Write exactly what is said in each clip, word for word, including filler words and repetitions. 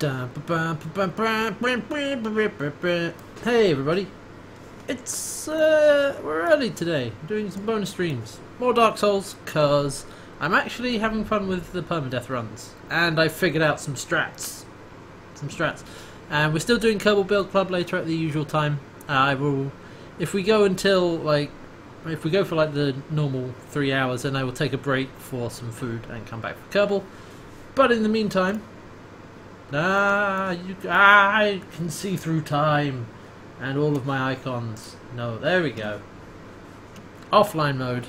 Hey everybody, it's uh, we're early today, doing some bonus streams, more Dark Souls, cause I'm actually having fun with the permadeath runs, and I figured out some strats, some strats, and we're still doing Kerbal Build Club later at the usual time. Uh, I will, if we go until like, if we go for like the normal three hours, then I will take a break for some food and come back for Kerbal. But in the meantime. Ah, you, ah, I can see through time and all of my icons. No, there we go. Offline mode.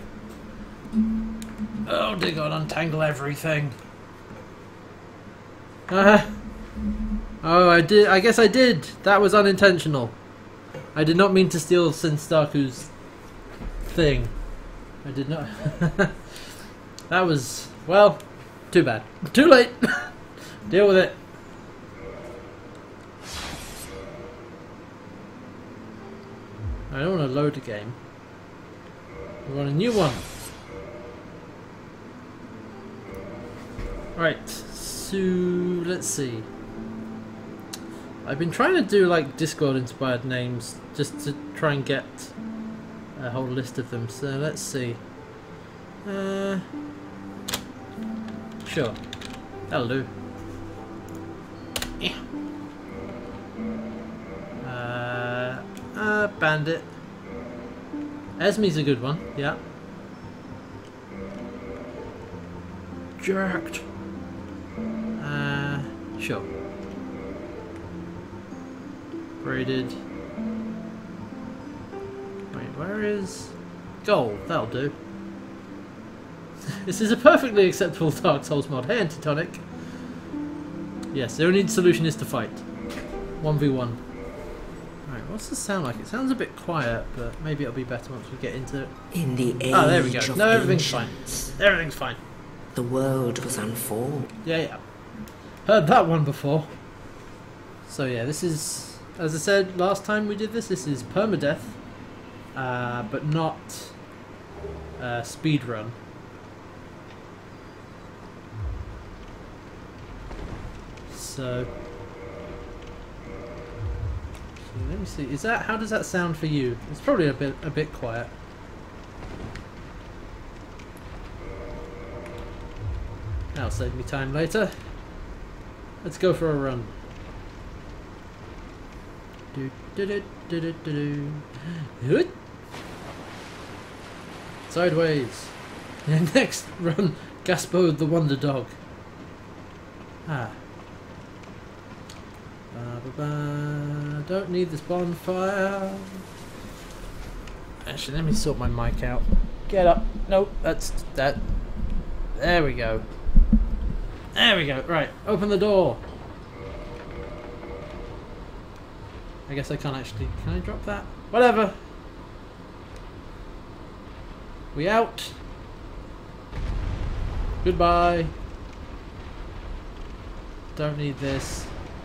Oh dear God, untangle everything. Uh, oh, I did. I guess I did. That was unintentional. I did not mean to steal Sinstaku's thing. I did not. That was, well, too bad. Too late. Deal with it. I don't want to load a game. I want a new one. Right, so let's see. I've been trying to do like Discord inspired names just to try and get a whole list of them. So let's see. Uh, sure, that'll do. Yeah. Uh, uh, Bandit. Esme's a good one, yeah. Jerked. Uh, sure. Braided. Wait, where is Gold? That'll do. This is a perfectly acceptable Dark Souls mod. Hey, Antitonic. Yes, the only solution is to fight. one v one. Right, what's this sound like? It sounds a bit quiet, but maybe it'll be better once we get into it. In the age oh, there we go. of No, everything's ancients, fine. Everything's fine. The world was unformed. Yeah, yeah. Heard that one before. So yeah, this is, as I said last time we did this, this is permadeath, uh, but not uh, speedrun. So, so let me see. Is that, how does that sound for you? It's probably a bit a bit quiet. That'll save me time later. Let's go for a run. Do do do do do do do. Sideways. And next run, Gaspo the Wonder Dog. Ah. Ba, ba, ba. Don't need this bonfire. Actually, let me sort my mic out. Get up. Nope, that's that. There we go. There we go. Right, open the door. I guess I can't actually. Can I drop that? Whatever. We out. Goodbye. Don't need this.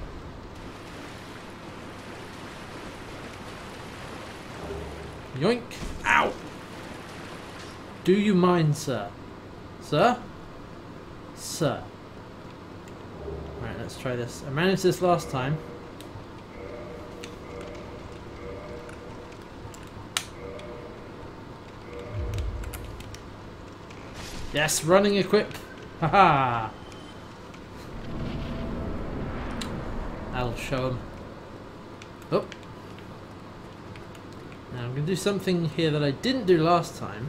Yoink! Ow! Do you mind, sir? Sir? Sir. Alright, let's try this. I managed this last time. Yes, running equip! Haha! I'll show him. Oh! Now I'm going to do something here that I didn't do last time,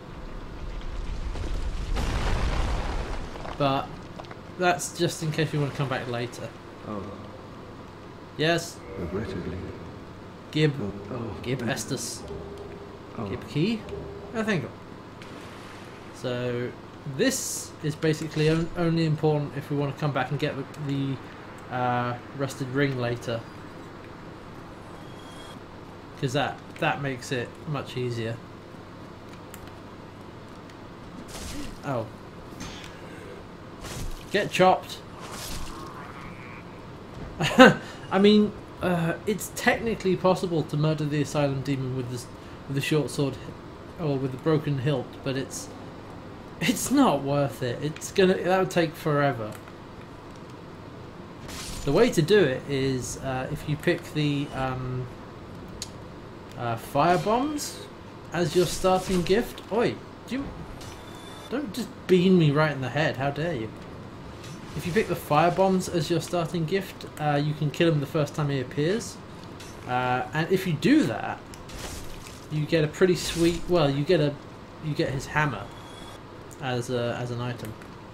but that's just in case you want to come back later. Oh. Yes? Regrettably. Gib. Oh. Oh. Gib Estus. Oh. Gib key? I think. So this is basically on only important if we want to come back and get the, the uh, rusted ring later. Because that, that makes it much easier. Oh. Get chopped. I mean, uh, it's technically possible to murder the Asylum Demon with this, with the short sword, or with the broken hilt, but it's, it's not worth it. It's gonna, that would take forever. the way to do it is uh, if you pick the um, uh, fire bombs as your starting gift. Oi, do you don't just bean me right in the head? How dare you? If you pick the fire bombs as your starting gift, uh, you can kill him the first time he appears. Uh, and if you do that, you get a pretty sweet. Well, you get a you get his hammer as a, as an item.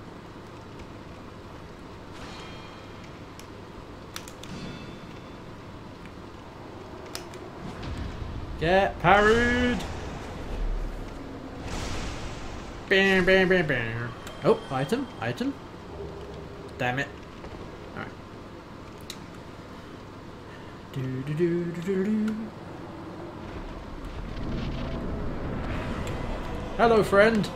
Get parried! Bam, bam, bam, bam. Oh, item, item. Damn it. Alright. Do do do do do do. Hello, friend.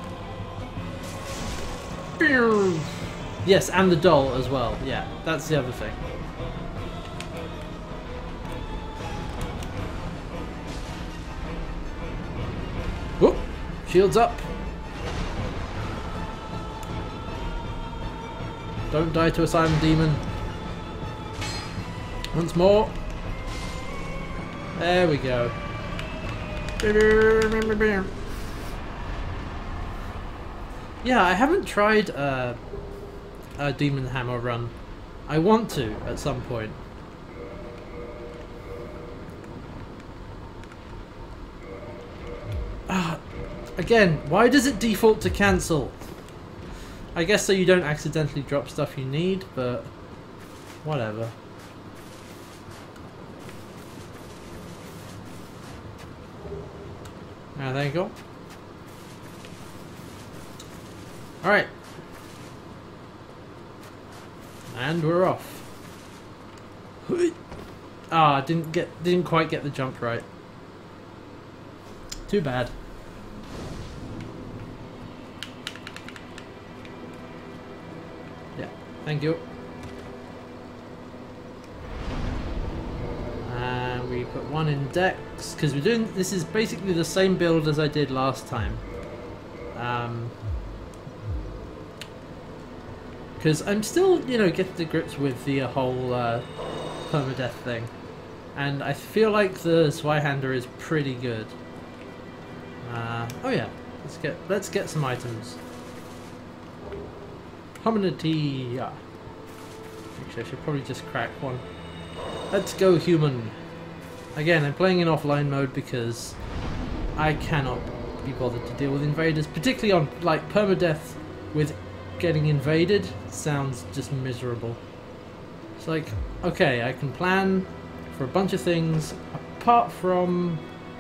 Yes, and the doll as well. Yeah, that's the other thing. Whoop! Shields up. Don't die to a silent demon. Once more. There we go. Yeah, I haven't tried uh, a Demon Hammer run. I want to at some point. Ah, again, why does it default to cancel? I guess so you don't accidentally drop stuff you need, but whatever. Ah, there you go. Alright. And we're off. Ah, didn't get didn't quite get the jump right. Too bad. Yeah, thank you. And we put one in Dex, because we're doing this is basically the same build as I did last time. Um Because I'm still, you know, getting to grips with the uh, whole uh, permadeath thing. And I feel like the Zweihander is pretty good. Uh, oh yeah, let's get let's get some items. Hominity. Actually, I should probably just crack one. Let's go, human. Again, I'm playing in offline mode because I cannot be bothered to deal with invaders, particularly on like permadeath with getting invaded. Sounds just miserable. It's like, okay, I can plan for a bunch of things apart from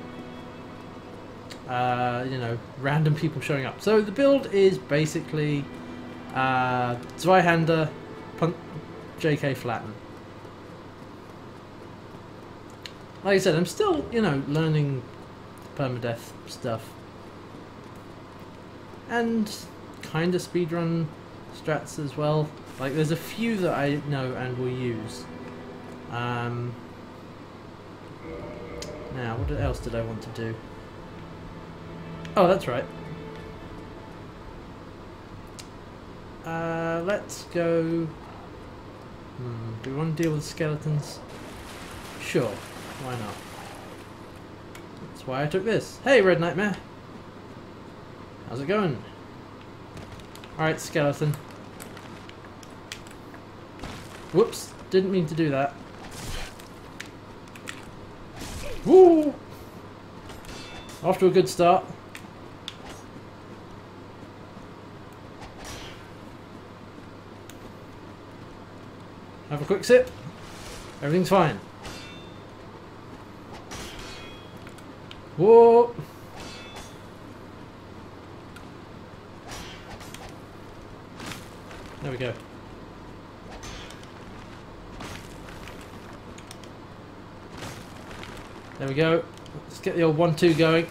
uh, you know, random people showing up. So the build is basically uh, Zweihander, Punt, J K Flatten. Like I said, I'm still, you know, learning permadeath stuff. And kind of speedrun strats as well. Like, there's a few that I know and will use. Um, now, what else did I want to do? Oh, that's right. Uh, let's go... Hmm, do we want to deal with skeletons? Sure, why not? That's why I took this. Hey, Red Nightmare! How's it going? Alright, skeleton. Whoops, didn't mean to do that. Woo! Off to a good start. Have a quick sip. Everything's fine. Whoa! There we go. There we go. Let's get the old one two going.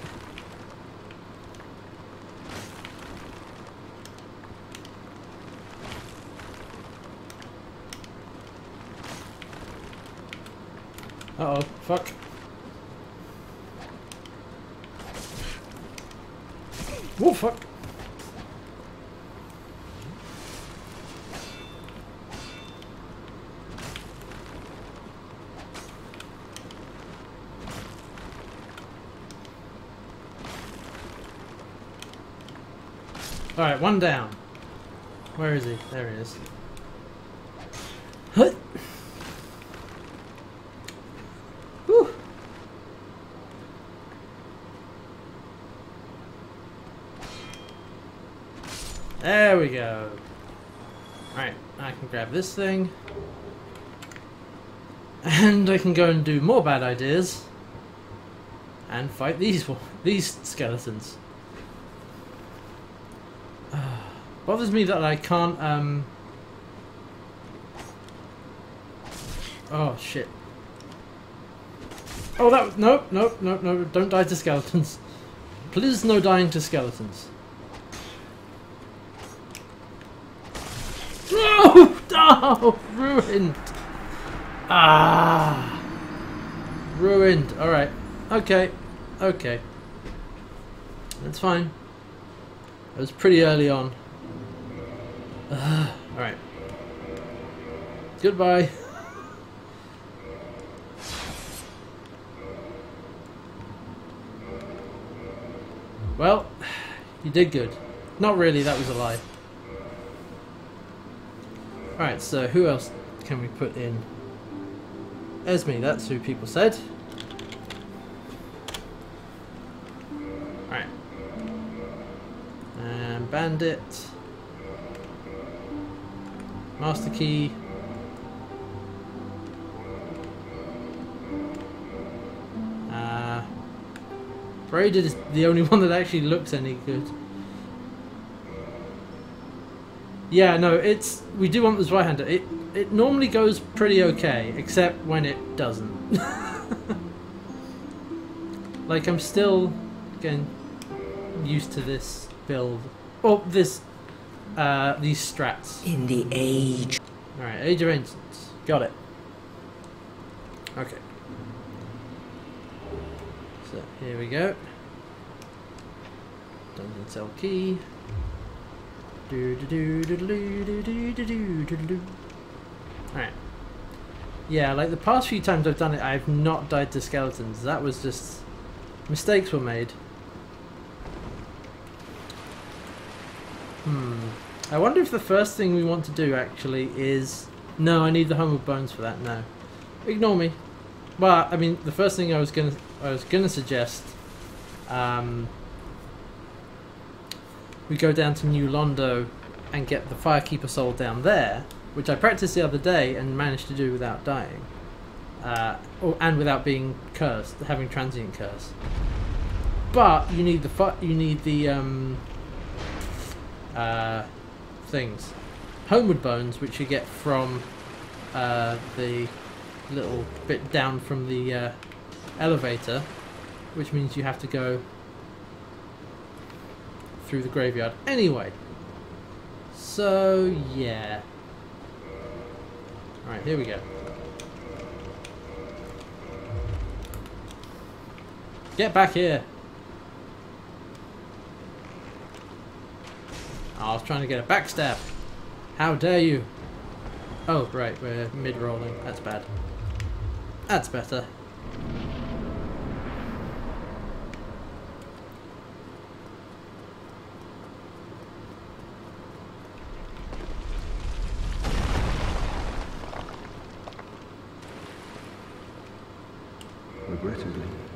Uh oh, fuck. Whoa, fuck. Alright, one down. Where is he? There he is. Huh. Whew. There we go. Right, I can grab this thing. And I can go and do more bad ideas. And fight these these skeletons. Uh, bothers me that I can't, um... Oh, shit. Oh, that... No, no, no, no, don't die to skeletons. Please no dying to skeletons. No! Oh, ruined! Ah! Ruined. Alright. Okay. Okay. That's fine. It was pretty early on. Uh, Alright. Goodbye. Well, you did good. Not really, that was a lie. Alright, so who else can we put in? Esme, that's who people said. Alright. And Bandit. Master Key. Uh, Braided is the only one that actually looks any good. Yeah, no, it's... We do want this right-hander. It, it normally goes pretty okay, except when it doesn't. Like, I'm still getting used to this build. Oh, this... Uh, these strats. In the age. Alright, Age of Ancients. Got it. Okay. So, here we go. Dungeon cell key. Do do do do do do do do do do do. Alright. Yeah, like the past few times I've done it, I've not died to skeletons. That was just... mistakes were made. Hmm. I wonder if the first thing we want to do actually is... No, I need the Homeward Bones for that. No. Ignore me. Well, I mean, the first thing I was gonna I was gonna suggest, um, we go down to New Londo and get the Firekeeper Soul down there, which I practiced the other day and managed to do without dying, uh, or, and without being cursed, having transient curse. But you need the fi you need the um, uh, things, Homeward Bones, which you get from uh, the little bit down from the uh, elevator, which means you have to go through the graveyard anyway. So yeah. Alright, here we go. Get back here. Oh, I was trying to get a backstab. How dare you? Oh, right, we're mid-rolling. That's bad. That's better. Regrettably.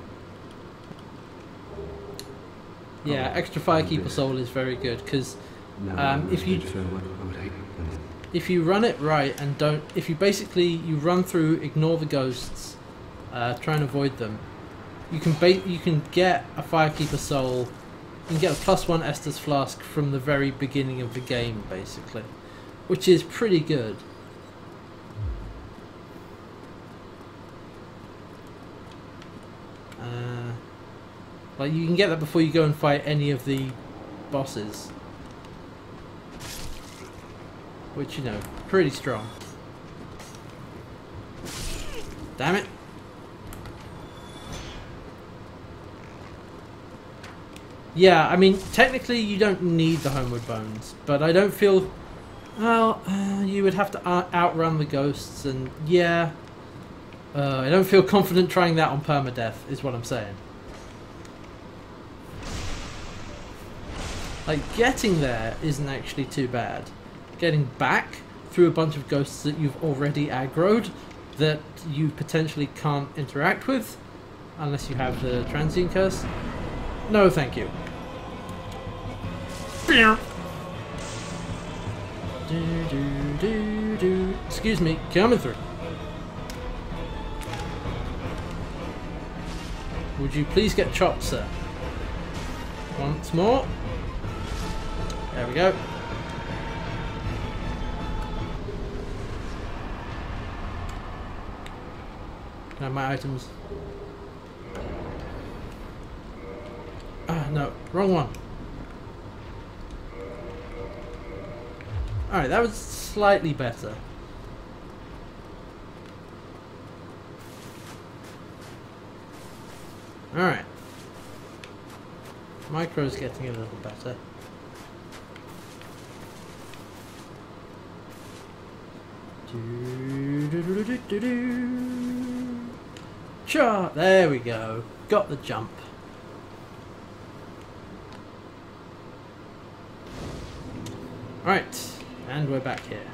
Yeah, Oh, extra Firekeeper this. Soul is very good because No, um, if you farewell, I would hate them. if you run it right and don't, if you basically you run through, ignore the ghosts, uh, try and avoid them, you can ba you can get a Firekeeper Soul. You can get a plus one Estus Flask from the very beginning of the game, basically, which is pretty good. Uh, like you can get that before you go and fight any of the bosses, which, you know, pretty strong. Damn it. Yeah, I mean, technically you don't need the Homeward Bones, but I don't feel... Well, uh, you would have to uh, outrun the ghosts, and yeah... Uh, I don't feel confident trying that on permadeath, is what I'm saying. Like, getting there isn't actually too bad. Getting back through a bunch of ghosts that you've already aggroed, that you potentially can't interact with, unless you have the transient curse. No, thank you. Do, do, do, do. Excuse me, coming through. Would you please get chopped, sir? Once more. There we go. Can I have my items? Ah, no, wrong one. Alright, that was slightly better. Alright. Micro's getting a little better. Do, do, do, do, do, do. Cha! There we go. Got the jump. Alright, and we're back here.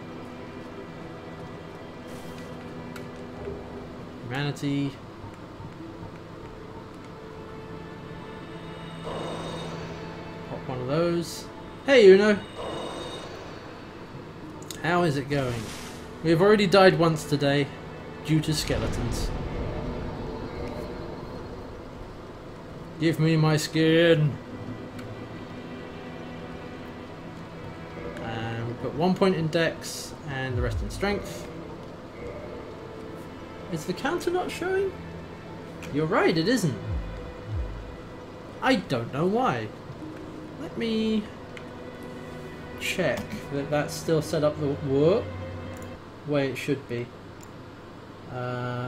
Humanity. Pop one of those. Hey Uno! How is it going? We have already died once today due to skeletons. Give me my skin! And we put one point in dex and the rest in strength. Is the counter not showing? You're right, it isn't. I don't know why. Let me check that that's still set up the whoa, way it should be. Uh,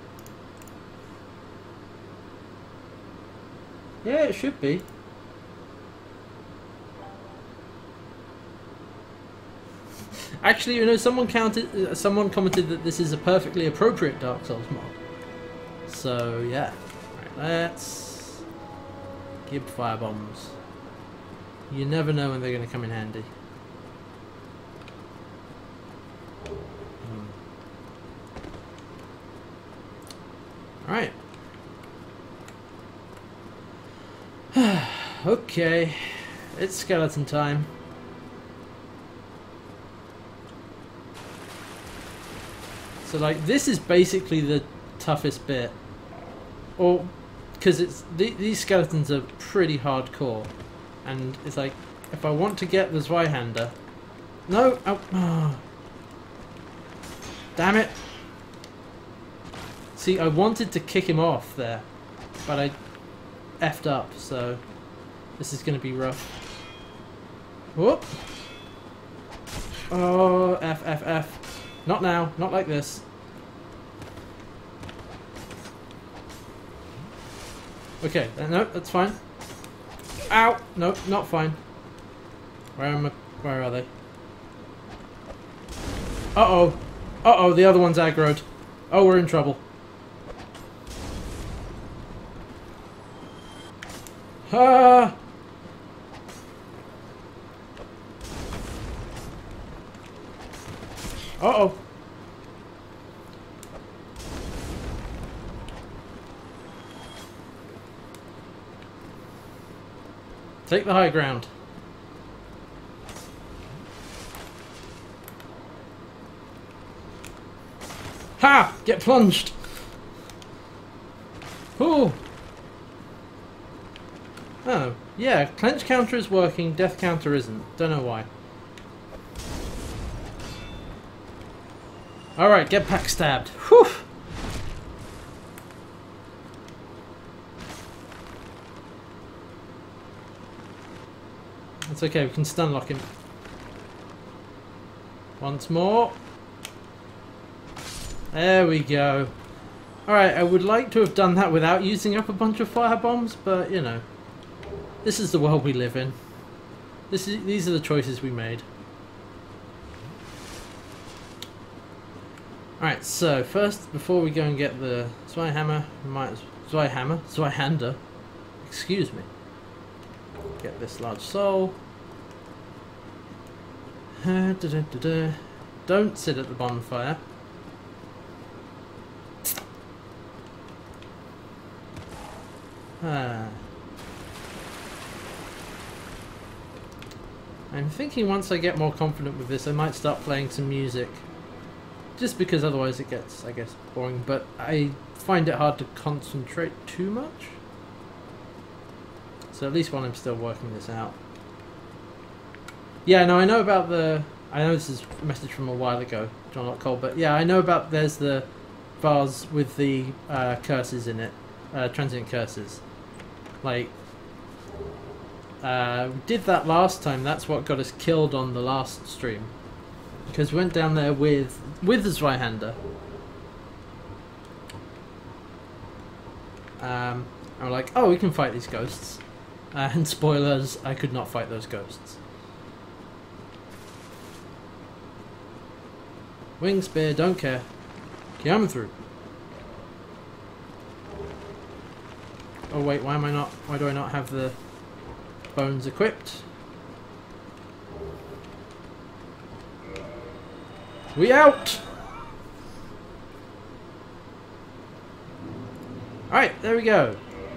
yeah, it should be. Actually, you know, someone counted, uh, someone commented that this is a perfectly appropriate Dark Souls mod. So yeah, right, let's give fire bombs. You never know when they're going to come in handy. Alright. Okay. It's skeleton time. So like, this is basically the toughest bit. Or, because it's th these skeletons are pretty hardcore. And it's like, if I want to get the Zweihander... No! Oh, oh. Damn it! See, I wanted to kick him off there, but I effed up, so this is going to be rough. Whoop! Oh, F, F, F. Not now, not like this. Okay, no, that's fine. Ow! No, not fine. Where am I? Where are they? Uh-oh. Uh-oh, the other one's aggroed. Oh, we're in trouble. Ah! Uh-oh. Take the high ground. Ha! Get plunged! Ooh! Oh, yeah, clench counter is working, death counter isn't. Don't know why. Alright, get backstabbed. Whew! It's okay, we can stun lock him. Once more. There we go. Alright, I would like to have done that without using up a bunch of fire bombs, but you know. This is the world we live in. This is these are the choices we made. Alright, so first, before we go and get the Zweihammer, we might Zweihammer, Zweihander, excuse me. Get this large soul. Uh, da -da -da -da. Don't sit at the bonfire. Ah. I'm thinking once I get more confident with this, I might start playing some music. Just because otherwise it gets, I guess, boring. But I find it hard to concentrate too much. So at least while I'm still working this out. Yeah, no, I know about the... I know this is a message from a while ago, John Locke Cole, but yeah, I know about there's the vase with the uh, curses in it. Uh, transient curses. Like... Uh, we did that last time. That's what got us killed on the last stream, because we went down there with with the Zweihander. Um, and we're like, oh, we can fight these ghosts. Uh, and spoilers, I could not fight those ghosts. Wing spear, don't care. Coming through. Oh wait, why am I not? Why do I not have the bones equipped? We out! Alright, there we go.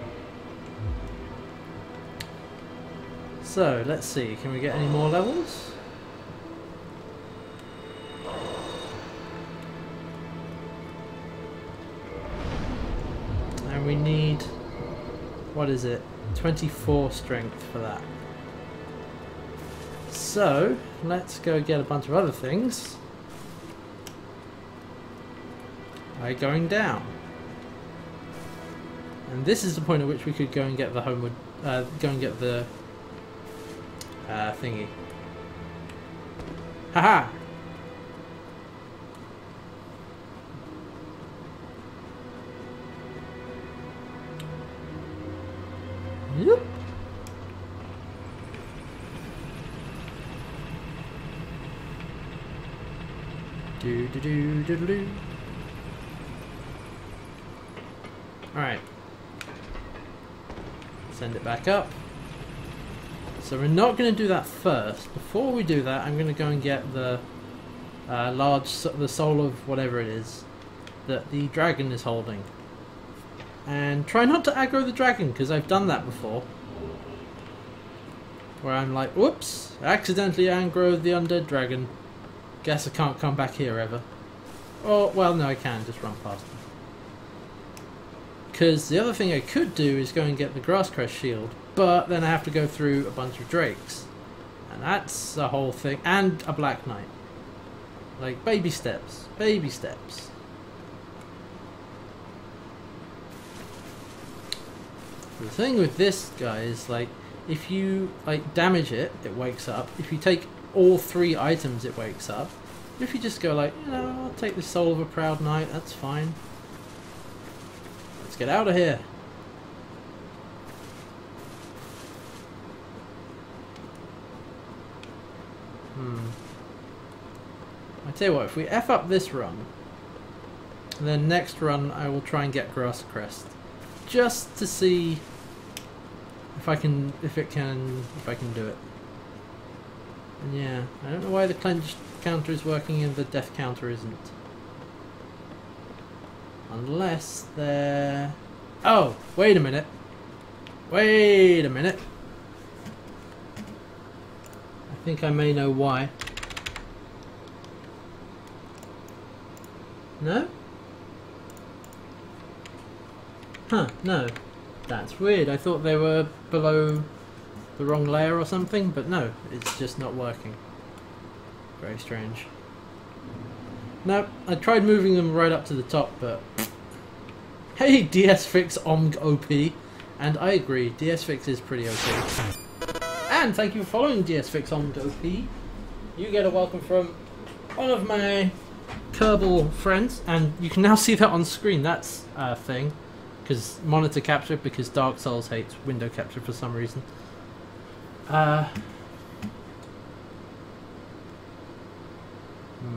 So, let's see, can we get any more levels? And we need, what is it? twenty-four strength for that. So, let's go get a bunch of other things. By going down. And this is the point at which we could go and get the homeward, uh, go and get the uh, thingy. Haha! Yep. Do do do do do. Alright. Send it back up. So we're not going to do that first. Before we do that, I'm going to go and get the uh, large, the soul of whatever it is that the dragon is holding. And try not to aggro the dragon, because I've done that before. Where I'm like, whoops, accidentally aggroed the undead dragon. Guess I can't come back here ever. Oh, well, no, I can, just run past him. Because the other thing I could do is go and get the Grasscrest shield, but then I have to go through a bunch of drakes. And that's a whole thing. And a Black Knight. Like, baby steps. Baby steps. The thing with this guy is, like, if you like damage it, it wakes up. If you take all three items, it wakes up. If you just go like, you know, I'll take the soul of a proud knight, that's fine. Let's get out of here. Hmm. I tell you what, if we F up this run, and then next run I will try and get Grasscrest. Just to see if I can, if it can, if I can do it. And yeah, I don't know why the clenched counter is working and the death counter isn't. Unless they're... Oh, wait a minute. Wait a minute. I think I may know why. No? Huh, no. That's weird. I thought they were below the wrong layer or something, but no, it's just not working. Very strange. No, I tried moving them right up to the top, but... Hey, D S Fix Omg O P! And I agree, D S Fix is pretty O P. And thank you for following D S Fix Omg O P. You get a welcome from one of my Kerbal friends, and you can now see that on screen. That's a thing. Because monitor capture, because Dark Souls hates window capture for some reason. Uh, hmm.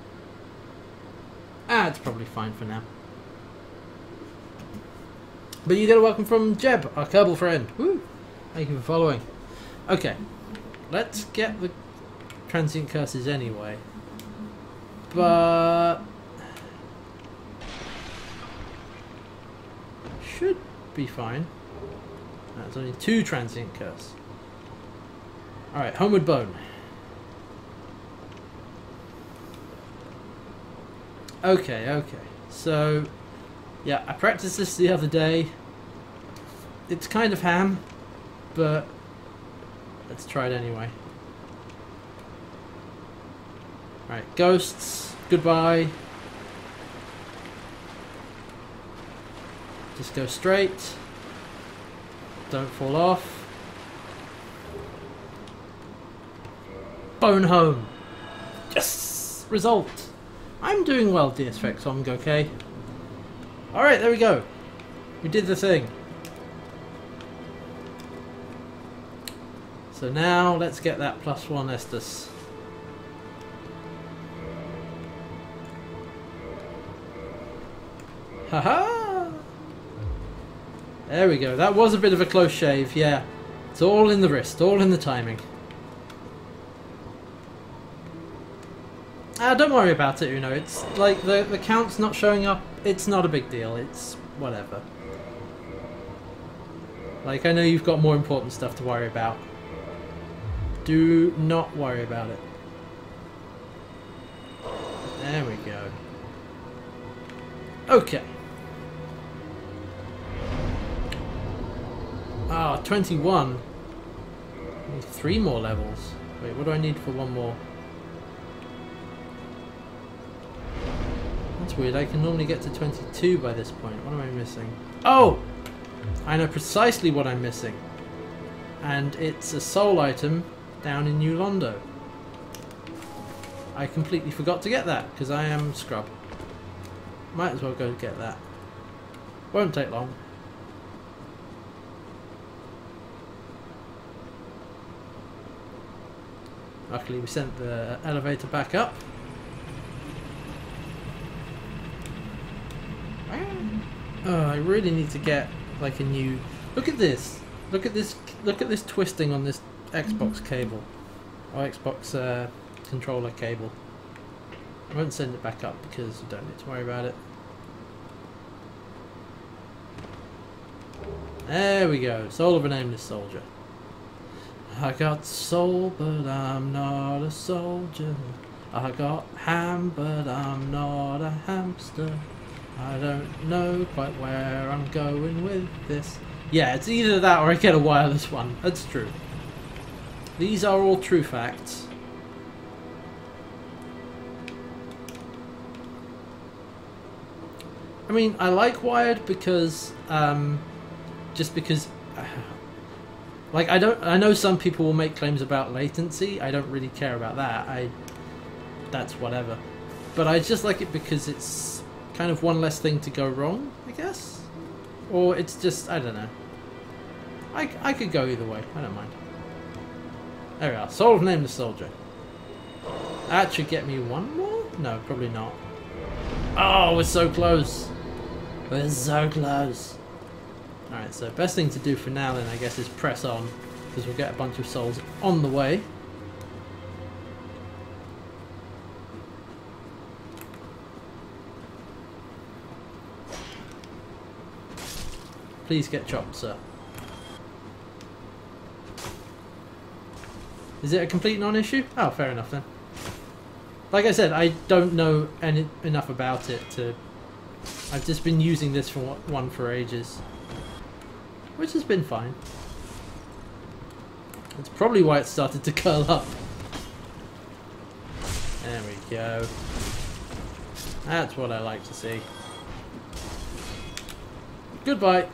Ah, it's probably fine for now. But you get a welcome from Jeb, our Kerbal friend. Woo! Thank you for following. Okay, let's get the transient curses anyway. But should be fine. That's only two transient curse. Alright, Homeward Bone. Okay, okay. So, yeah, I practiced this the other day. It's kind of ham, but let's try it anyway. Alright, ghosts, goodbye. Just go straight. Don't fall off. Bone home. Yes! Result. I'm doing well, D S F Song, okay? Alright, there we go. We did the thing. So now let's get that plus one Estus. Haha! There we go. That was a bit of a close shave, yeah. It's all in the wrist, all in the timing. Ah, don't worry about it, Uno. It's like the, the count's not showing up. It's not a big deal. It's whatever. Like, I know you've got more important stuff to worry about. Do not worry about it. There we go. Okay. Ah, twenty-one. I need three more levels. Wait, what do I need for one more? That's weird. I can normally get to twenty-two by this point. What am I missing? Oh! I know precisely what I'm missing. And it's a soul item down in New Londo. I completely forgot to get that because I am scrub. Might as well go get that. Won't take long. Luckily we sent the elevator back up. Oh, I really need to get like a new... Look at this! Look at this! Look at this twisting on this Xbox cable. Or Xbox uh, controller cable. I won't send it back up because you don't need to worry about it. There we go. Soul of a Nameless Soldier. I got soul, but I'm not a soldier. I got ham, but I'm not a hamster. I don't know quite where I'm going with this. Yeah, it's either that or I get a wireless one. That's true. These are all true facts. I mean, I like wired because, um, just because, uh, like, I don't, I know some people will make claims about latency. I don't really care about that. I, that's whatever. But I just like it because it's kind of one less thing to go wrong, I guess? Or it's just, I don't know. I, I could go either way, I don't mind. There we are, Soul of Nameless Soldier. That should get me one more? No, probably not. Oh, we're so close. We're so close. Alright, so best thing to do for now then, I guess, is press on. Because we'll get a bunch of souls on the way. Please get chopped, sir. Is it a complete non-issue? Oh, fair enough then. Like I said, I don't know any enough about it to... I've just been using this for one for ages. Which has been fine. That's probably why it started to curl up. There we go. That's what I like to see. Goodbye.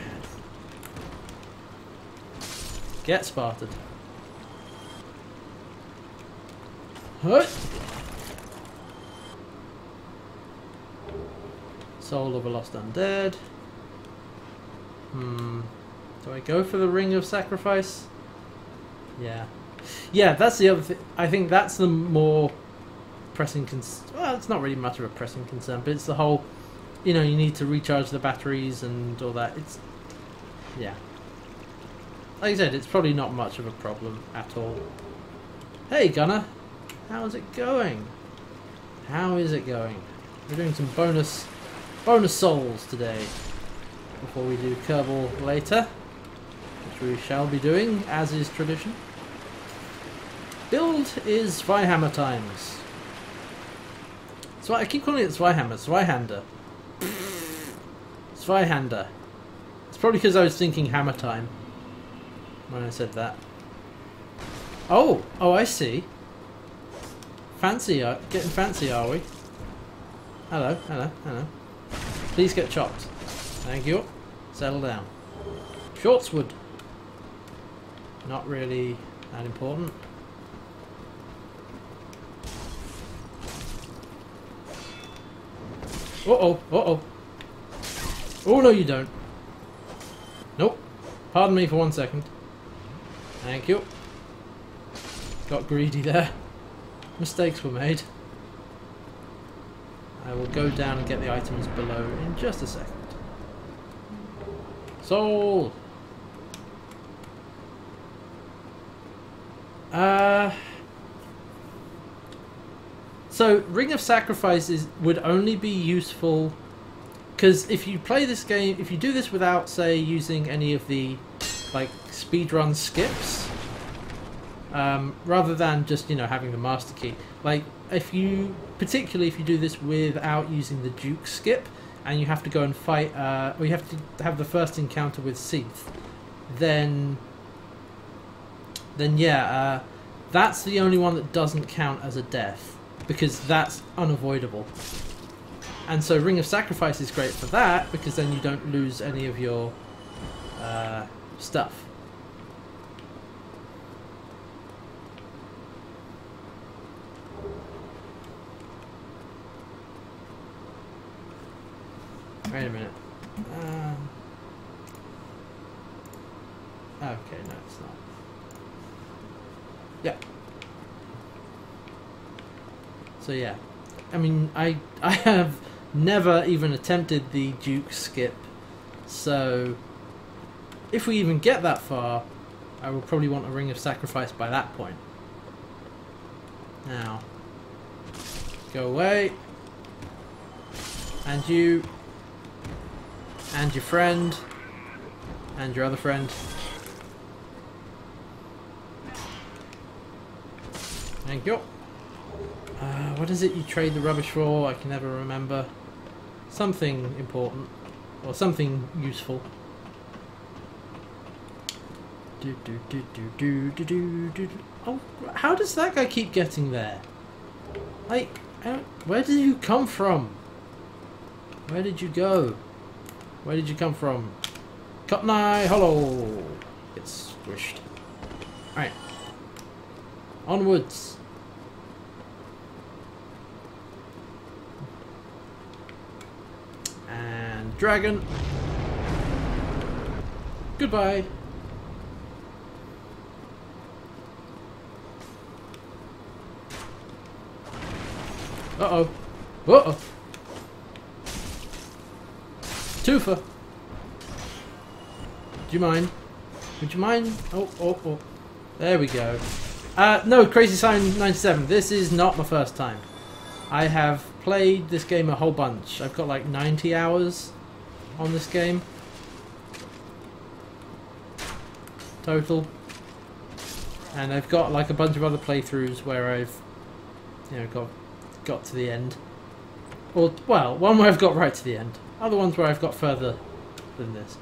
Get Spartan. Hut. Soul of a Lost Undead. Hmm. Do I go for the Ring of Sacrifice? Yeah. Yeah, that's the other thing. I think that's the more pressing concern. Well, it's not really much of a pressing concern, but it's the whole, you know, you need to recharge the batteries and all that. It's, yeah. like I said, it's probably not much of a problem at all. Hey Gunner, how's it going? How is it going? We're doing some bonus bonus souls today before we do Kerbal later, which we shall be doing as is tradition. Build is Zweihammer times. So I keep calling it Zweihammer, Zweihander. Zweihander. It's probably because I was thinking hammer time when I said that. Oh, oh, I see. Fancy, uh, getting fancy, are we? Hello, hello, hello. Please get chopped. Thank you. Settle down. Shortswood. Not really that important. Uh oh, uh oh. Oh no, you don't. Nope. Pardon me for one second. Thank you. Got greedy there. Mistakes were made. I will go down and get the items below in just a second. Soul! Uh, so, Ring of Sacrifice is, would only be useful because if you play this game, if you do this without, say, using any of the like speedrun skips, um, rather than just, you know, having the master key, like if you, particularly if you do this without using the Duke skip, and you have to go and fight, uh, or you have to have the first encounter with Seath, then, then yeah, uh, that's the only one that doesn't count as a death, because that's unavoidable. And so Ring of Sacrifice is great for that, because then you don't lose any of your uh, stuff. Wait a minute. Uh, okay, no, it's not. Yeah. So yeah, I mean, I I have never even attempted the Duke skip, so if we even get that far, I will probably want a Ring of Sacrifice by that point. Now, go away, and you. And your friend. And your other friend. Thank you. Uh, what is it you trade the rubbish for? I can never remember. Something important. Or something useful. Do, do, do, do, do, do, do, do. Oh, how does that guy keep getting there? Like, I don't, where did you come from? Where did you go? Where did you come from? Cotton Eye Hollow! It's squished. Alright. Onwards. And dragon. Goodbye. Uh-oh. Uh-oh. Twofer. Do you mind? Would you mind? Oh, oh, oh. There we go. Uh, no, Crazy Siren ninety-seven. This is not the first time. I have played this game a whole bunch. I've got like ninety hours on this game. Total. And I've got like a bunch of other playthroughs where I've, you know, got, got to the end. Or, well, one where I've got right to the end. Other ones where I've got further than this.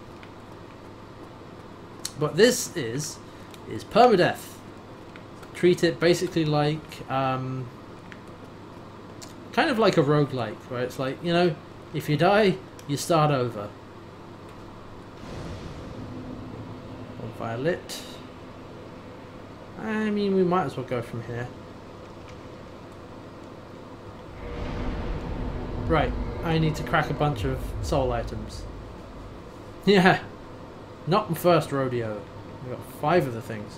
But this is is permadeath. Treat it basically like um, kind of like a roguelike, where it's like, you know, if you die, you start over. Bonfire lit. I mean, we might as well go from here. Right. I need to crack a bunch of soul items. Yeah, not the first rodeo. We've got five of the things.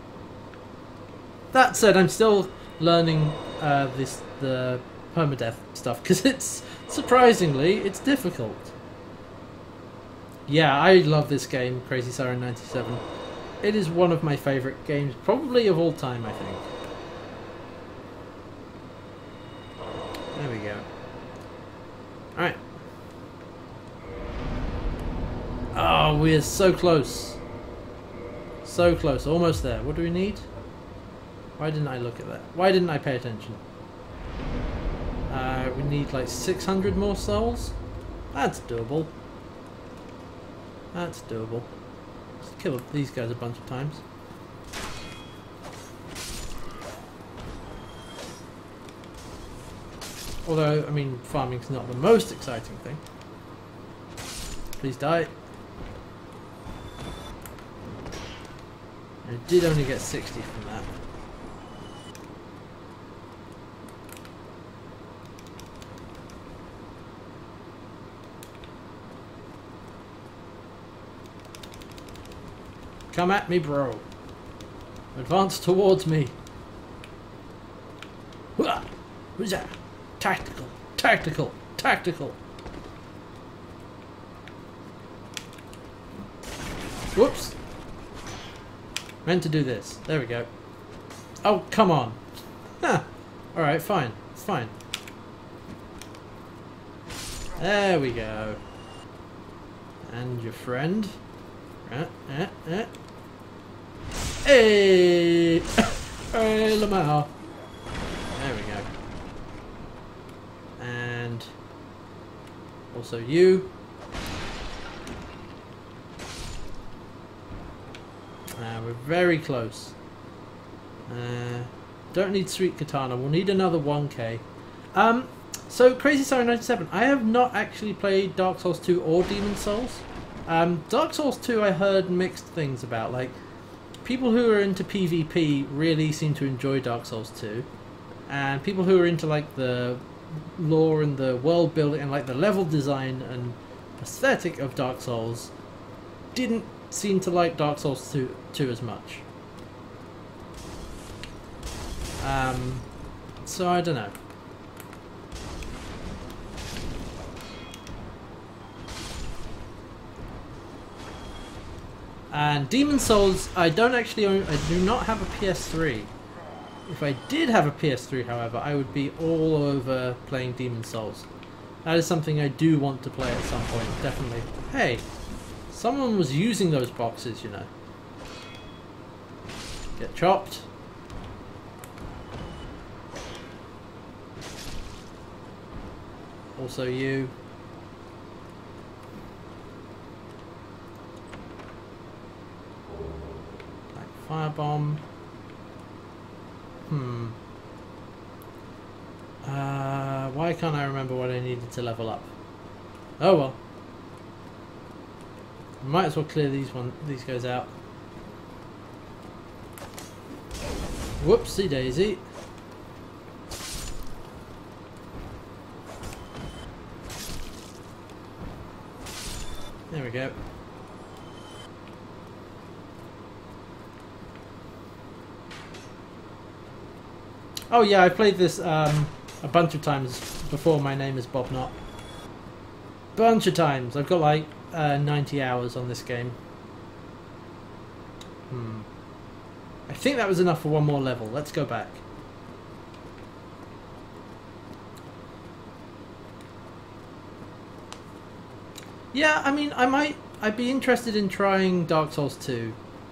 That said, I'm still learning uh, this the permadeath stuff because it's surprisingly it's difficult. Yeah, I love this game, Crazy Siren ninety-seven. It is one of my favourite games, probably of all time, I think. There we go. Alright. Oh, we're so close. So close, almost there. What do we need? Why didn't I look at that? Why didn't I pay attention? Uh, we need like six hundred more souls? That's doable. That's doable. Let's kill these guys a bunch of times. Although, I mean, farming's not the most exciting thing. Please die. I did only get sixty from that. Come at me, bro. Advance towards me. Who's that? Tactical, tactical, tactical. Whoops. Meant to do this. There we go. Oh, come on. Huh. Alright, fine. It's fine. There we go. And your friend. Uh, uh, uh. Hey! Hey, Lamar. There we go. And also you. Uh, we're very close. Uh, don't need Sweet Katana. We'll need another one K. Um, so Crazy Siren ninety-seven. I have not actually played Dark Souls two or Demon Souls. Um, Dark Souls two I heard mixed things about. Like, people who are into PvP really seem to enjoy Dark Souls two. And people who are into like the lore and the world building and like the level design and aesthetic of Dark Souls didn't seem to like Dark Souls two, two as much. Um, so I don't know. And Demon Souls, I don't actually own, I do not have a P S three. If I did have a P S three, however, I would be all over playing Demon Souls. That is something I do want to play at some point, definitely. Hey, someone was using those boxes, you know. Get chopped. Also you. Firebomb. Hmm. Uh, why can't I remember what I needed to level up? Oh well. Might as well clear these one these guys out. Whoopsie daisy. There we go. Oh yeah, I played this um, a bunch of times before My Name is Bob Knott. Bunch of times. I've got like uh, ninety hours on this game. Hmm. I think that was enough for one more level. Let's go back. Yeah, I mean, I might... I'd be interested in trying Dark Souls two.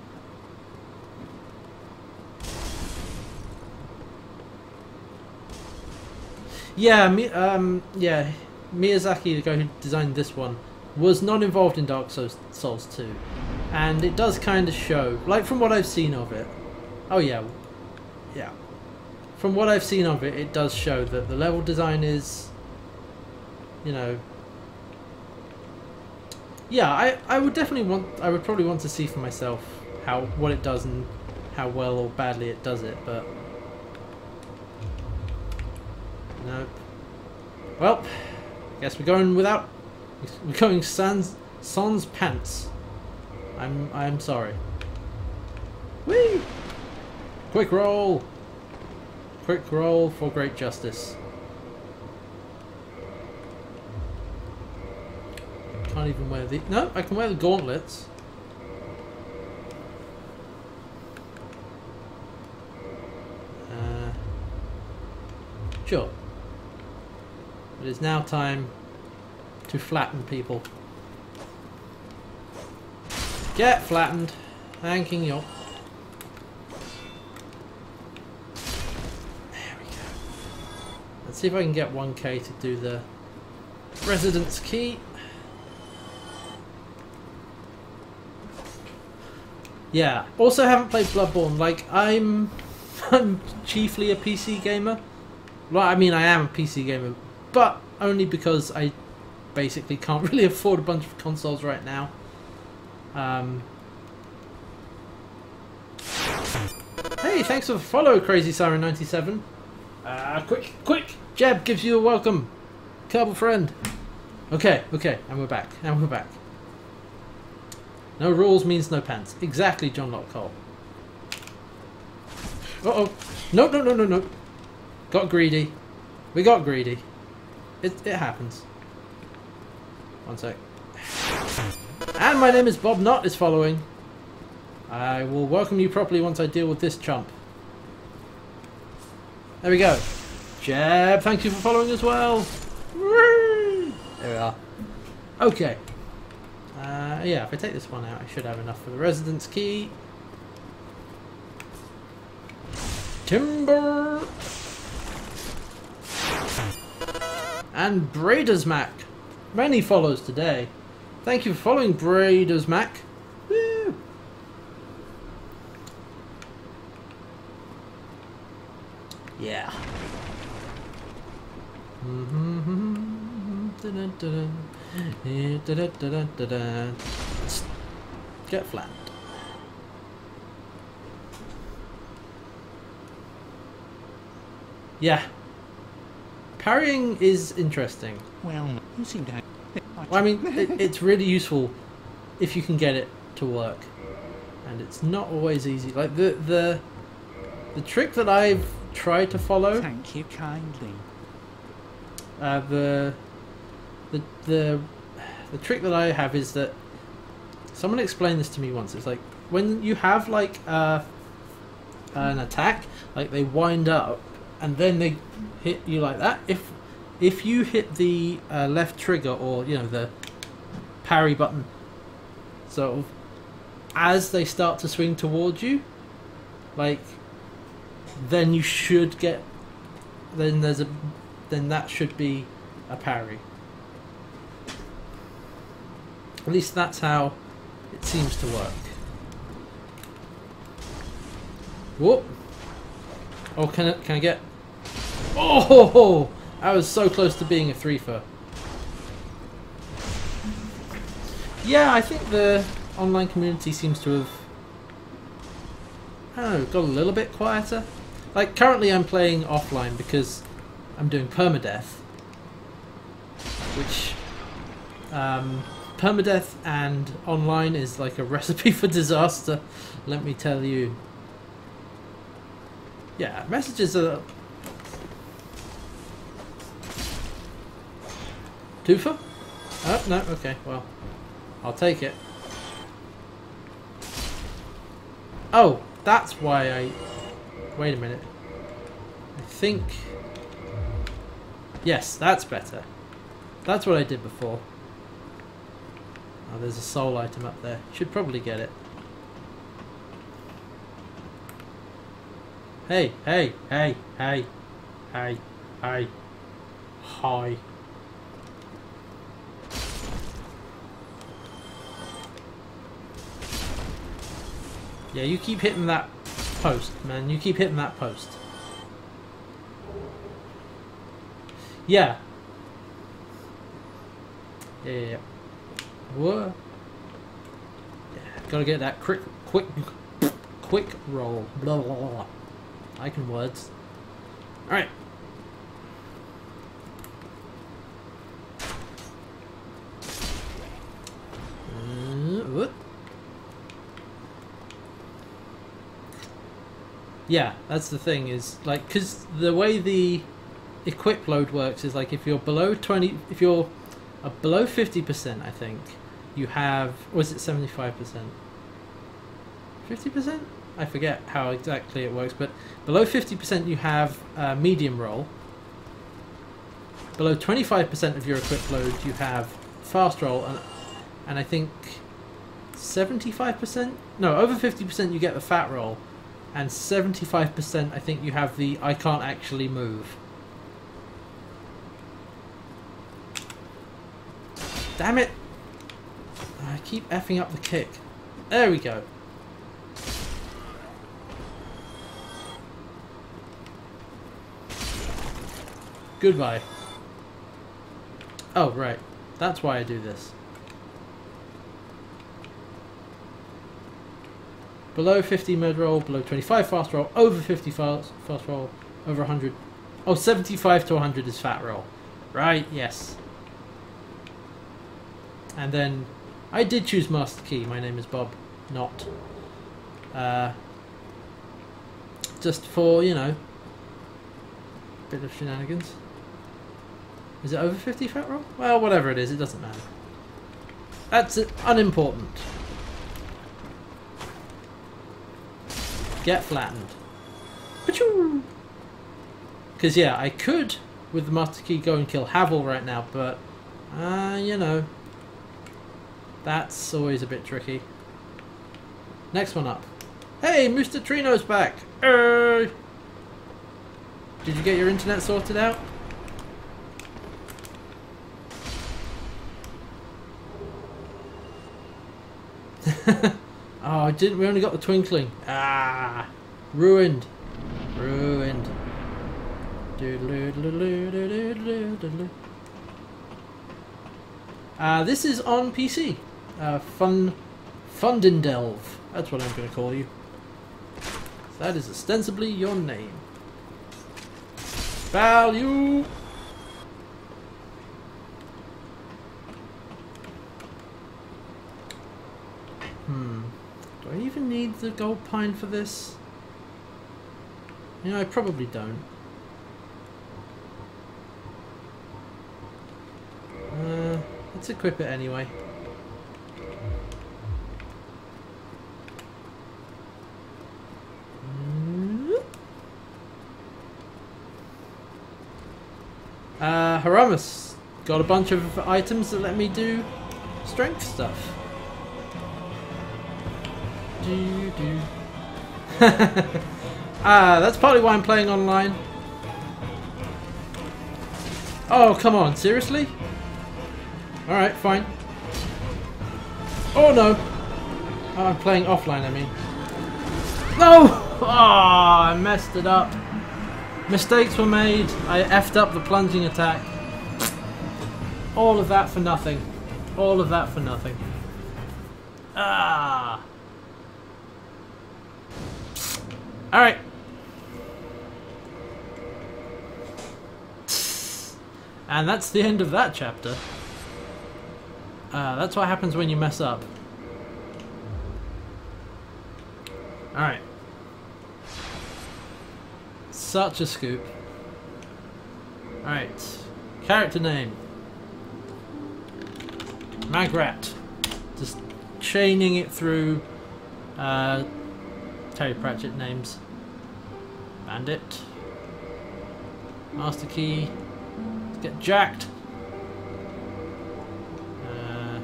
Yeah, Mi um, yeah, Miyazaki, the guy who designed this one, was not involved in Dark Souls, Souls two. And it does kind of show, like from what I've seen of it. Oh yeah, yeah. From what I've seen of it, it does show that the level design is, you know... Yeah, I, I would definitely want, I would probably want to see for myself how, what it does and how well or badly it does it, but... Nope. Well, guess we're going without. We're going sans sans pants. I'm I'm sorry. Whee! Quick roll. Quick roll for great justice. Can't even wear the. No, I can wear the gauntlets. Sure. It is now time to flatten people. Get flattened. Thanking you. There we go. Let's see if I can get one K to do the residence key. Yeah. Also haven't played Bloodborne. Like, I'm, I'm chiefly a P C gamer. Well, I mean, I am a P C gamer, but only because I basically can't really afford a bunch of consoles right now. Um, hey, thanks for the follow, Crazy Siren ninety-seven. Uh, quick, quick! Jeb gives you a welcome. Kerbal friend. Okay, okay, and we're back. And we're back. No rules means no pants. Exactly, John Locke Cole. Uh-oh. No, no, no, no, no. Got greedy. We got greedy. It, it happens. One sec. And my name is Bob Knott is following. I will welcome you properly once I deal with this chump. There we go. Jeb, thank you for following as well. Whee! There we are. Okay. Uh, yeah, if I take this one out, I should have enough for the residence key. Timber. And Braders Mac. Many follows today. Thank you for following Braders Mac. Woo! Yeah. Get flattened. Yeah. Parrying is interesting. Well, you seem to have... Well, I mean, it, it's really useful if you can get it to work, and it's not always easy. Like the the the trick that I've tried to follow. Thank you kindly. Uh, the the the the trick that I have is that someone explained this to me once. It's like when you have like uh, an attack, like they wind up and then they hit you like that. If if you hit the uh, left trigger, or you know, the parry button, sort of as they start to swing towards you, like, then you should get, then there's a then that should be a parry. At least that's how it seems to work. Whoop! Oh, can I, can I get? Oh! I was so close to being a three-fer. Yeah, I think the online community seems to have, I don't know, got a little bit quieter. Like, currently I'm playing offline because I'm doing permadeath, which um, permadeath and online is like a recipe for disaster, let me tell you. Yeah, messages are... Twofer? Oh, no, okay, well, I'll take it. Oh, that's why I... Wait a minute. I think... Yes, that's better. That's what I did before. Oh, there's a soul item up there. Should probably get it. Hey, hey, hey, hey, hey, hey, hi. Yeah, you keep hitting that post, man. You keep hitting that post. Yeah. Yeah, yeah, yeah. Whoa. Yeah, gotta get that quick, quick, quick roll. Blah, blah, blah, blah. I can words. Alright. Uh, what? Yeah, that's the thing, is like, because the way the equip load works is like if you're below twenty, if you're uh, below fifty percent, I think you have, or is it seventy-five percent? fifty percent? I forget how exactly it works, but below fifty percent you have uh, medium roll, below twenty-five percent of your equip load, you have fast roll, and and I think seventy-five percent? No, over fifty percent you get the fat roll, and seventy-five percent I think you have the I can't actually move. Damn it! I keep effing up the kick. There we go. Goodbye. Oh, right. That's why I do this. Below fifty mid roll, below twenty-five fast roll, over fifty fast, fast roll, over one hundred. Oh, seventy-five to one hundred is fat roll. Right, yes. And then I did choose Master Key. My name is Bob, not. Uh, just for, you know, bit of shenanigans. Is it over fifty fat roll? Well, whatever it is, it doesn't matter. That's uh, unimportant. Get flattened. Because, yeah, I could, with the Master Key, go and kill Havel right now, but, uh, you know, that's always a bit tricky. Next one up. Hey, Mister Trino's back! Hey! Did you get your internet sorted out? Oh, I didn't. We only got the twinkling. Ah, ruined, ruined. Uh, this is on P C. Uh, fun, Fundendelve. That's what I'm going to call you. That is ostensibly your name. Value. Hmm. Do I even need the gold pine for this? You know, I probably don't. Uh, let's equip it anyway. Uh, Haramus. Got a bunch of items that let me do strength stuff. Do do. Ah, that's partly why I'm playing online. Oh, come on, seriously? Alright, fine. Oh no! Oh, I'm playing offline, I mean. No! Oh, I messed it up. Mistakes were made. I effed up the plunging attack. All of that for nothing. All of that for nothing. Ah! Alright. And that's the end of that chapter. Uh, that's what happens when you mess up. Alright. Such a scoop. Alright. Character name. Magrat. Just chaining it through uh, Terry Pratchett names. Bandit. Master Key. Let's get jacked. Uh,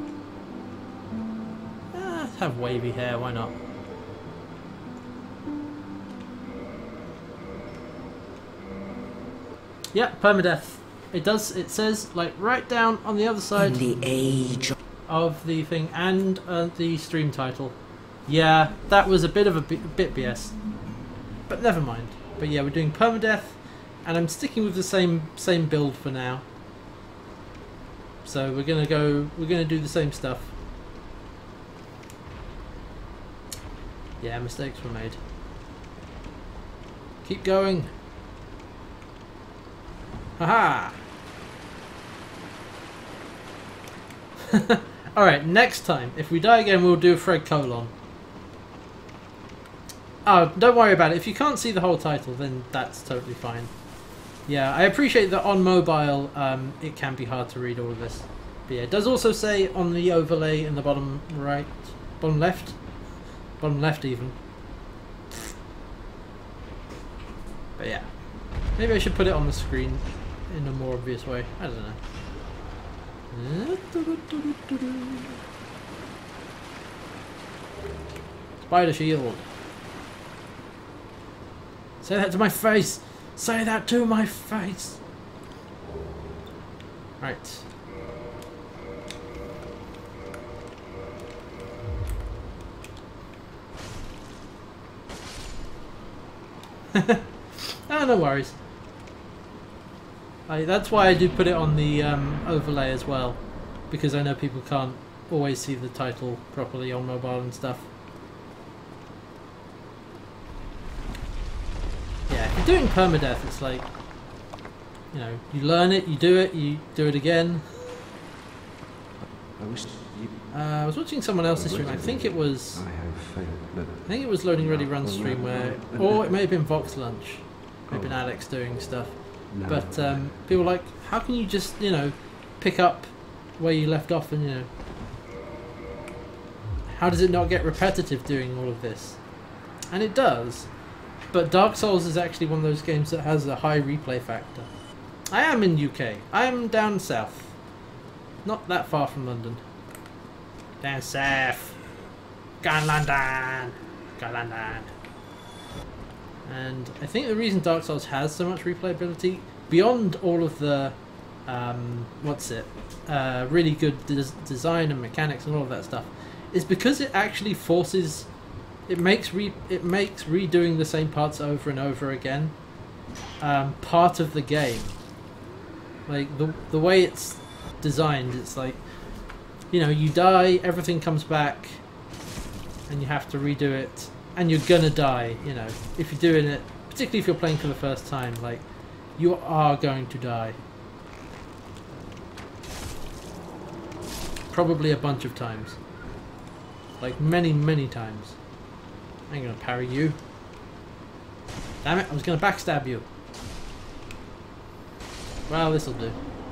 uh, have wavy hair, why not? Yeah, permadeath. It does, it says, like, right down on the other side In the age of the thing, and uh, the stream title. Yeah, that was a bit of a bit, bit B S. But never mind. But yeah, we're doing permadeath, and I'm sticking with the same same build for now. So we're gonna go, we're gonna do the same stuff. Yeah, mistakes were made. Keep going. Haha! Alright, next time, if we die again, we'll do a Fred colon. Oh, don't worry about it. If you can't see the whole title, then that's totally fine. Yeah, I appreciate that on mobile, um, it can be hard to read all of this. But yeah, it does also say on the overlay in the bottom right, bottom left, bottom left even. But yeah, maybe I should put it on the screen. in a more obvious way. I don't know. Spider shield. Say that to my face. Say that to my face. Right. Oh, no worries. I, that's why I do put it on the um, overlay as well, because I know people can't always see the title properly on mobile and stuff. Yeah, if you're doing permadeath, it's like, you know, you learn it, you do it, you do it again. I wish you... Uh, I was watching someone else's stream. I think it was. I have failed, but I think it was Loading Ready Run stream where, or it may have been Vox Lunch. May have been Alex doing stuff. no. But um, people were like, how can you just, you know, pick up where you left off, and you know, how does it not get repetitive doing all of this? And it does. But Dark Souls is actually one of those games that has a high replay factor. I am in U K. I am down south. Not that far from London. Down south. Go London. Go London. And I think the reason Dark Souls has so much replayability, beyond all of the, um, what's it, uh, really good des design and mechanics and all of that stuff, is because it actually forces, it makes re it makes redoing the same parts over and over again um, part of the game. Like the the way it's designed, it's like, you know, you die, everything comes back, and you have to redo it, and you're gonna die, you know, if you're doing it, particularly if you're playing for the first time, like, you are going to die. Probably a bunch of times. Like, many, many times. I ain't gonna parry you. Damn it, I was gonna backstab you. Well, this'll do.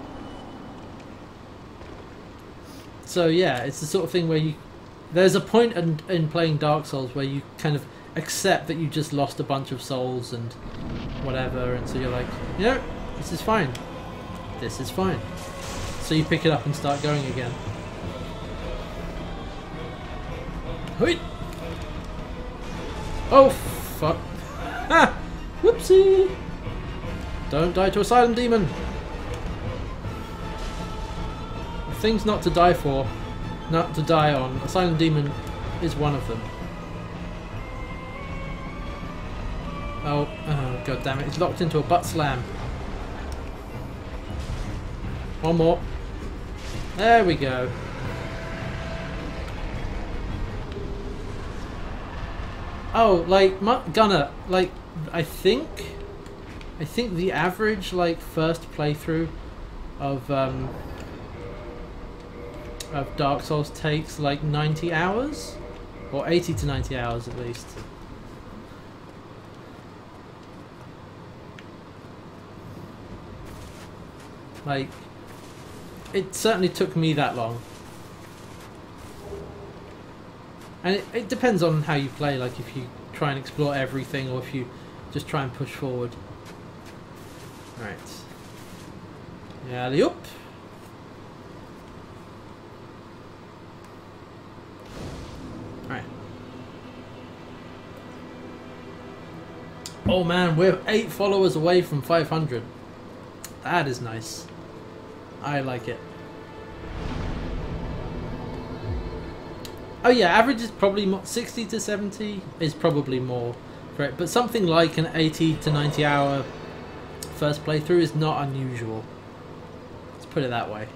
So yeah, it's the sort of thing where you, there's a point in, in playing Dark Souls where you kind of accept that you just lost a bunch of souls and whatever, and so you're like, you know, this is fine. This is fine. So you pick it up and start going again. Wait. Oh fuck. Ah! Whoopsie! Don't die to Asylum Demon! Things not to die for, not to die on. Asylum Demon is one of them. Oh, oh god damn it, it's locked into a butt slam. One more. There we go. Oh, like, Gunner, like, I think, I think the average, like, first playthrough of, um, of Dark Souls takes, like, ninety hours? Or eighty to ninety hours, at least. Like, it certainly took me that long. And it, it depends on how you play, like if you try and explore everything or if you just try and push forward. Right. Alley up. Right. Oh man, we're eight followers away from five hundred. That is nice. I like it. Oh yeah, average is probably more, sixty to seventy is probably more for it, but something like an eighty to ninety hour first playthrough is not unusual. Let's put it that way.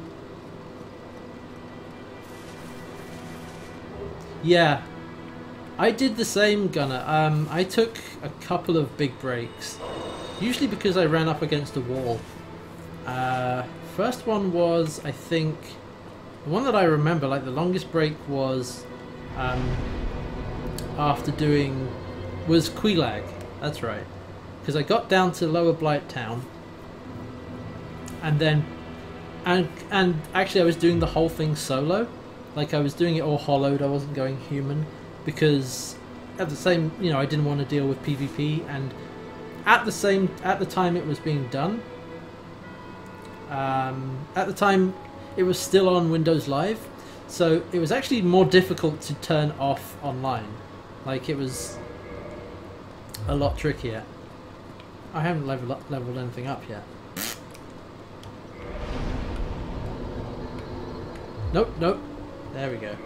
Yeah, I did the same, Gunner. Um, I took a couple of big breaks, usually because I ran up against a wall. Uh, first one was, I think, the one that I remember, like the longest break was um, after doing, was Quelaag, that's right. Because I got down to Lower Blight Town, and then, and, and actually I was doing the whole thing solo. Like I was doing it all hollowed, I wasn't going human, because at the same, you know, I didn't want to deal with PvP, and at the same, at the time it was being done, Um, at the time, it was still on Windows Live, so it was actually more difficult to turn off online. Like, it was a lot trickier. I haven't leveled, up, leveled anything up yet. Nope, nope. There we go.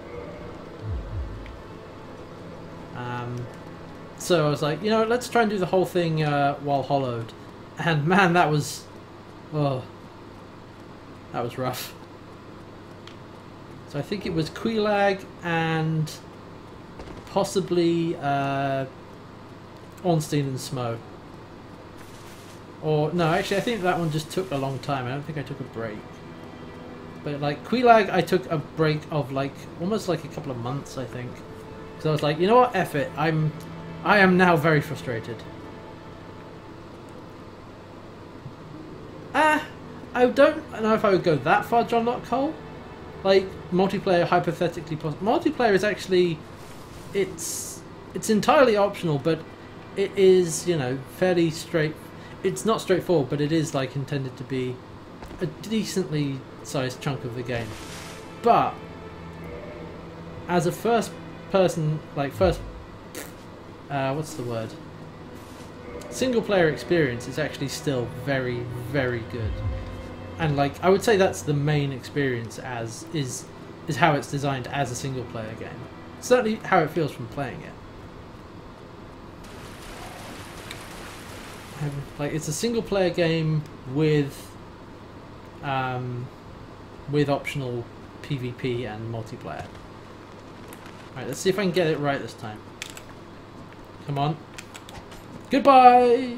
Um, so I was like, you know, let's try and do the whole thing uh, while hollowed. And man, that was... Oh. That was rough. So I think it was Quelaag and possibly uh, Ornstein and Smo. Or, no, actually I think that one just took a long time. I don't think I took a break. But like Quelaag, I took a break of like almost like a couple of months, I think. So I was like, you know what, F it. I'm, I am now very frustrated. Ah, I don't know if I would go that far, John Locke Cole. Like multiplayer, hypothetically possible. Multiplayer is actually, it's it's entirely optional, but it is, you know, fairly straight. It's not straightforward, but it is like intended to be a decently sized chunk of the game. But as a first person, like first, uh, what's the word? Single player experience is actually still very, very good. And like I would say that's the main experience as is is how it's designed as a single player game. Certainly how it feels from playing it. Like it's a single player game with um, with optional PvP and multiplayer. Alright, let's see if I can get it right this time. Come on. Goodbye!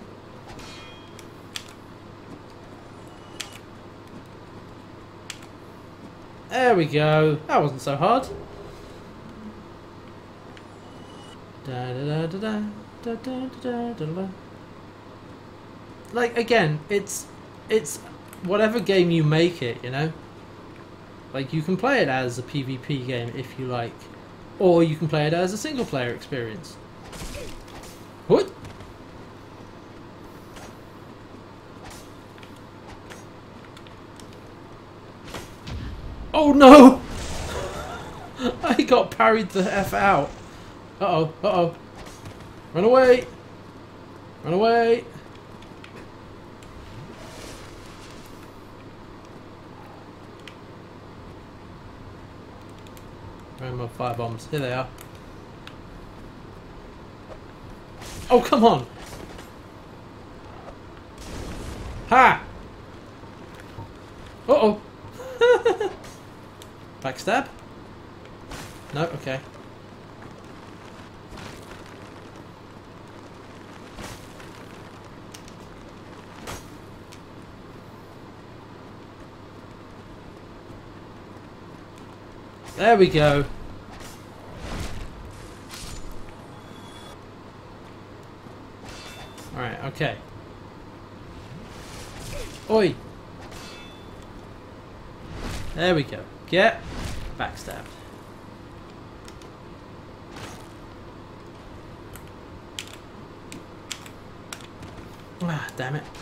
There we go. That wasn't so hard. Da da da da da da da da da. Like again, it's it's whatever game you make it, you know. Like you can play it as a PvP game if you like, or you can play it as a single player experience. What? Oh no! I got parried the F out. Uh oh, uh oh. Run away! Run away! Where are my fire bombs? Here they are. Oh, come on! Ha! Uh oh! Backstab? No? Okay. There we go. Alright, okay. Oi! There we go. Get backstabbed. Ah, damn it.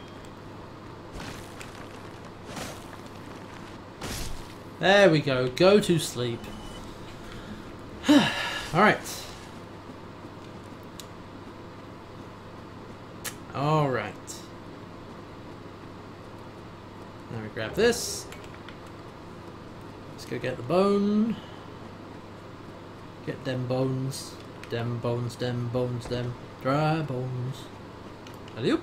There we go. Go to sleep. Alright. Alright. Now we grab this. Let's go get the bone. Get them bones. Dem bones, dem bones, dem dry bones. Alley-oop.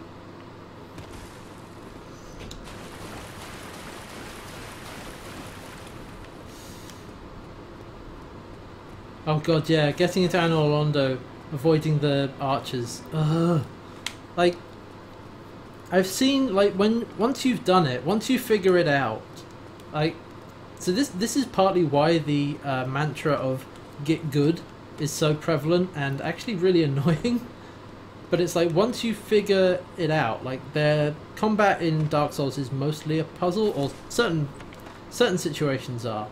Oh god, yeah, getting into Anor Londo, avoiding the archers. Ugh. Like, I've seen, like, when, once you've done it, once you figure it out, like, so this, this is partly why the uh, mantra of get good is so prevalent and actually really annoying. But it's like, once you figure it out, like, their combat in Dark Souls is mostly a puzzle, or certain, certain situations are.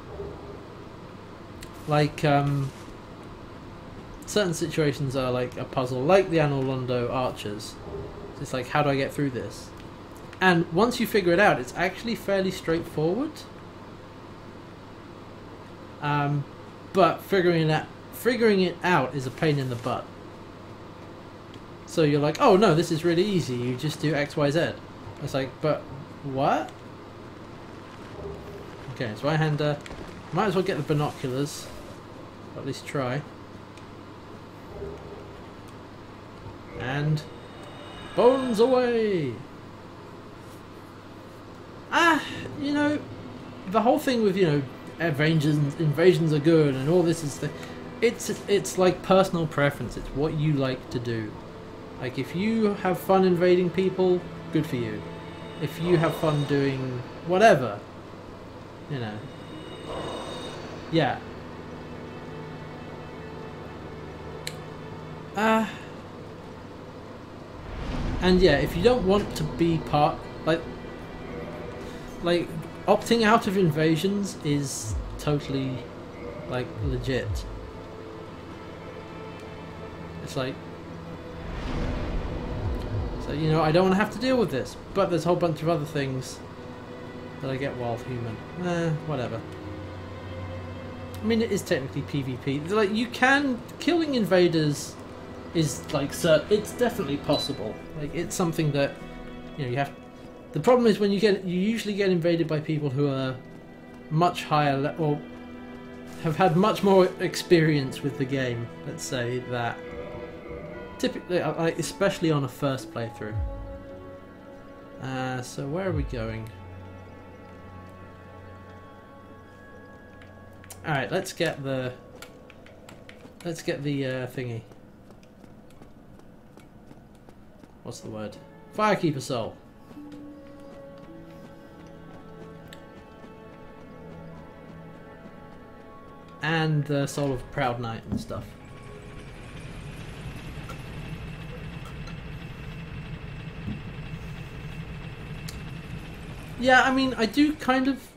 Like, um, certain situations are like a puzzle, like the Anor Londo archers. It's like, how do I get through this? And once you figure it out, it's actually fairly straightforward. Um, but figuring it out, figuring it out is a pain in the butt. So you're like, oh no, this is really easy. You just do X, Y, Z. It's like, but what? Okay, so I hander. Might as well get the binoculars. Or at least try. And bones away. Ah, you know, the whole thing with, you know, invasions, invasions are good and all this is the, it's it's like personal preference. It's what you like to do. Like if you have fun invading people, good for you. If you have fun doing whatever, you know, yeah. Ah. Uh, and yeah, if you don't want to be part, like. Like, opting out of invasions is totally, like, legit. It's like... So, you know, I don't want to have to deal with this, but there's a whole bunch of other things that I get while human. Eh, whatever. I mean, it is technically PvP. Like, you can... Killing invaders is, like, cert it's definitely possible. Like, it's something that, you know, you have... The problem is when you get you usually get invaded by people who are much higher le or have had much more experience with the game. Let's say that typically, like, especially on a first playthrough. Uh, so where are we going? All right, let's get the let's get the uh, thingy. What's the word? Firekeeper soul. And the soul of Proud Knight and stuff. Yeah, I mean, I do kind of...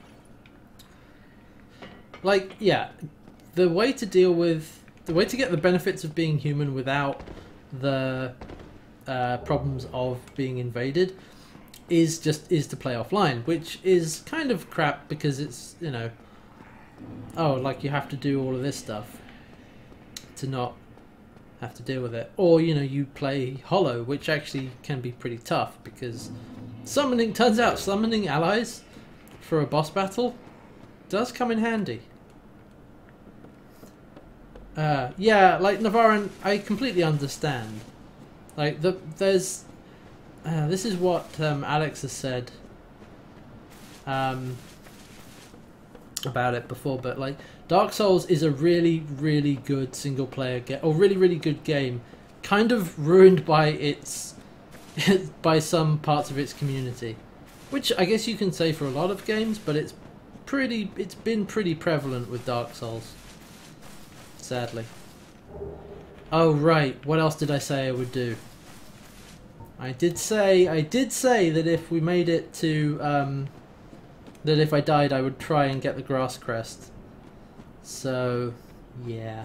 Like, yeah, the way to deal with... The way to get the benefits of being human without the uh, problems of being invaded is just is to play offline, which is kind of crap because it's, you know... Oh, like you have to do all of this stuff to not have to deal with it. Or, you know, you play Hollow, which actually can be pretty tough because summoning, turns out summoning allies for a boss battle does come in handy. Uh, yeah, like Navaran, I completely understand. Like, the, there's... Uh, this is what um, Alex has said. Um... about it before, but like Dark Souls is a really really good single player game, or really really good game, kind of ruined by its by some parts of its community, which I guess you can say for a lot of games, but it's pretty it's been pretty prevalent with Dark Souls, sadly. Oh right, what else did I say I would do? I did say I did say that if we made it to um that if I died I would try and get the grass crest. So, yeah.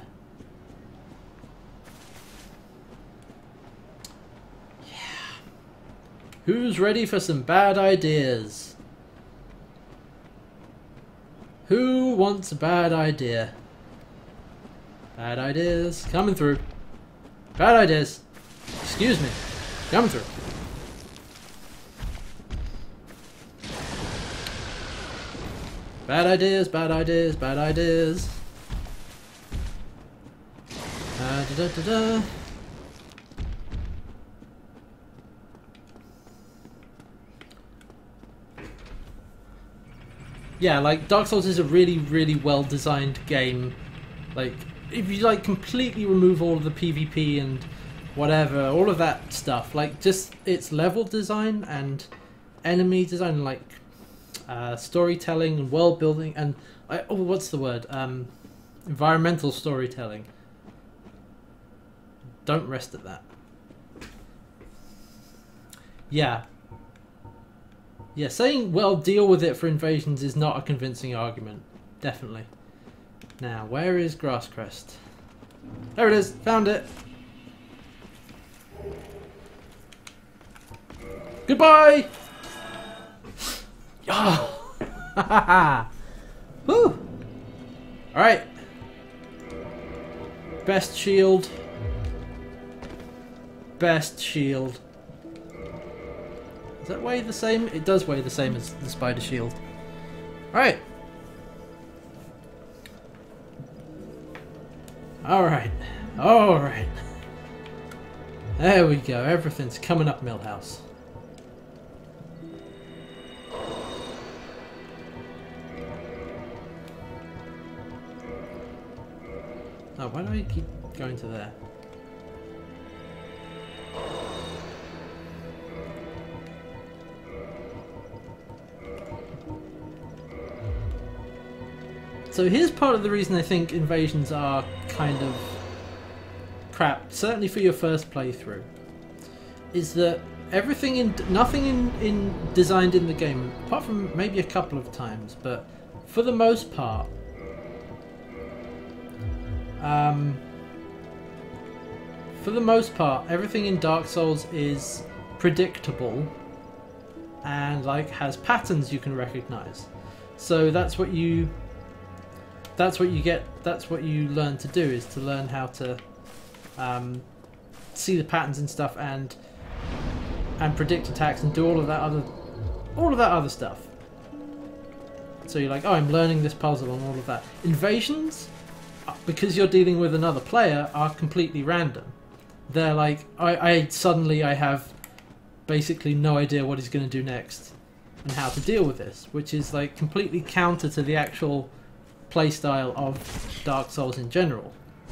Yeah. Who's ready for some bad ideas? Who wants a bad idea? Bad ideas coming through. Bad ideas. Excuse me. Coming through. Bad ideas, bad ideas, bad ideas. Uh, da, da, da, da. Yeah, like Dark Souls is a really, really well designed game. Like, if you like completely remove all of the PvP and whatever, all of that stuff, like just its level design and enemy design, like Uh, storytelling and world building and uh, oh, what's the word? Um, environmental storytelling. Don't rest at that. Yeah. Yeah, saying, well, deal with it for invasions is not a convincing argument. Definitely. Now, where is Grasscrest? There it is. Found it. Goodbye! Oh! Woo! Alright. Best shield. Best shield. Does that weigh the same? It does weigh the same as the spider shield. Alright. Alright. Alright. There we go. Everything's coming up Millhouse. Oh, why do I keep going to there? So here's part of the reason I think invasions are kind of crap, certainly for your first playthrough, is that everything in nothing in, in designed in the game, apart from maybe a couple of times, but for the most part, um, for the most part, everything in Dark Souls is predictable and like has patterns you can recognize. So that's what you that's what you get that's what you learn to do, is to learn how to um, see the patterns and stuff and and predict attacks and do all of that other all of that other stuff. So you're like, oh, I'm learning this puzzle and all of that. Invasions, because you're dealing with another player, are completely random. They're like, I, I suddenly I have basically no idea what he's going to do next and how to deal with this, which is like completely counter to the actual playstyle of Dark Souls in general.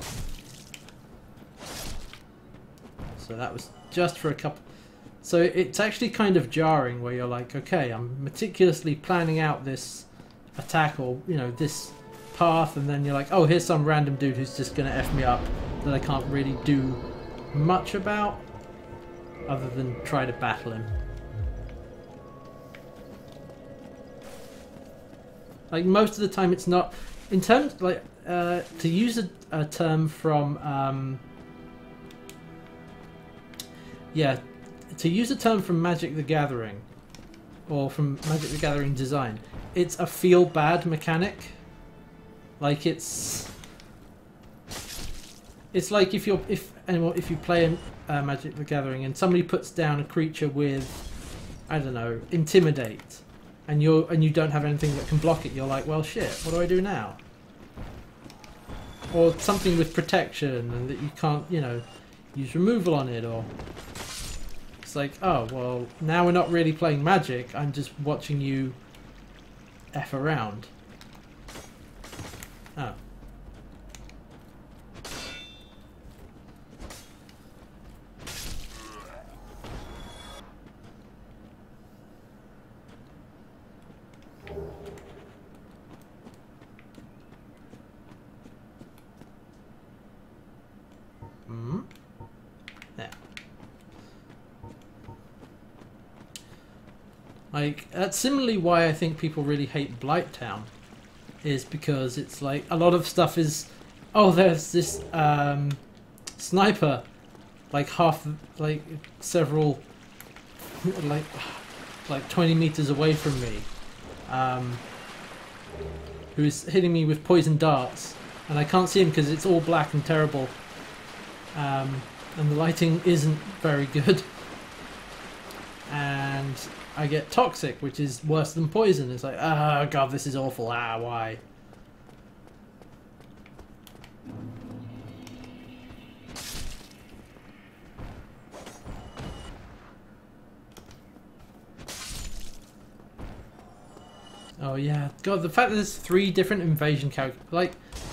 So that was just for a couple. So it's actually kind of jarring where you're like, okay, I'm meticulously planning out this attack or, you know, this path, and then you're like, oh, here's some random dude who's just going to F me up that I can't really do much about other than try to battle him. Like, most of the time it's not, in terms, like, uh, to use a, a term from, um, yeah, to use a term from Magic the Gathering, or from Magic the Gathering design, it's a feel-bad mechanic. Like, it's, it's like if you're, if anyone, if you play uh, Magic the Gathering and somebody puts down a creature with, I don't know, Intimidate, and you're and you don't have anything that can block it, you're like, well, shit, what do I do now? Or something with protection and that you can't, you know, use removal on it, or it's like, oh, well, now we're not really playing Magic, I'm just watching you F around. Oh. Hmm. There. Like, that's similarly why I think people really hate Blighttown, is because it's like a lot of stuff is, oh, there's this um, sniper, like half, like several, like like twenty meters away from me, um, who's hitting me with poison darts, and I can't see him because it's all black and terrible, um, and the lighting isn't very good, and I get toxic, which is worse than poison. It's like, oh god, this is awful. Ah, why? Oh yeah, god, the fact that there's three different invasion calc, like,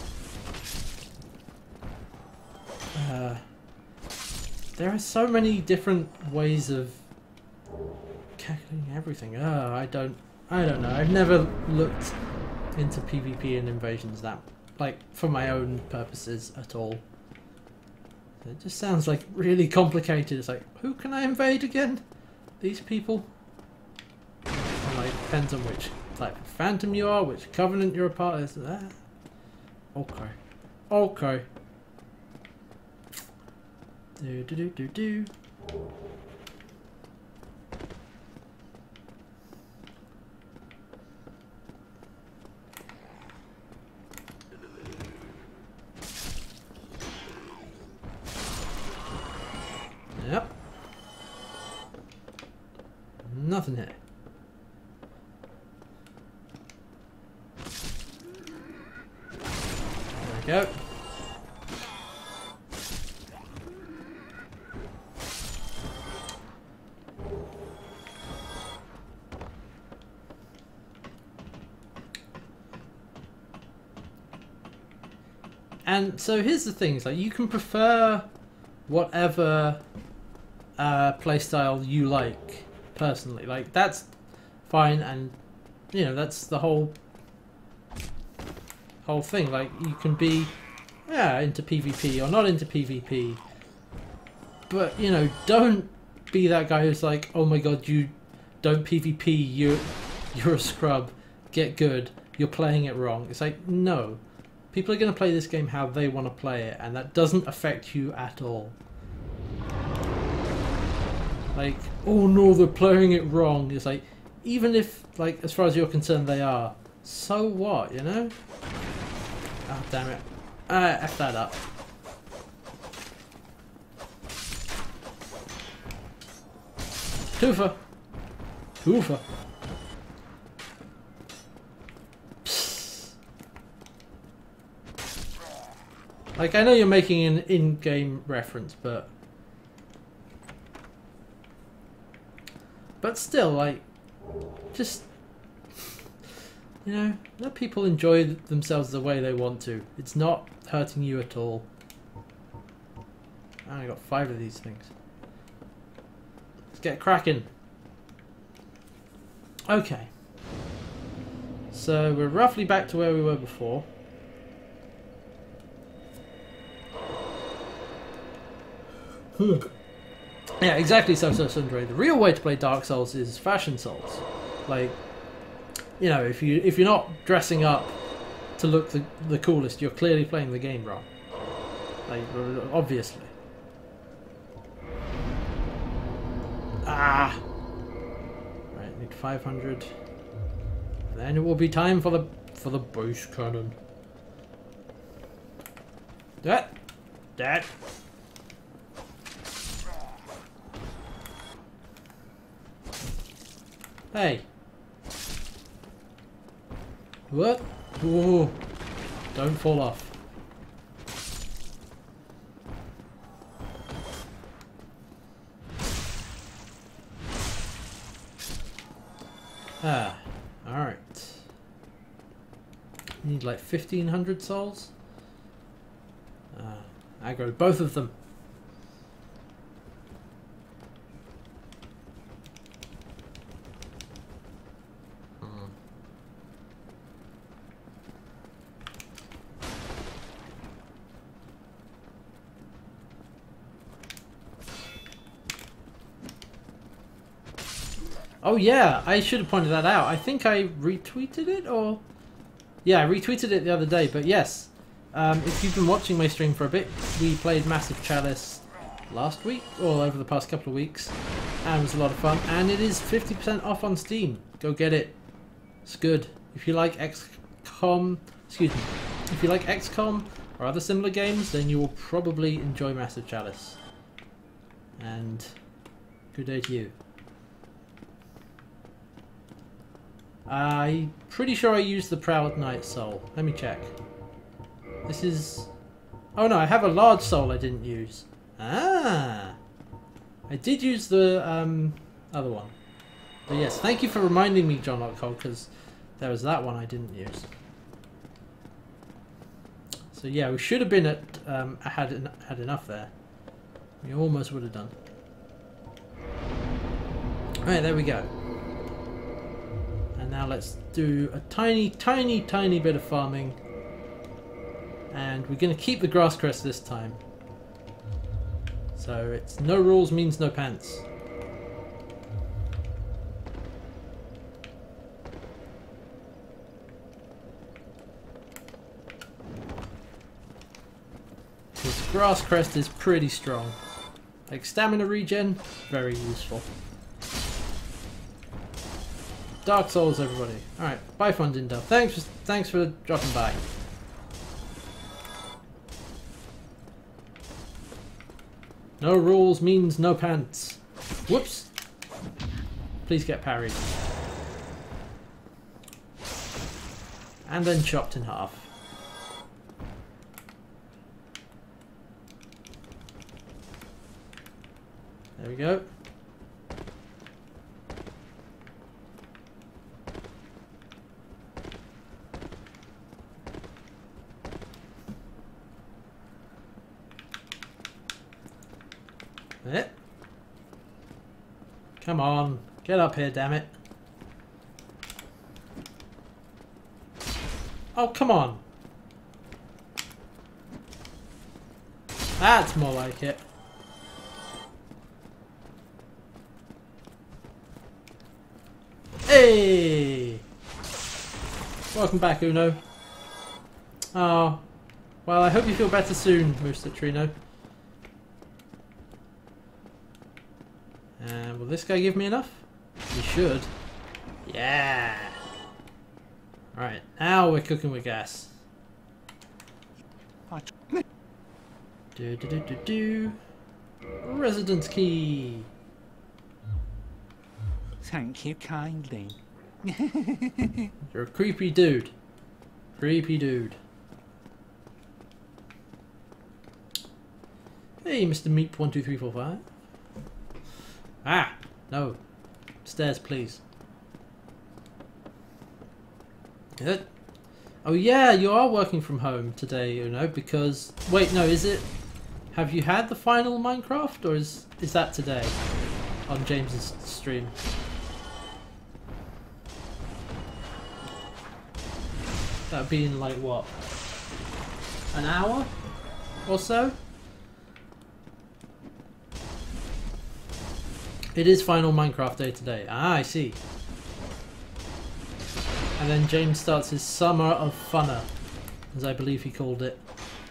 uh, there are so many different ways of calculating everything. Oh, I don't, I don't know. I've never looked into PvP and invasions that, like, for my own purposes at all. It just sounds like really complicated. It's like, who can I invade again? These people? And, like, depends on which type of phantom you are, which covenant you're a part of. Ah. Okay. Okay. Do do do do do. we go. And so here's the thing, it's like you can prefer whatever uh, playstyle you like personally. Like that's fine, and you know that's the whole whole thing. Like you can be yeah into PvP or not into PvP, but you know don't be that guy who's like, oh my god, you don't PvP, you you're a scrub, get good, you're playing it wrong. It's like no. People are going to play this game how they want to play it, and that doesn't affect you at all. Like, oh no, they're playing it wrong. It's like, even if, like, as far as you're concerned they are, so what, you know? Oh, damn it. Ah, F that up. Twofer. Twofer. Like, I know you're making an in-game reference, but... But still, like... Just... You know, let people enjoy themselves the way they want to. It's not hurting you at all. I only got five of these things. Let's get cracking. Okay. So, we're roughly back to where we were before. Yeah, exactly. So, so, Sundray. The real way to play Dark Souls is Fashion Souls. Like, you know, if you if you're not dressing up to look the the coolest, you're clearly playing the game wrong. Like, obviously. Ah. Right, need five hundred. Then it will be time for the for the boost cannon. That, that. Hey. What? Whoa. Don't fall off. Ah. Alright. Need like fifteen hundred souls? Ah. Aggro both of them. Oh yeah, I should have pointed that out. I think I retweeted it, or... Yeah, I retweeted it the other day, but yes. Um, if you've been watching my stream for a bit, we played Massive Chalice last week, or over the past couple of weeks, and it was a lot of fun, and it is fifty percent off on Steam. Go get it. It's good. If you like X COM, excuse me, if you like X COM or other similar games, then you will probably enjoy Massive Chalice. And good day to you. I'm pretty sure I used the Proud Knight soul. Let me check. This is... Oh no, I have a large soul I didn't use. Ah! I did use the um, other one. But yes, thank you for reminding me, John Lockhold, because there was that one I didn't use. So yeah, we should have been at... Um, I had, en had enough there. We almost would have done. Alright, there we go. Now let's do a tiny, tiny, tiny bit of farming. And we're going to keep the grass crest this time. So it's no rules means no pants. This grass crest is pretty strong. Like stamina regen, very useful. Dark Souls, everybody. Alright, bye Fun Dindel. Thanks for, thanks for dropping by. No rules means no pants. Whoops. Please get parried. And then chopped in half. There we go. Eh? Come on, get up here, damn it. Oh, come on. That's more like it. Hey! Welcome back, Uno. Oh, well, I hope you feel better soon, Moose Trino. And will this guy give me enough? He should. Yeah! Right, now we're cooking with gas. Do do do do do. Residence key. Thank you kindly. You're a creepy dude. Creepy dude. Hey, Mister Meep one two three four five. Ah, no. Stairs, please. Good. Oh yeah, you are working from home today, you know, because... Wait, no, is it... Have you had the final Minecraft, or is is that today? On James's stream? That would be in, like, what? An hour? Or so? It is final Minecraft day today. Ah, I see. And then James starts his Summer of Funner, as I believe he called it.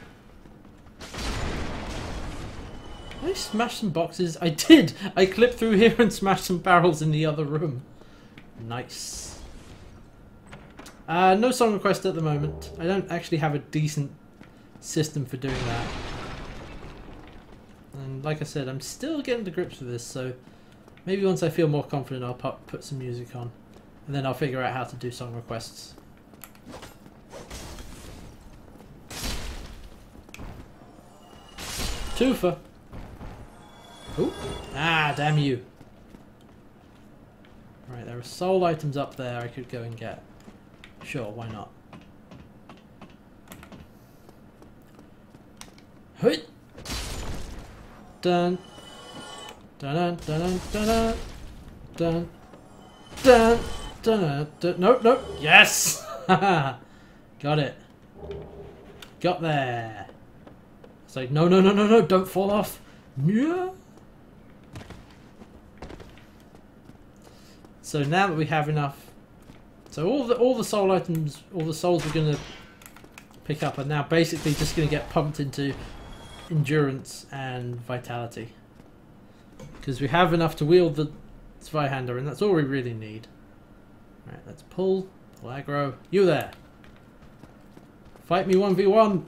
Did I smash some boxes? I did! I clipped through here and smashed some barrels in the other room. Nice. Uh, no song request at the moment. I don't actually have a decent system for doing that. And like I said, I'm still getting to grips with this, so maybe once I feel more confident I'll pop, put some music on. And then I'll figure out how to do song requests. Twofer. Ooh. Ah, damn you. Right, there are soul items up there I could go and get. Sure, why not? Hey. Dun. Dun dun dun dun dun dun dun dun. Nope, nope. Yes. Got it. Got there. It's like no, no, no, no, no! Don't fall off. Yeah. So now that we have enough, so all the all the soul items, all the souls we're gonna pick up are now basically just gonna get pumped into endurance and vitality, because we have enough to wield the Zweihander, and that's all we really need. All right, let's pull, pull aggro. You there? Fight me one v one.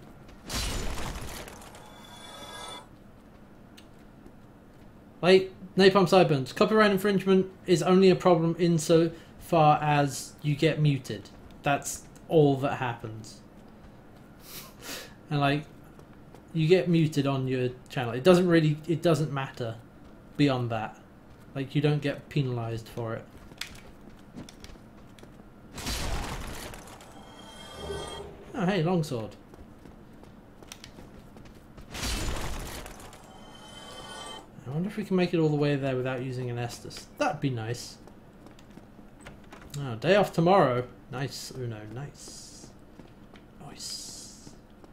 Like, Napalm Sideburns, copyright infringement is only a problem insofar as you get muted. That's all that happens. And like, you get muted on your channel. It doesn't really, it doesn't matter beyond that. Like, you don't get penalized for it. Oh hey, longsword. I wonder if we can make it all the way there without using an Estus. That'd be nice. Oh, day off tomorrow. Nice, Uno. Nice. Nice.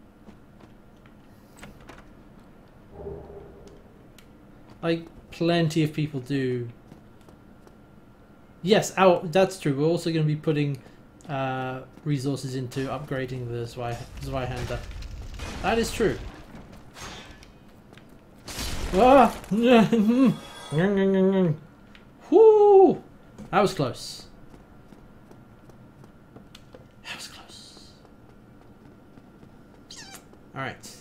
Like, plenty of people do. Yes, oh, that's true. We're also going to be putting uh, resources into upgrading the Zwei Zweihander. That is true. Ah! Whoo! That was close. That was close. Alright.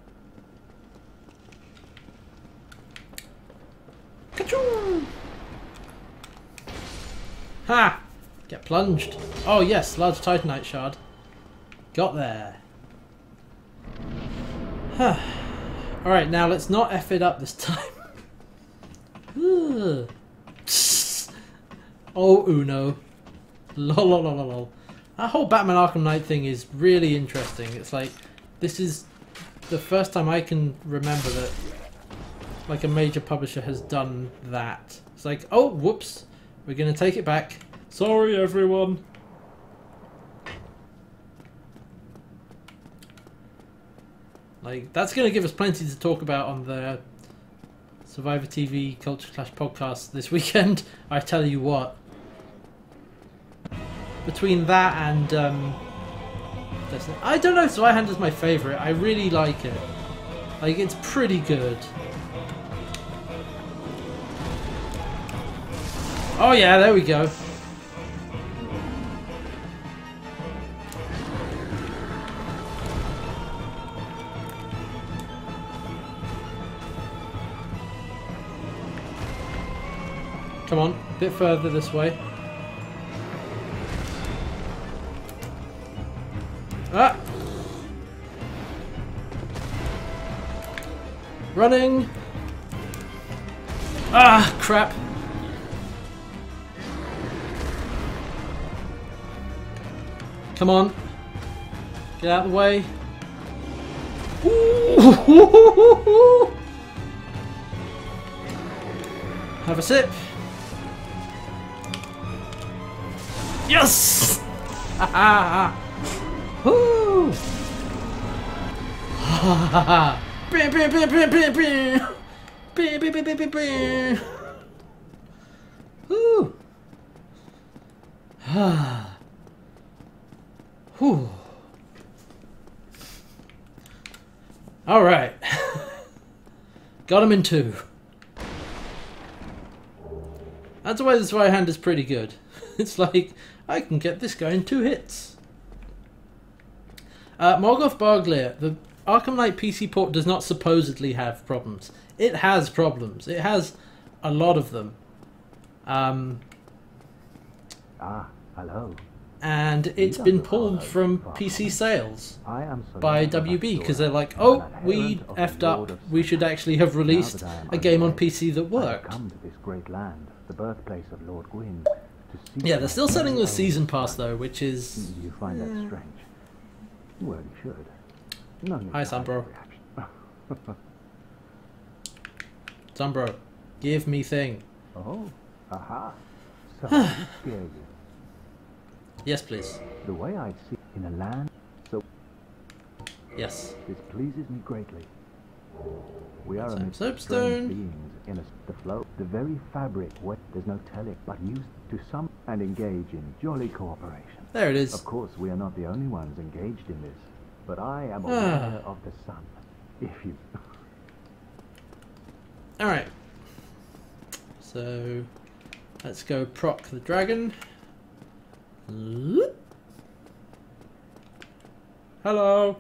Ka-choo! Ha! Get plunged. Oh yes, large Titanite shard. Got there. Huh. Alright, now let's not F it up this time. Ugh. Oh, Uno. Lol, lol, lol, lol, lol. That whole Batman Arkham Knight thing is really interesting. It's like, this is the first time I can remember that like a major publisher has done that. It's like, oh, whoops, we're going to take it back. Sorry, everyone. Like, that's going to give us plenty to talk about on the Survivor T V Culture Clash podcast this weekend. I tell you what. Between that and um, Destiny, I don't know. Zweihander's my favourite. I really like it. Like, it's pretty good. Oh yeah, there we go. Come on, a bit further this way. Ah! Running! Ah, crap! Come on. Get out of the way. Ooh. Have a sip. Yes! Ha ha! Woo! Ha ha ha! Bam bam bam bam bam bam! Bam bam bam bam bam bam! Woo! Ah. Whew. All right. Got him in two. That's why the Zweihand is pretty good. It's like, I can get this guy in two hits. Uh, Morgoth Barglair, the Arkham Knight P C port does not supposedly have problems. It has problems. It has a lot of them. Um, ah, hello. And it's been pulled from P C sales I am by W B because they're like, oh, we effed up. We should actually have released a game on P C that worked. Come to this great land, the birthplace of Lord Gwyn, to see Yeah, they're still selling the season pass though, which is. You find that strange? Well, you should. No need Hi, to hide Sunbro. your reaction. Sunbro, give me thing. Oh, aha. So, I scare you. Yes, please. The way I see in a land, so Yes. this pleases me greatly. We are Soap- amidst soapstone. strange beings in a, the flow, the very fabric where there's no telling, but used to some and engage in jolly cooperation. There it is. Of course, we are not the only ones engaged in this, but I am aware of the sun. If you Alright. So, let's go proc the dragon. Hello.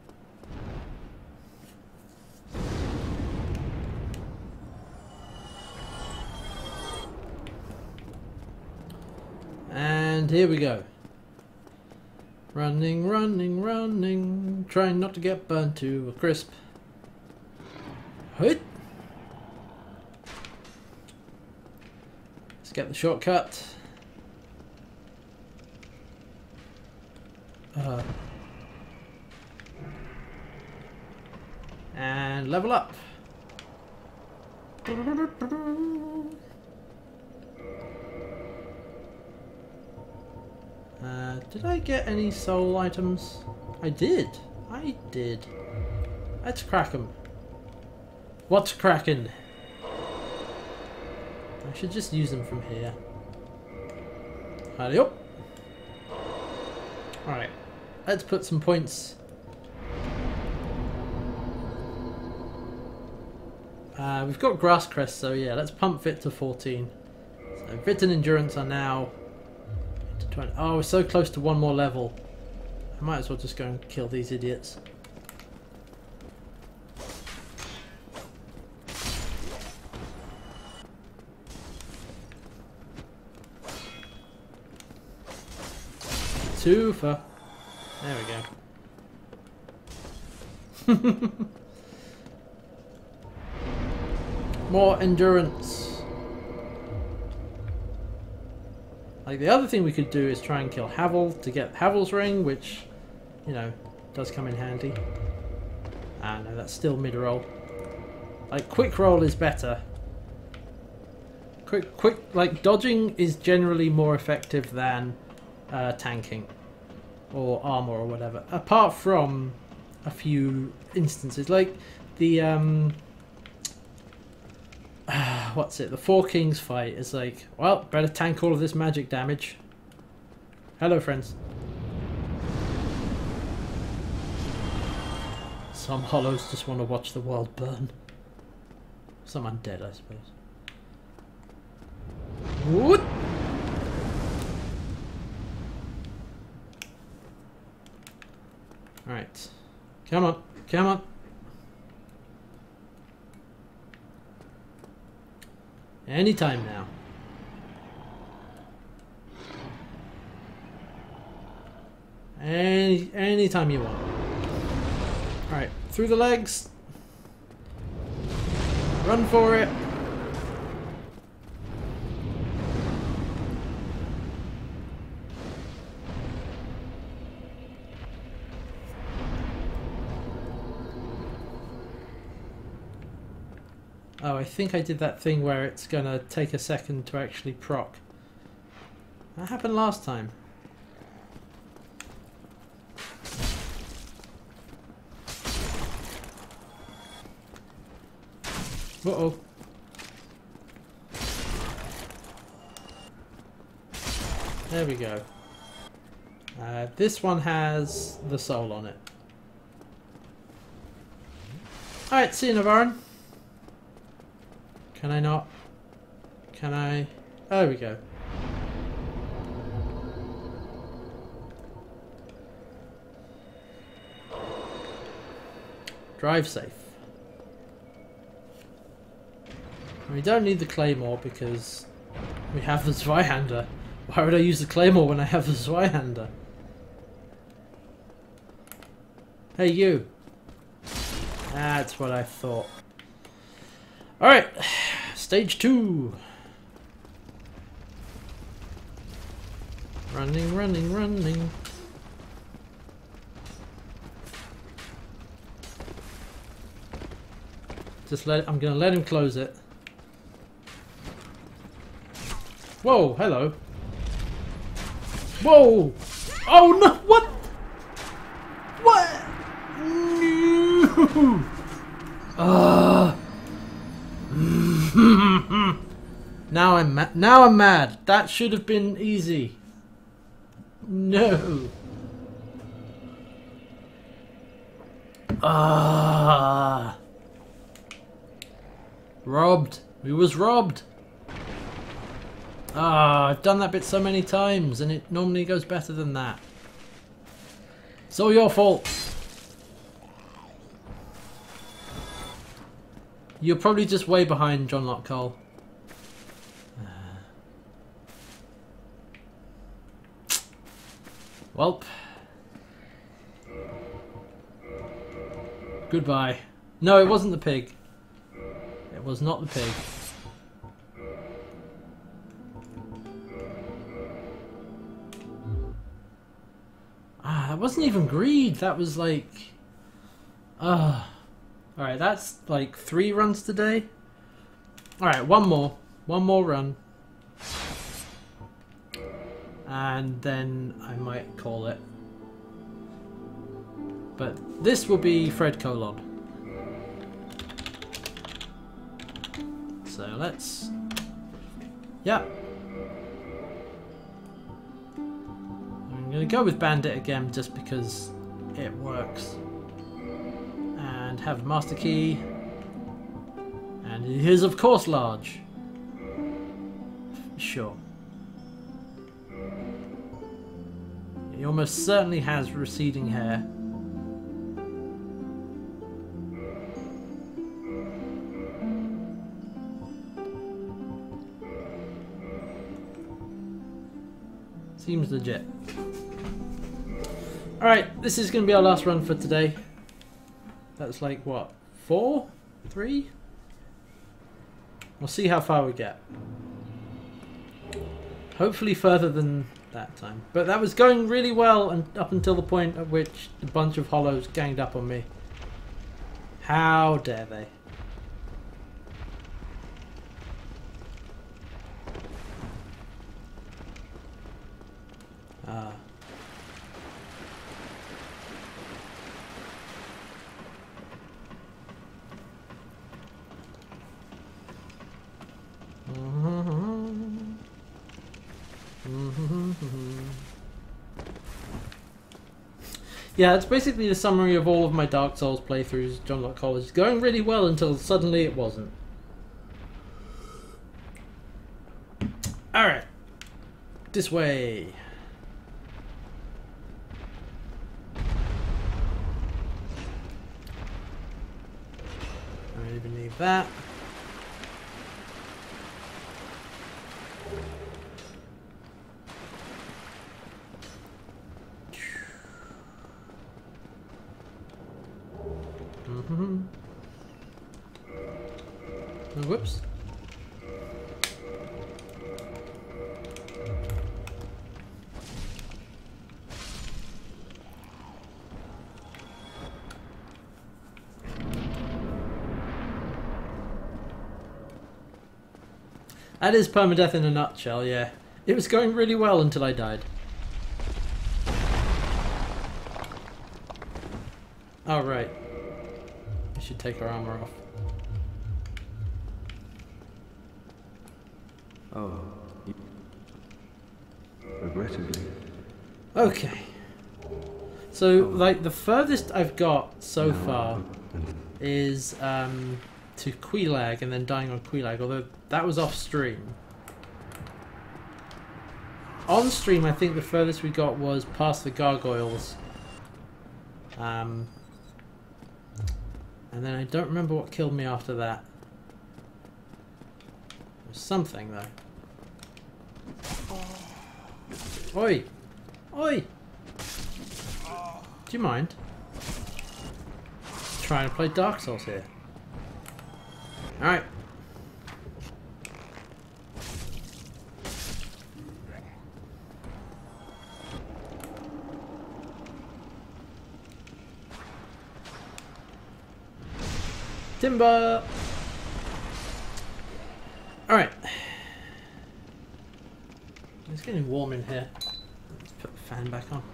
And here we go. Running, running, running. Trying not to get burnt to a crisp. Hit. Let's get the shortcut. Uh, and level up. Uh, did I get any soul items? I did. I did. Let's crack 'em. What's cracking? I should just use them from here. Hurry up. Alright. Let's put some points. Uh, we've got Grass Crest, so yeah, let's pump Vit to fourteen. So Vit and Endurance are now to twenty. Oh, we're so close to one more level. I might as well just go and kill these idiots. Two for. There we go. More endurance. Like, the other thing we could do is try and kill Havel to get Havel's ring, which, you know, does come in handy. Ah, no, that's still mid-roll. Like, quick roll is better. Quick, quick, like, dodging is generally more effective than uh, tanking. Or armor or whatever. Apart from a few instances. Like, the, um... what's it? The Four Kings fight is like, well, better tank all of this magic damage. Hello, friends. Some hollows just want to watch the world burn. Some undead, I suppose. What? Alright. Come on. Come on. Anytime now. Any anytime you want. Alright, through the legs. Run for it. Oh, I think I did that thing where it's gonna take a second to actually proc. That happened last time. Uh-oh. There we go. Uh, this one has the soul on it. Alright, see you, Navarin. Can I not? Can I? Oh, there we go. Drive safe. We don't need the Claymore because we have the Zweihander. Why would I use the Claymore when I have the Zweihander? Hey, you. That's what I thought. Alright. Stage two. Running, running, running. Just let. I'm gonna let him close it. Whoa! Hello. Whoa! Oh no! What? What? No! Ah! Now I'm ma now I'm mad. That should have been easy. No. Ah. Robbed. We was robbed. Ah, I've done that bit so many times and it normally goes better than that. It's all your fault. You're probably just way behind John Locke Cole. Welp. Goodbye. No, it wasn't the pig. It was not the pig. Ah, that wasn't even greed. That was like... Ah. Uh, Alright, that's like three runs today. Alright, one more. One more run. And then I might call it. But this will be Fred Colod. So let's... Yeah. I'm going to go with Bandit again just because it works. And have Master Key. And it is of course large. Sure. He almost certainly has receding hair. Seems legit. Alright, this is going to be our last run for today. That's like, what, four? Three? We'll see how far we get. Hopefully further than that time. But that was going really well and up until the point at which a bunch of hollows ganged up on me. How dare they? Ah. Yeah, it's basically the summary of all of my Dark Souls playthroughs. John Locke College going really well until suddenly it wasn't. Alright. This way. I don't even need that. Mm-hmm. Oh, whoops. That is permadeath in a nutshell, yeah. It was going really well until I died. Oh, right. I should take our armor off. Oh. Regrettably. Okay. So, like, the furthest I've got so far is um, to Quelaag and then dying on Quelaag, although that was off stream. On stream, I think the furthest we got was past the gargoyles. Um, and then I don't remember what killed me after that. There was something, though. Oi! Oi! Do you mind? Trying to play Dark Souls here. Alright. Timber! Alright. It's getting warm in here. Let's put the fan back on.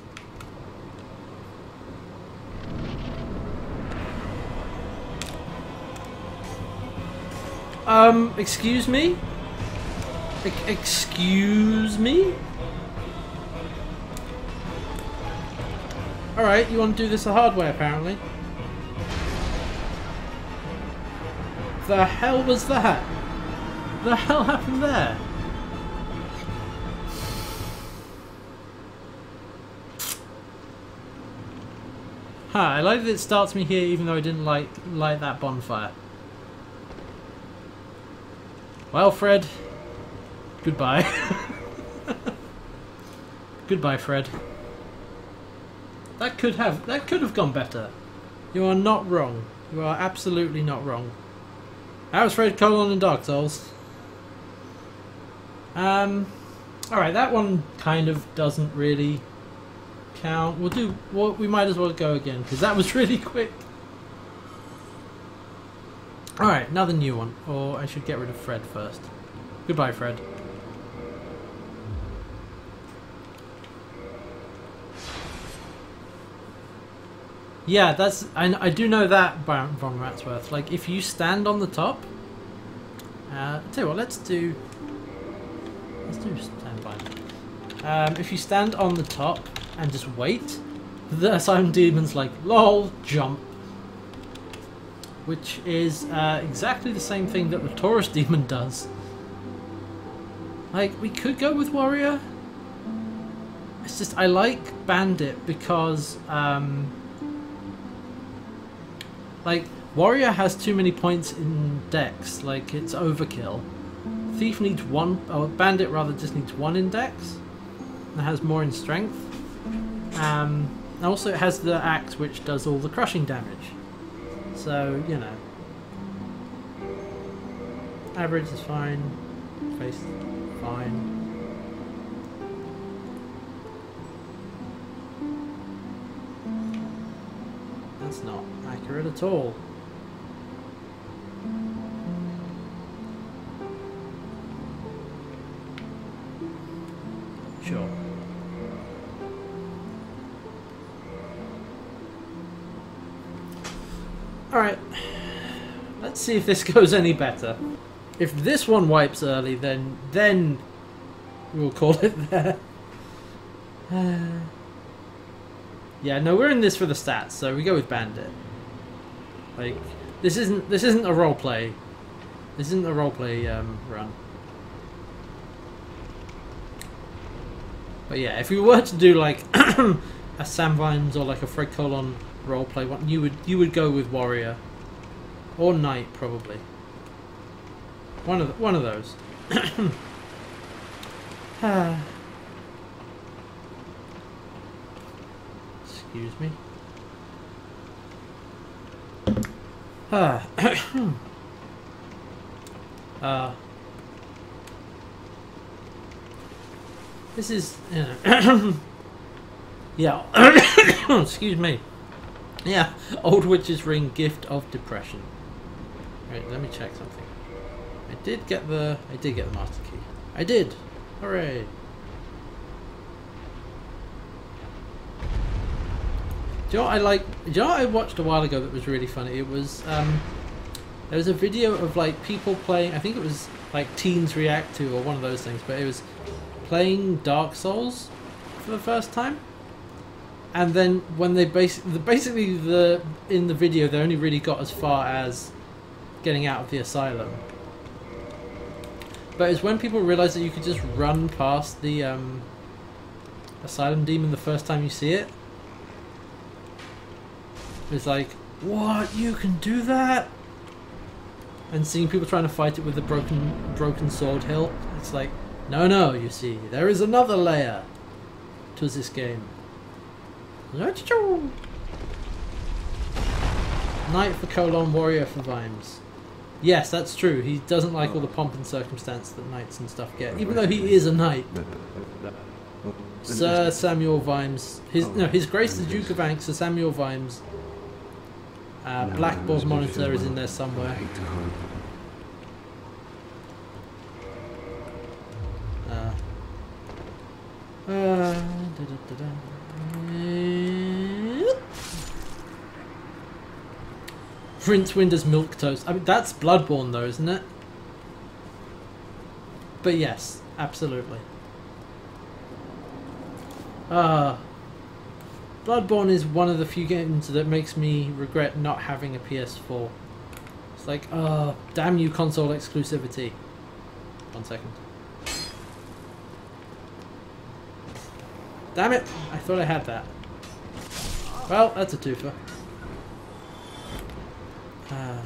Um, excuse me? E- excuse me? Alright, you want to do this the hard way, apparently. The hell was that? The hell happened there? Huh, I like that it starts me here even though I didn't like light that bonfire. Well, Fred, goodbye. Goodbye, Fred. That could have that could have gone better. You are not wrong. You are absolutely not wrong. How's Fred Colon and Dark Souls? Um, alright, that one kind of doesn't really count. We'll do, well, we might as well go again, because that was really quick. Alright, another new one. Or I should get rid of Fred first. Goodbye, Fred. Yeah, that's... I, I do know that, Von Ratsworth. Like, if you stand on the top... Uh, tell you what, let's do... Let's do stand by. Um, if you stand on the top and just wait, the Asylum Demon's like, lol, jump. Which is uh, exactly the same thing that the Taurus Demon does. Like, we could go with Warrior. It's just, I like Bandit because... Um, Like, Warrior has too many points in Dex, like it's overkill. Thief needs one, or Bandit rather just needs one in Dex, and has more in Strength. Um, and also it has the axe which does all the crushing damage. So, you know. Average is fine, face fine. That's not accurate at all. Sure. Alright. Let's see if this goes any better. If this one wipes early, then then we'll call it there. Uh, yeah, no, we're in this for the stats, so we go with Bandit. Like, this isn't this isn't a roleplay. This isn't a roleplay um, run. But yeah, if we were to do like a Sam Vimes or like a Fred Colon roleplay one, you would you would go with Warrior or Knight probably. One of the, one of those. Ah. Excuse me. Ah. uh. This is, you know, yeah. Excuse me. Yeah, Old Witch's Ring, Gift of Depression. Right, let me check something. I did get the, I did get the master key. I did. Hooray. Do you know what I like? Do you know what I watched a while ago that was really funny? It was um, there was a video of like people playing. I think it was like Teens React to or one of those things, but it was playing Dark Souls for the first time, and then when they basically basically the in the video they only really got as far as getting out of the asylum. But it's when people realized that you could just run past the um, asylum demon the first time you see it. It's like, what? You can do that? And seeing people trying to fight it with the broken broken sword hilt, it's like, no, no, you see, there is another layer to this game. Knight for Colon, Warrior for Vimes. Yes, that's true. He doesn't like all the pomp and circumstance that knights and stuff get, even though he is a knight. Sir Samuel Vimes, his no, His Grace the Duke of Ankh, Sir Samuel Vimes. Uh, Blackboard Monitor is in there somewhere. Uh, uh, da, da, da, da. Prince Winder's Milk Toast. I mean, that's Bloodborne though, isn't it? But yes, absolutely. Ah. Uh, Bloodborne is one of the few games that makes me regret not having a P S four. It's like, oh, damn you console exclusivity. One second. Damn it! I thought I had that. Well, that's a twofer. Uh,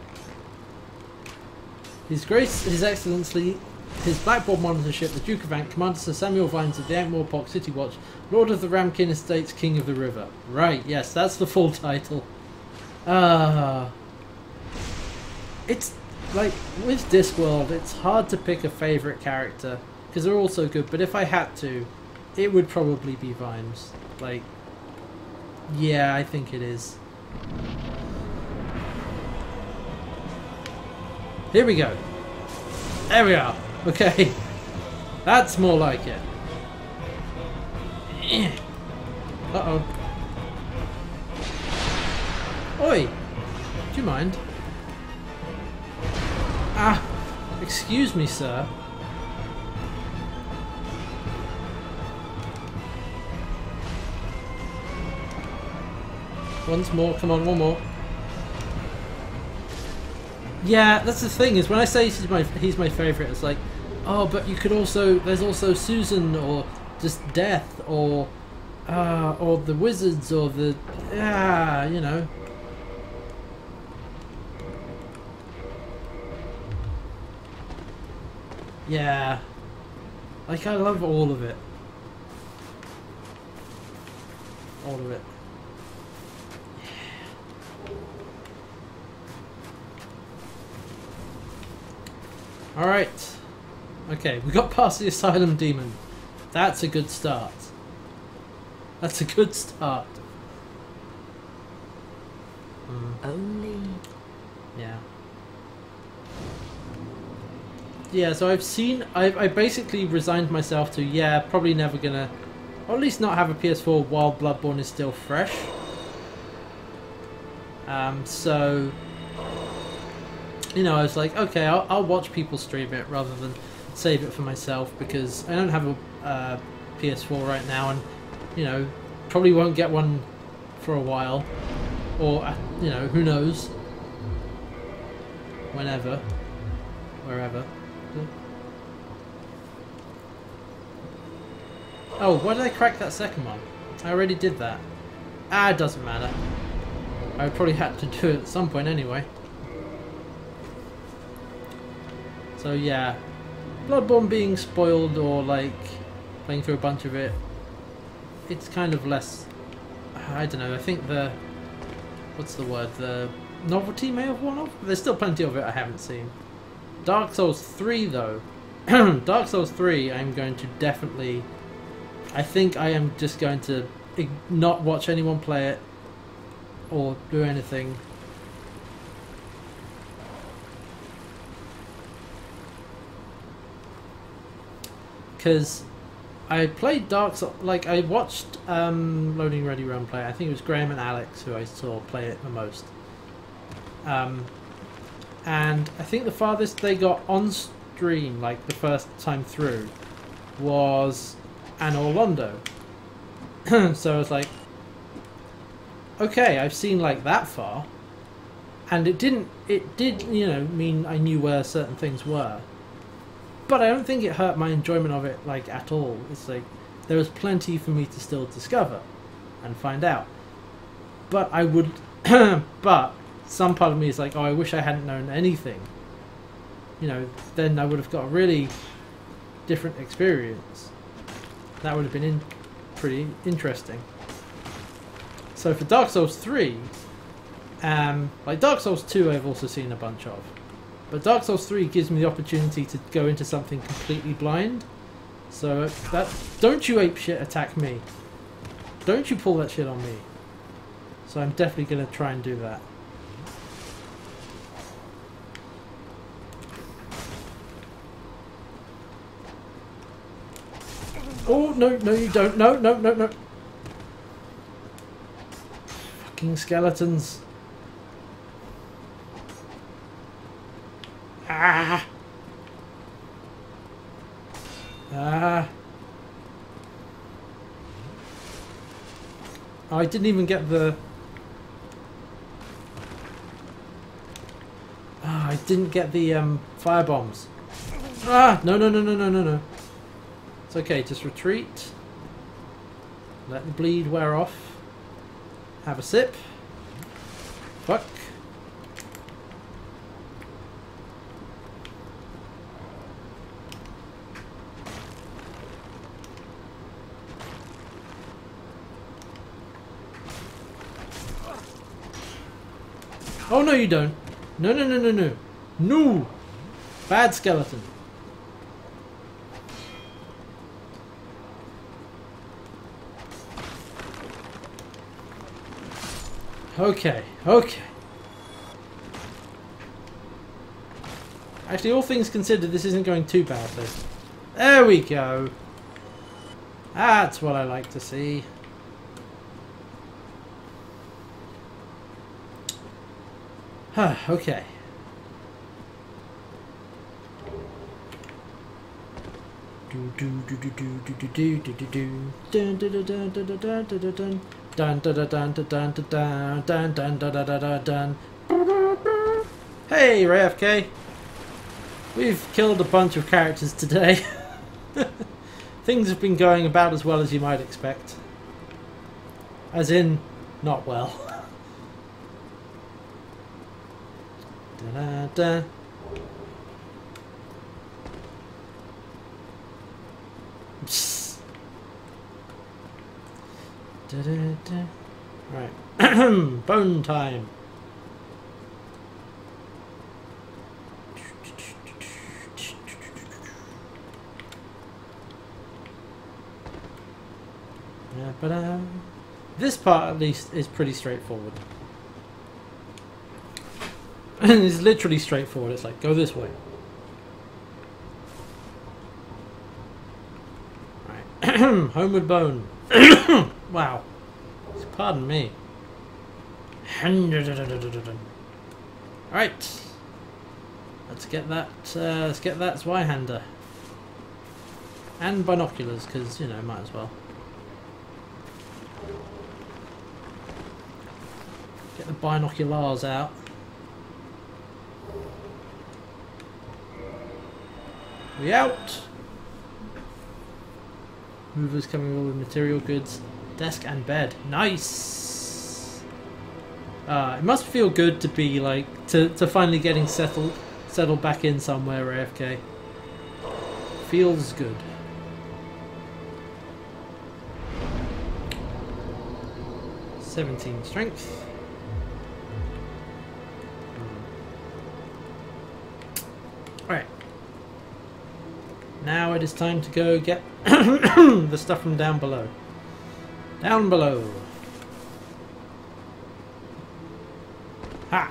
His Grace, His Excellency, His Blackboard Monitorship, the Duke of Ankh, Commander Sir Samuel Vimes of the Ankh-Morpork City Watch, Lord of the Ramkin Estates, King of the River. Right, yes, that's the full title. Ah, uh, it's like with Discworld, it's hard to pick a favourite character because they're all so good. But if I had to, it would probably be Vimes. Like, yeah, I think it is. Here we go. There we are. Okay, that's more like it. Uh-oh. Oi! Do you mind? Ah! Excuse me, sir. Once more, come on, one more. Yeah, that's the thing, is when I say he's my, he's my favourite, it's like, oh, but you could also, there's also Susan, or just Death, or uh, or the Wizards, or the, ah, you know. Yeah. Like, I love all of it. All of it. Alright. Okay, we got past the Asylum Demon. That's a good start. That's a good start. Only Yeah. Yeah, so I've seen, I I basically resigned myself to, yeah, probably never gonna, or at least not have a P S four while Bloodborne is still fresh. Um, so, you know, I was like, okay, I'll, I'll watch people stream it rather than save it for myself, because I don't have a uh, P S four right now, and, you know, probably won't get one for a while, or, uh, you know, who knows, whenever, wherever. Oh, why did I crack that second one? I already did that. Ah, it doesn't matter. I probably had to do it at some point anyway. So yeah, Bloodborne being spoiled or like playing through a bunch of it, it's kind of less, I don't know, I think the, what's the word, the novelty may have worn off? There's still plenty of it I haven't seen. Dark Souls three though, Dark Souls three I'm going to definitely, I think I am just going to not watch anyone play it or do anything. Because I played Dark Souls, like I watched um, Loading Ready Run play. I think it was Graham and Alex who I saw play it the most. Um, and I think the farthest they got on stream, like the first time through, was Anor Londo. So I was like, okay, I've seen like that far, and it didn't, it did, you know, mean I knew where certain things were, but I don't think it hurt my enjoyment of it like at all. It's like there was plenty for me to still discover and find out, but I would but some part of me is like, oh, I wish I hadn't known anything, you know, then I would have got a really different experience. That would have been in pretty interesting. So for Dark Souls three, um, like Dark Souls two I've also seen a bunch of, but Dark Souls three gives me the opportunity to go into something completely blind. So that, don't you ape shit attack me. Don't you pull that shit on me. So I'm definitely going to try and do that. Oh, no, no you don't. No, no, no, no. Fucking skeletons. Ah. Ah. Oh, I didn't even get the... Ah, I didn't get the um, fire bombs. Ah, no, no, no, no, no, no, no. It's okay, just retreat. Let the bleed wear off. Have a sip. Fuck. Oh no you don't. No no no no no. No! Bad skeleton. Okay, okay. Actually, all things considered, this isn't going too badly. There we go. That's what I like to see. Huh, okay. Do do do do do do do do do do dun dun dun dun dun dun dun dun dun. Dun dun dun dun dun dun dun dun dun dun dun dun dun. Hey, Ray F K. We've killed a bunch of characters today. Things have been going about as well as you might expect. As in, not well. Da da. Da, da, da. Right. Bone time. Yeah, but um, this part at least is pretty straightforward. It's literally straightforward. It's like, go this way. Right. Homeward Bone. Wow. Pardon me. Alright. Let's get that, uh, let's get that Zweihander. And binoculars, because, you know, might as well. Get the binoculars out. We out! Movers coming with all the material goods. Desk and bed. Nice! Uh, it must feel good to be like, to, to finally getting settled, settled back in somewhere, A F K. Feels good. seventeen strength. Alright. Now it is time to go get the stuff from down below. Down below. Ha!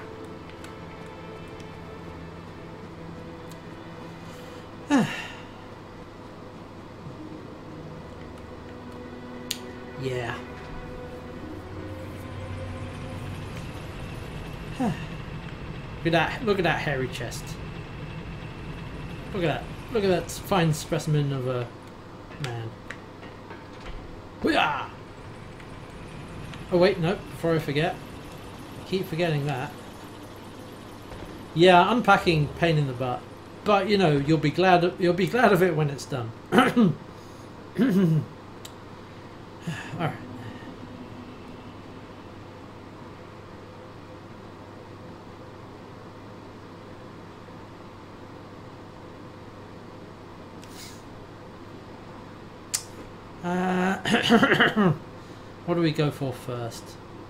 Yeah. Look at that! Look at that hairy chest. Look at that! Look at that fine specimen of a man. Hoo-yah! Oh wait, no! Before I forget, I keep forgetting that. Yeah, unpacking pain in the butt, but you know you'll be glad. Of, you'll be glad of it when it's done. All right. Uh, what do we go for first?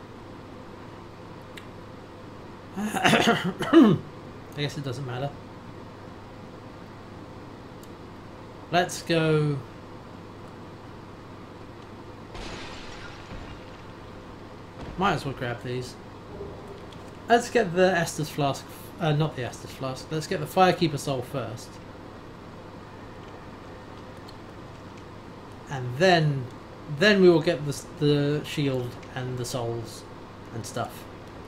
I guess it doesn't matter. Let's go. Might as well grab these. Let's get the Estus Flask. Uh, not the Estus Flask. Let's get the Firekeeper Soul first. And then, then we will get the, the shield and the souls and stuff.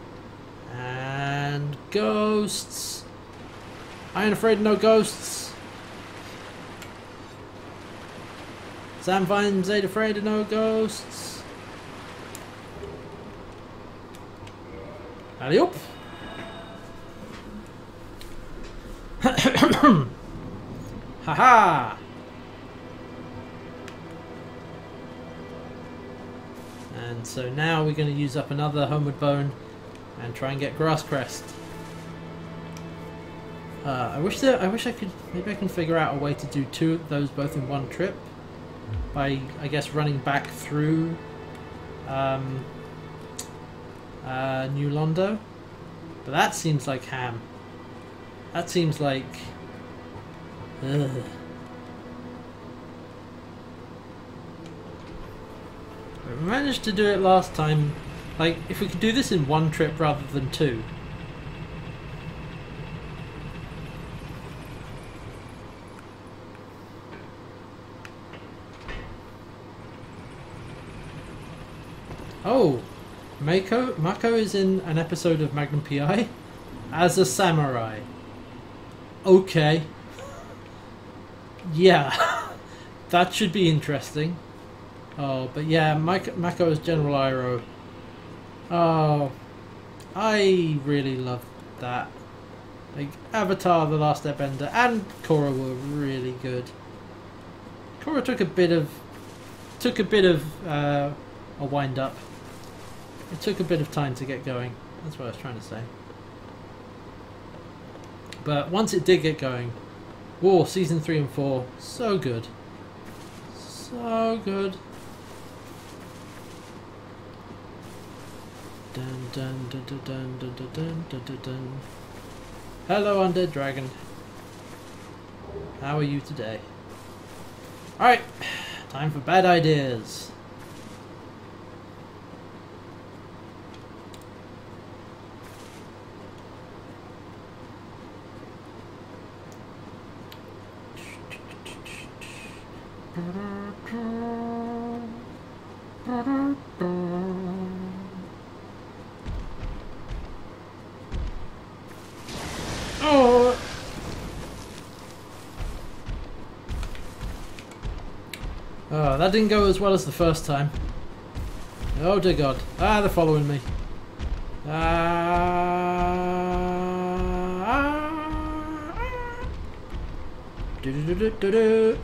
And ghosts. I ain't afraid of no ghosts. Sam Vines ain't afraid of no ghosts. Alley-oop. Ha-ha! And so now we're going to use up another Homeward Bone and try and get Grass Crest. Uh, I wish that I wish I could. Maybe I can figure out a way to do two of those both in one trip by, I guess, running back through um, uh, New Londo. But that seems like ham. That seems like. Ugh. We managed to do it last time. Like, if we could do this in one trip rather than two. Oh, Mako Mako is in an episode of Magnum P I as a samurai. Okay. Yeah, that should be interesting. Oh, but yeah, Mako, Mako is General Iroh. Oh, I really love that. Like, Avatar, The Last Airbender, and Korra were really good. Korra took a bit of took a bit of uh, a wind up. It took a bit of time to get going. That's what I was trying to say. But once it did get going, whoa, season three and four, so good, so good. Dun dun dun dun dun dun dun dun dun dun. Hello, Undead Dragon. How are you today? Alright, time for bad ideas. Oh! Oh, that didn't go as well as the first time. Oh dear God. Ah, they're following me. Ah. ah. Do do do do do do.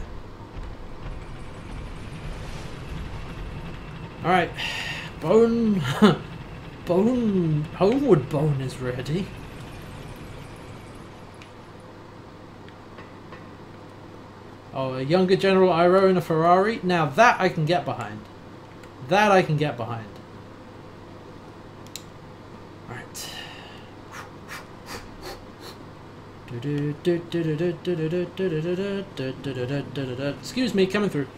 Alright. Bone. Bone. Homeward Bone is ready. Oh, a younger General Iroh in a Ferrari? Now that I can get behind. That I can get behind. Alright. Excuse me, coming through.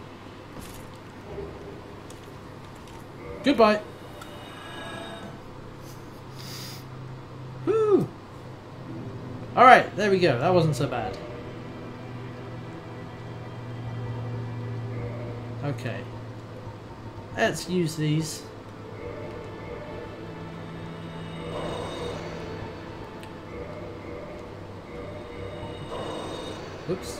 Goodbye. Woo! Alright, there we go. That wasn't so bad. Okay. Let's use these. Oops.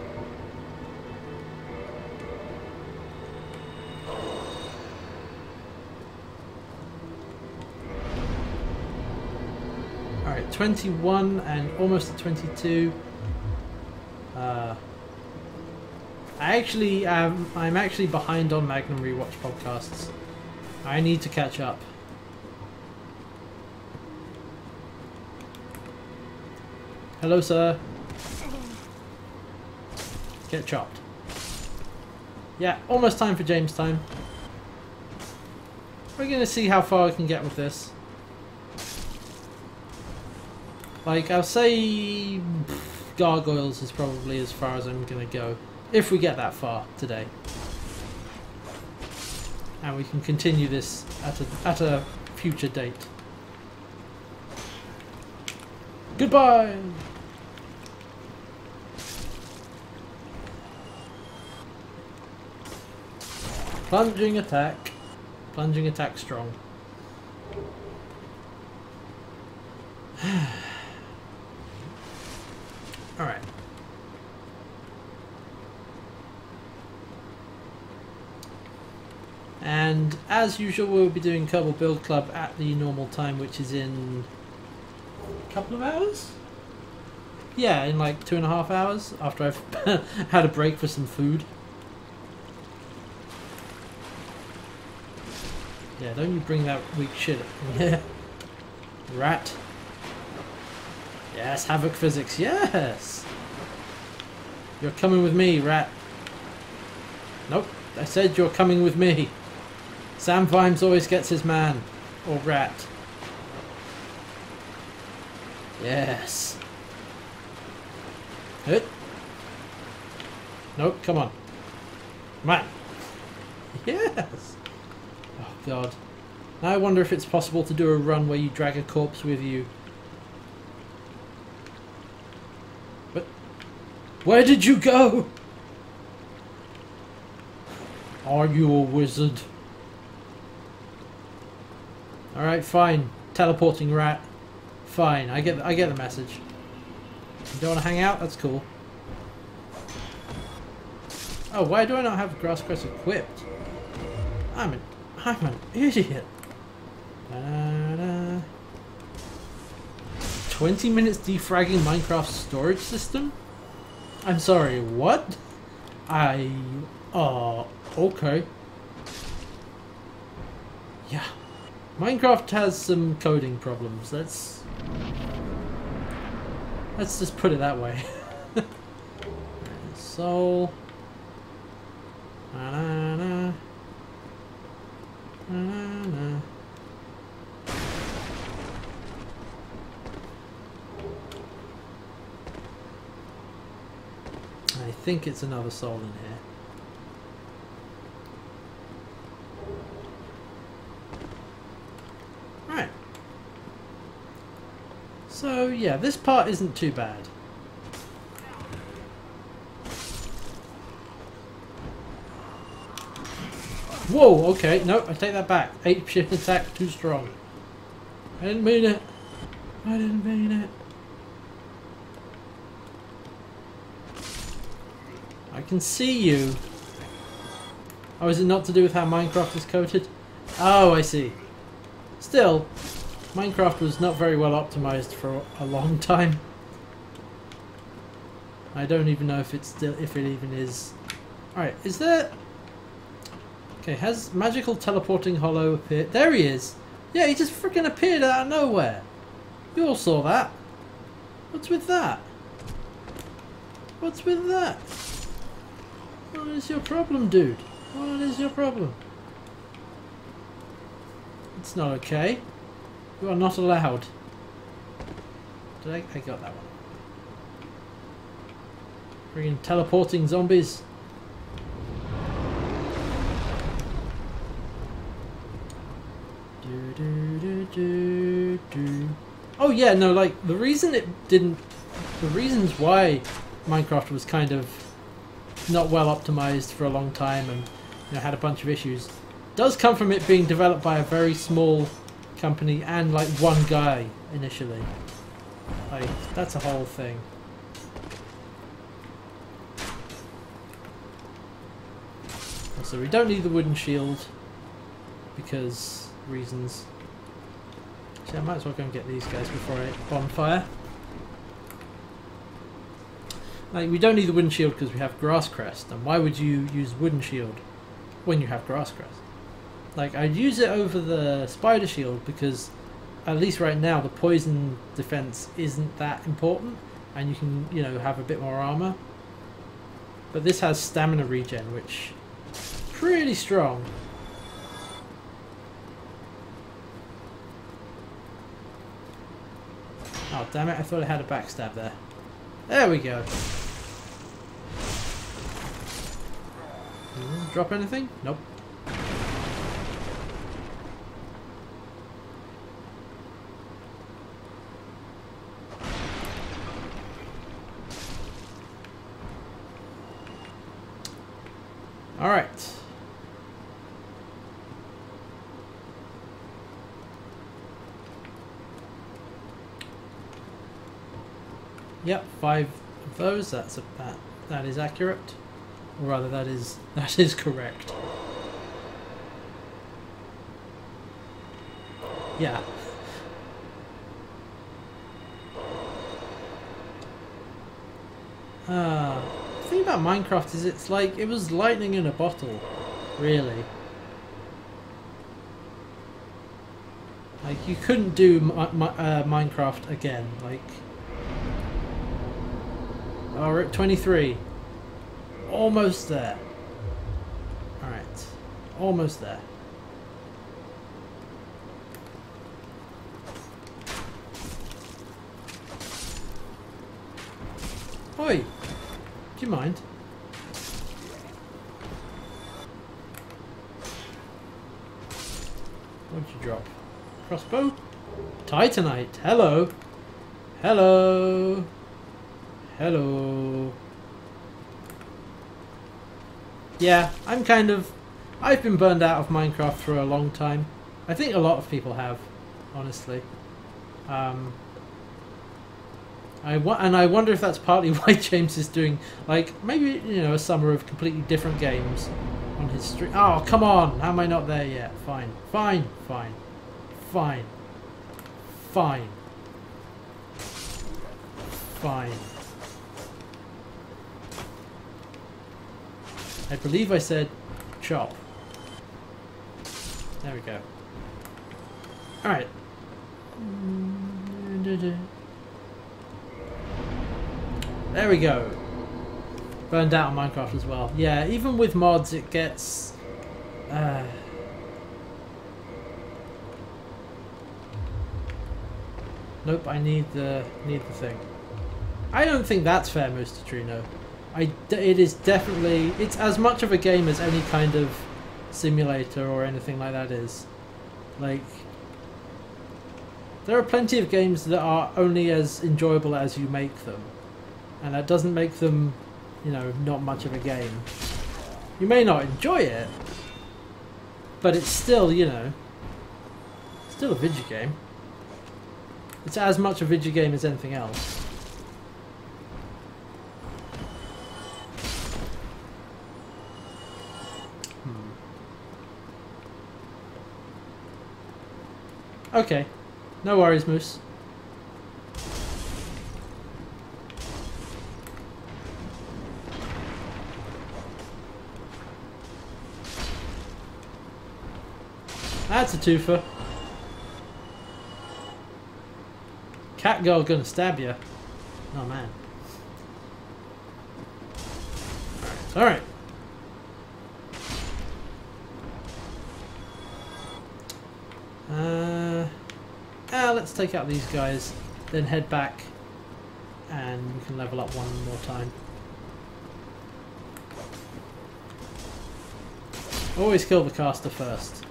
Alright, twenty-one and almost at twenty-two. Uh, I actually am, I'm actually behind on Magnum Rewatch podcasts. I need to catch up. Hello, sir. Get chopped. Yeah, almost time for James time. We're gonna see how far I can get with this. Like, I'll say pff, Gargoyles is probably as far as I'm gonna go. If we get that far today. And we can continue this at a, at a future date. Goodbye! Plunging attack. Plunging attack strong. Alright. And as usual, we'll be doing Kerbal Build Club at the normal time, which is in a couple of hours? Yeah, in like two and a half hours after I've had a break for some food. Yeah, don't you bring that weak shit in here. Rat. Yes, Havoc Physics, yes! You're coming with me, rat. Nope, I said you're coming with me. Sam Vimes always gets his man. Or rat. Yes. Hit. Nope, come on. Come on. Yes. Oh god. Now I wonder if it's possible to do a run where you drag a corpse with you. But where did you go? Are you a wizard? Alright, fine. Teleporting rat. Fine, I get I get the message. You don't want to hang out? That's cool. Oh, why do I not have Grass Crest equipped? I'm an I'm an idiot. Da-da-da. Twenty minutes defragging Minecraft storage system? I'm sorry, what? I uh okay. Yeah. Minecraft has some coding problems. Let's let's just put it that way. Soul. Na, na, na. Na, na, na. I think it's another soul in here. Right. So yeah, this part isn't too bad. Whoa, okay, no, I take that back. Ape ship attack too strong. I didn't mean it. I didn't mean it. I can see you. Oh, is it not to do with how Minecraft is coded? Oh, I see. Still, Minecraft was not very well optimized for a long time. I don't even know if it's still, if it even is. Alright, is there... Okay, has magical teleporting hollow appeared? There he is! Yeah, he just freaking appeared out of nowhere! You all saw that. What's with that? What's with that? What is your problem, dude? What is your problem? It's not okay. You are not allowed. Did I? I got that one. Freaking teleporting zombies. Do, do, do, do, do. Oh yeah, no, like the reason it didn't, the reasons why Minecraft was kind of not well optimized for a long time and you know, had a bunch of issues does come from it being developed by a very small company and like one guy initially. Like that's a whole thing. So we don't need the wooden shield because reasons. So I might as well go and get these guys before I bonfire. Like we don't need the wooden shield because we have grass crest, and why would you use wooden shield when you have grass crest? Like I'd use it over the spider shield because at least right now the poison defense isn't that important, and you can you know have a bit more armor. But this has stamina regen, which is pretty strong. Oh damn it! I thought I had a backstab there. There we go. Mm, drop anything? Nope. All right. Yep, five of those. That's a, that. That is accurate, or rather, that is that is correct. Yeah. Uh, the thing about Minecraft is it's like it was lightning in a bottle, really. Like you couldn't do mi mi uh, Minecraft again, like. Oh, we're at twenty-three. Almost there. Alright. Almost there. Oi! Do you mind? What'd you drop? Crossbow? Titanite. Hello. Hello. Hello. Yeah, I'm kind of... I've been burned out of Minecraft for a long time. I think a lot of people have, honestly. Um, I wa and I wonder if that's partly why James is doing, like, maybe, you know, a summer of completely different games on his stream. Oh, come on! How am I not there yet? Fine. Fine. Fine. Fine. Fine. Fine. I believe I said chop. There we go. Alright. There we go. Burned out on Minecraft as well. Yeah, even with mods it gets... Uh, nope, I need the, need the thing. I don't think that's fair, Mister Trino. I d it is definitely, it's as much of a game as any kind of simulator or anything like that is. Like, there are plenty of games that are only as enjoyable as you make them. And that doesn't make them, you know, not much of a game. You may not enjoy it, But it's still, you know, still a video game. It's as much a video game as anything else. Hmm. Okay, no worries, Moose. That's a twofer. Cat girl gonna stab you. Oh man. Alright. Uh, ah, let's take out these guys, then head back, and we can level up one more time. Always kill the caster first.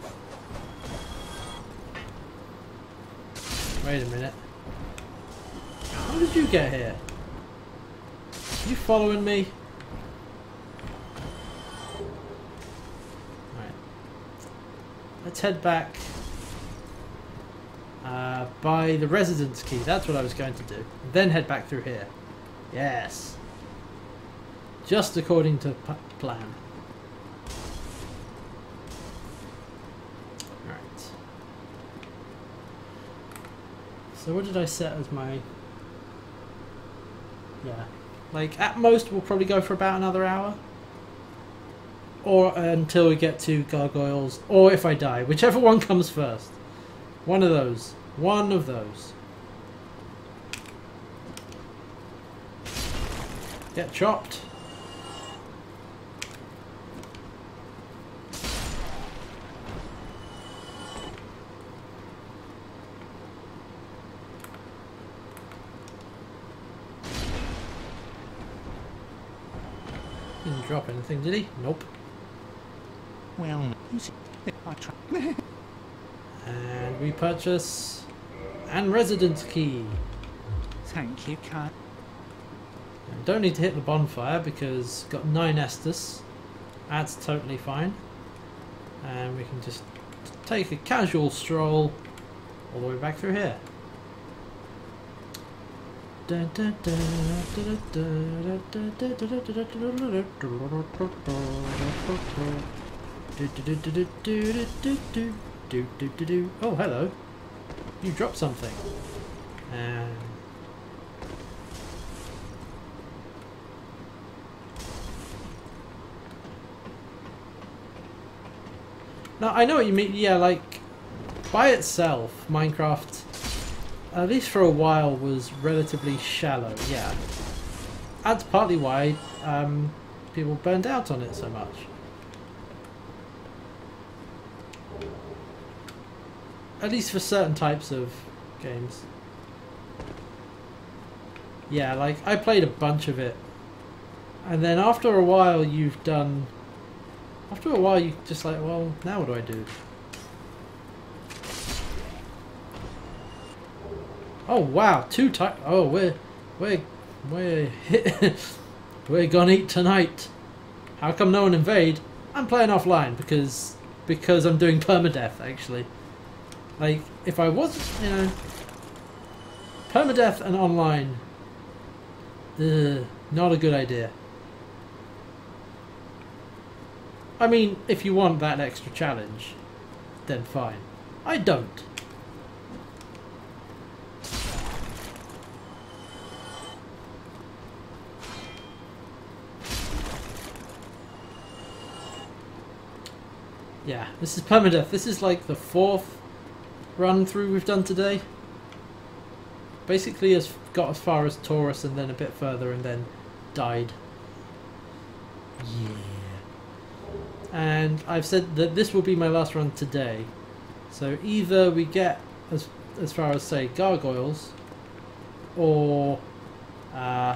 Wait a minute. How did you get here? You following me? Alright. Let's head back. Uh, by the residence key. That's what I was going to do. Then head back through here. Yes. Just according to p plan. So what did I set as my... Yeah. Like, at most we'll probably go for about another hour. Or until we get to gargoyles. Or if I die. Whichever one comes first. One of those. One of those. Get chopped. Didn't drop anything, did he? Nope. Well, you see, I try. And we purchase and residence key. Thank you, Cat. And don't need to hit the bonfire because got nine Estus. That's totally fine. And we can just take a casual stroll all the way back through here. Oh, hello. You dropped something. And now I know what you mean. Yeah, like by itself, Minecraft, at least for a while, was relatively shallow. Yeah, that's partly why um, people burned out on it so much. At least for certain types of games. Yeah, like I played a bunch of it, and then after a while, you've done. After a while, you just like, well, now what do I do? Oh wow, two type. Oh, we're we're we're we're gonna eat tonight. How come no one invade? I'm playing offline because because I'm doing permadeath actually. Like if I wasn't, you know, permadeath and online, ugh, not a good idea. I mean, if you want that extra challenge, then fine. I don't. Yeah, this is permadeath. This is like the fourth run through we've done today. Basically, has got as far as Taurus and then a bit further and then died. Yeah. And I've said that this will be my last run today. So either we get as as far as say gargoyles, or uh,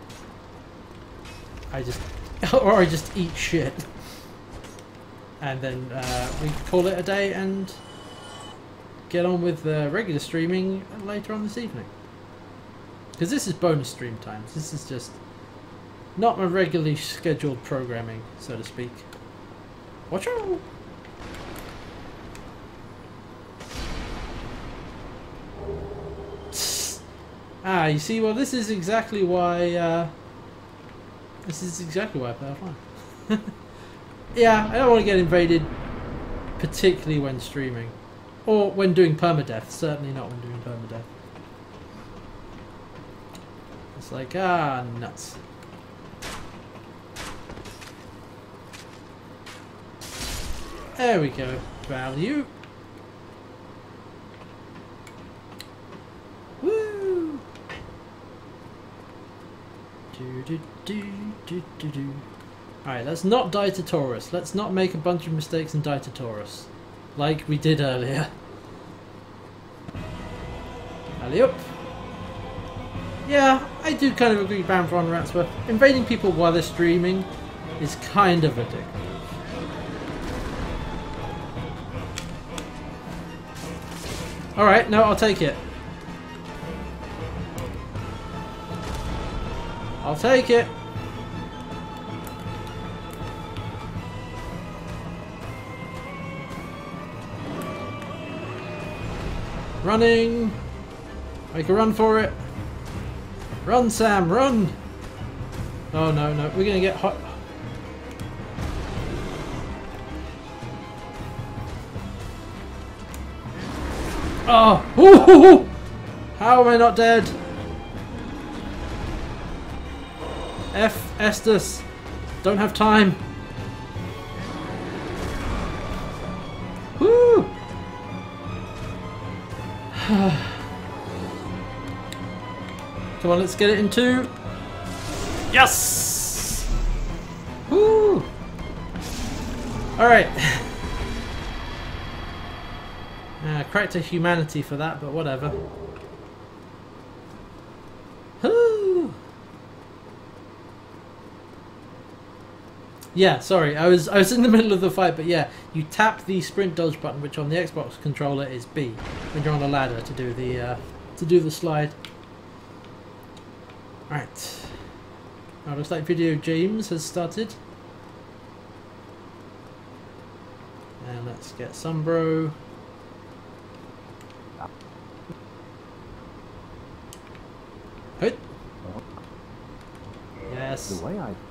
I just or I just eat shit. And then uh, we call it a day and get on with uh, regular streaming later on this evening. Because this is bonus stream times. This is just not my regularly scheduled programming, so to speak. Watch out! Ah, you see, well, this is exactly why. Uh, this is exactly why I play offline. Yeah, I don't want to get invaded, particularly when streaming, or when doing permadeath. Certainly not when doing permadeath. It's like, ah, nuts. There we go. Value. Woo! Do do do do do do. Alright, let's not die to Taurus. Let's not make a bunch of mistakes and die to Taurus. Like we did earlier. Alley up. Yeah, I do kind of agree, Baron von Ratsworth. Invading people while they're streaming is kind of addictive. Alright, no, I'll take it. I'll take it. Running. Make a run for it. Run, Sam, run. Oh, no, no. We're going to get hot. Oh! Ooh! How am I not dead? F. Estus. Don't have time. Woo! Come on, let's get it in two. Yes! Woo! Alright. Uh, cracked to humanity for that, but whatever. Woo! Yeah, sorry, I was I was in the middle of the fight, but yeah, you tap the sprint dodge button, which on the Xbox controller is B, when you're on a ladder to do the uh, to do the slide. Right. Oh, looks like Video James has started. And let's get Sumbro. Good. Yes. The way I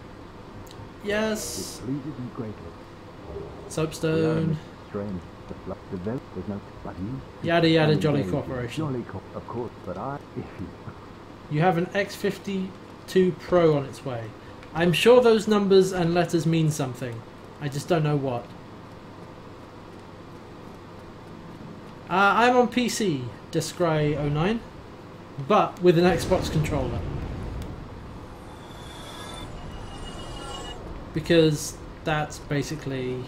Yes. it pleases me greatly. Soapstone. Strange. The fl- the vel- there's no but you. Yada yada jolly Engage. cooperation. Jolly co- of course, but I if you You have an X fifty-two Pro on its way. I'm sure those numbers and letters mean something. I just don't know what. Uh, I'm on P C, Descry oh nine, but with an Xbox controller. Because that's basically...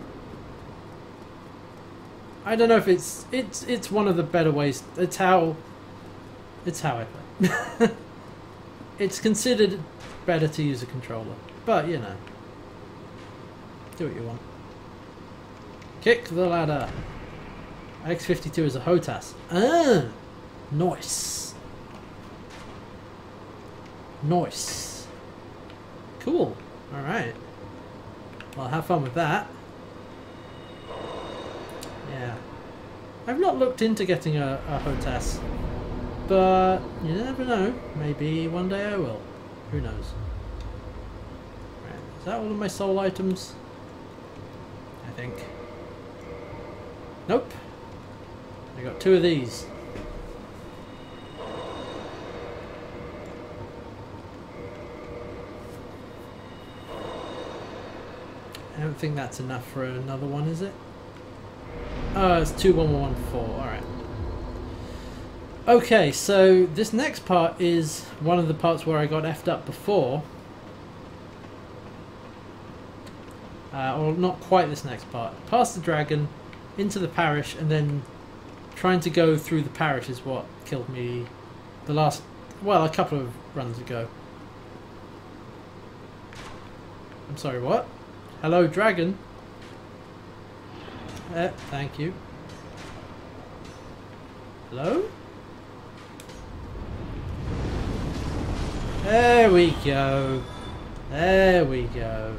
I don't know if it's... It's, it's one of the better ways... It's how... It's how I play. It's considered better to use a controller, but you know, do what you want. Kick the ladder. X fifty-two is a HOTAS. Ah, nice, nice, cool. All right. Well, have fun with that. Yeah, I've not looked into getting a, a HOTAS. But you never know. Maybe one day I will. Who knows? Right. Is that all of my soul items? I think. Nope. I got two of these. I don't think that's enough for another one, is it? Oh, it's two one one four. Alright. Okay, so this next part is one of the parts where I got effed up before. Uh, or not quite this next part. Past the dragon, into the parish, and then trying to go through the parish is what killed me the last, well, a couple of runs ago. I'm sorry, what? Hello, dragon. Uh, thank you. Hello? There we go. There we go.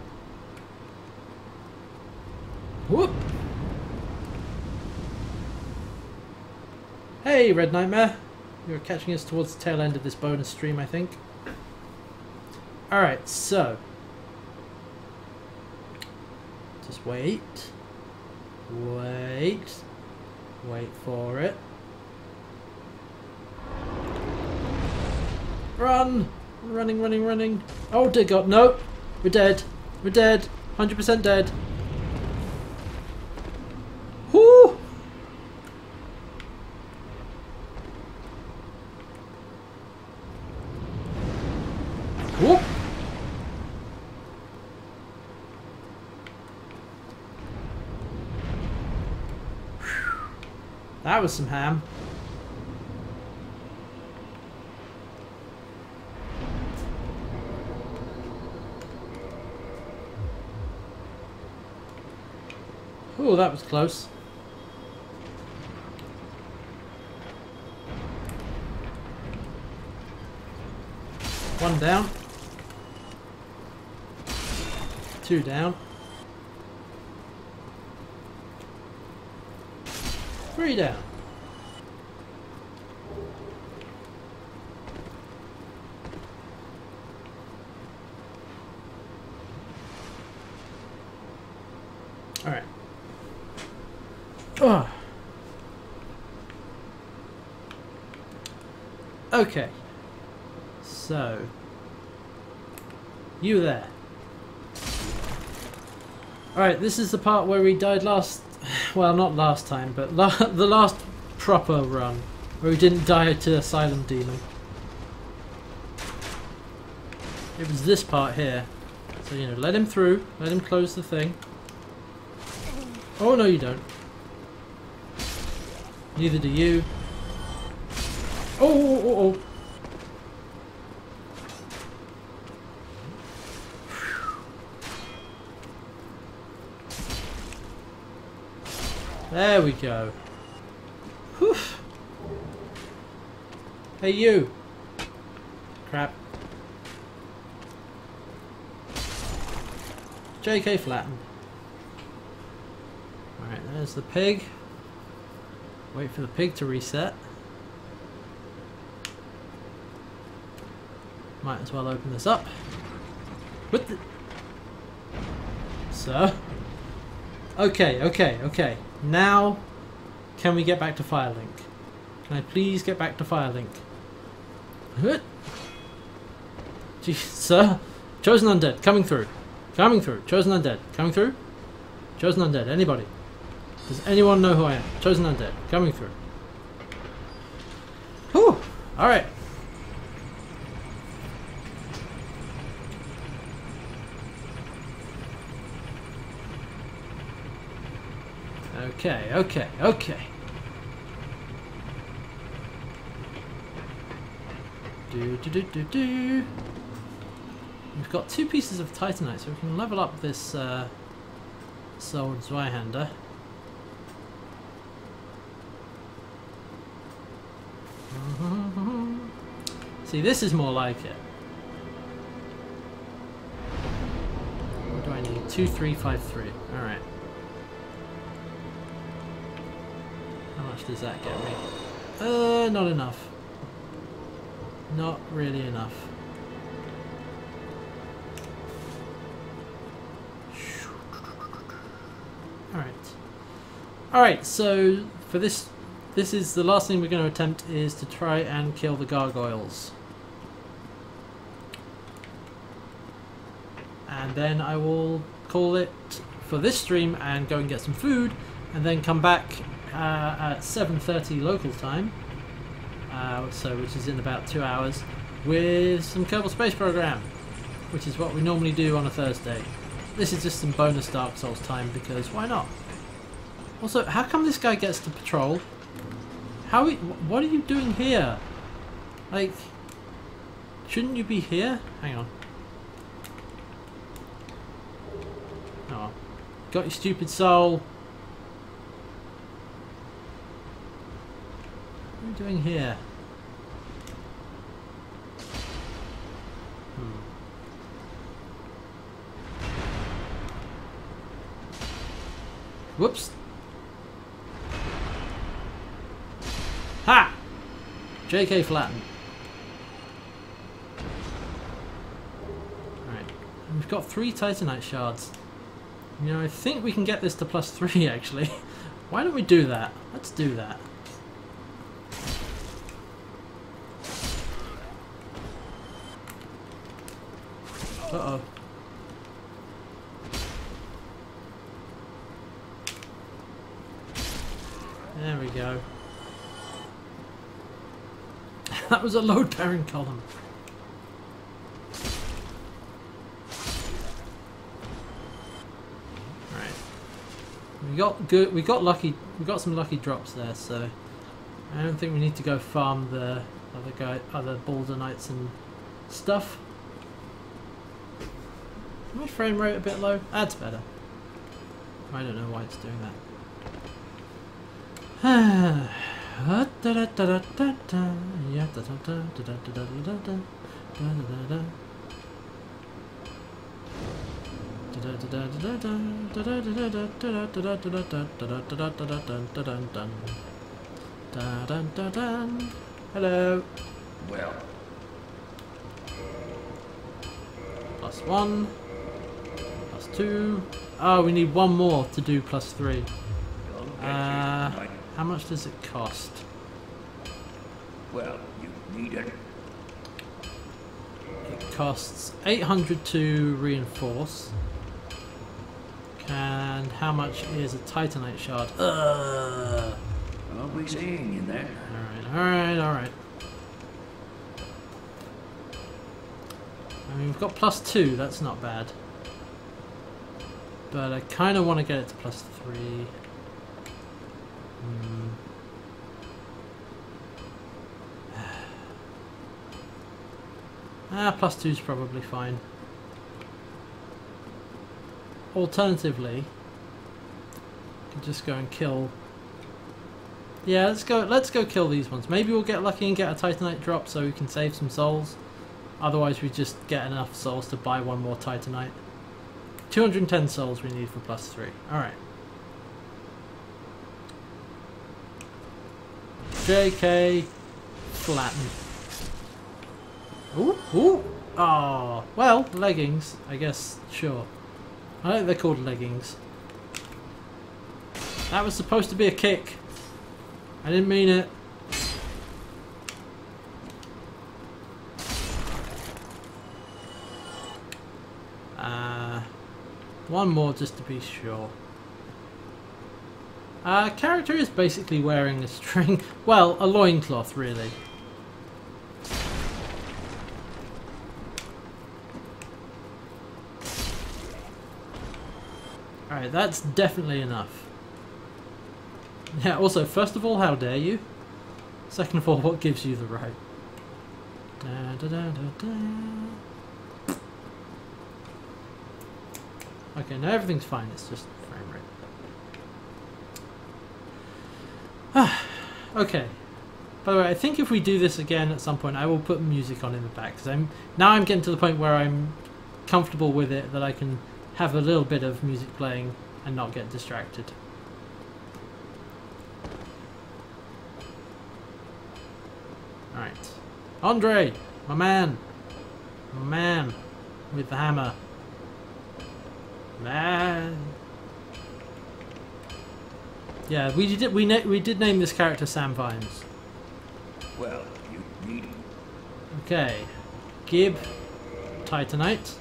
Whoop. Hey, Red Nightmare. You're catching us towards the tail end of this bonus stream, I think. Alright, so. Just wait. Wait. Wait for it. Run! Running, running, running. Oh dear God, no! We're dead. We're dead. one hundred percent dead. Whoo! Whoop! That was some ham. Oh, that was close. One down. Two down. Three down. All right. Oh. Okay. So, you there. Alright, this is the part where we died last... Well, not last time, but la the last proper run. Where we didn't die to Asylum Demon. It was this part here. So, you know, let him through. Let him close the thing. Oh, no you don't. Neither do you. Oh, oh, oh, oh. There we go. Whew. Hey you. Crap. J K flattened. Alright, there's the pig. Wait for the pig to reset. Might as well open this up. What the... Sir? Okay, okay, okay. Now, can we get back to Firelink? Can I please get back to Firelink? Jeez, sir. Chosen Undead, coming through. Coming through. Chosen Undead, coming through. Chosen Undead, anybody? Does anyone know who I am? Chosen Undead, coming through. Whew! Alright. Okay, okay, okay. Do do do do do. We've got two pieces of Titanite, so we can level up this uh, Sword Zweihander. See, this is more like it. What do I need? Two, three, five, three. All right. How much does that get me? Uh, not enough. Not really enough. Alright. Alright, so for this, this is the last thing we're going to attempt is to try and kill the gargoyles. And then I will call it for this stream and go and get some food and then come back uh, at seven thirty local time. Uh, so which is in about two hours with some Kerbal Space Program, which is what we normally do on a Thursday. This is just some bonus Dark Souls time because why not? Also, how come this guy gets to patrol? How? Are, what are you doing here? Like, shouldn't you be here? Hang on. Oh, got your stupid soul. What are you doing here? Hmm. Whoops. Ha! J K flatten. Alright. We've got three Titanite shards. You know, I think we can get this to plus three actually. Why don't we do that? Let's do that. Uh-oh. There we go. That was a load bearing column. Right. We got good we got lucky we got some lucky drops there, so I don't think we need to go farm the other guy other Baldurnites and stuff. Is my frame rate a bit low? That's better. I don't know why it's doing that. Hello. Well, Plus one. Plus two. Oh, we need one more to do plus three. you'll get Uh, your right. how much does it cost? Well, you need it. It costs eight hundred to reinforce. And how much is a Titanite shard? Ugh. I'll be seeing you there. Alright, alright, alright. I mean, we've got plus two, that's not bad. But I kind of want to get it to plus three. Hmm. Ah, plus two is probably fine. Alternatively, you can just go and kill. Yeah, let's go. Let's go kill these ones. Maybe we'll get lucky and get a Titanite drop, so we can save some souls. Otherwise, we just get enough souls to buy one more Titanite. two hundred ten souls we need for plus three. All right. J K flatten. Ooh, ooh. Oh, well, leggings. I guess. Sure. I think they're called leggings. That was supposed to be a kick. I didn't mean it. Uh, one more just to be sure. Uh, character is basically wearing a string. Well, a loincloth, really. Alright, that's definitely enough. Yeah, also, first of all, how dare you? Second of all, what gives you the right? Da, da, da, da, da. Okay, now everything's fine, it's just frame rate. Ah, okay. By the way, I think if we do this again at some point, I will put music on in the back, because I'm now I'm getting to the point where I'm comfortable with it, that I can have a little bit of music playing and not get distracted. Alright. Andre! My man! My man! With the hammer. Man! Yeah, we did we na we did name this character Sam Vimes. Well, you need it. Okay. Gib Titanite.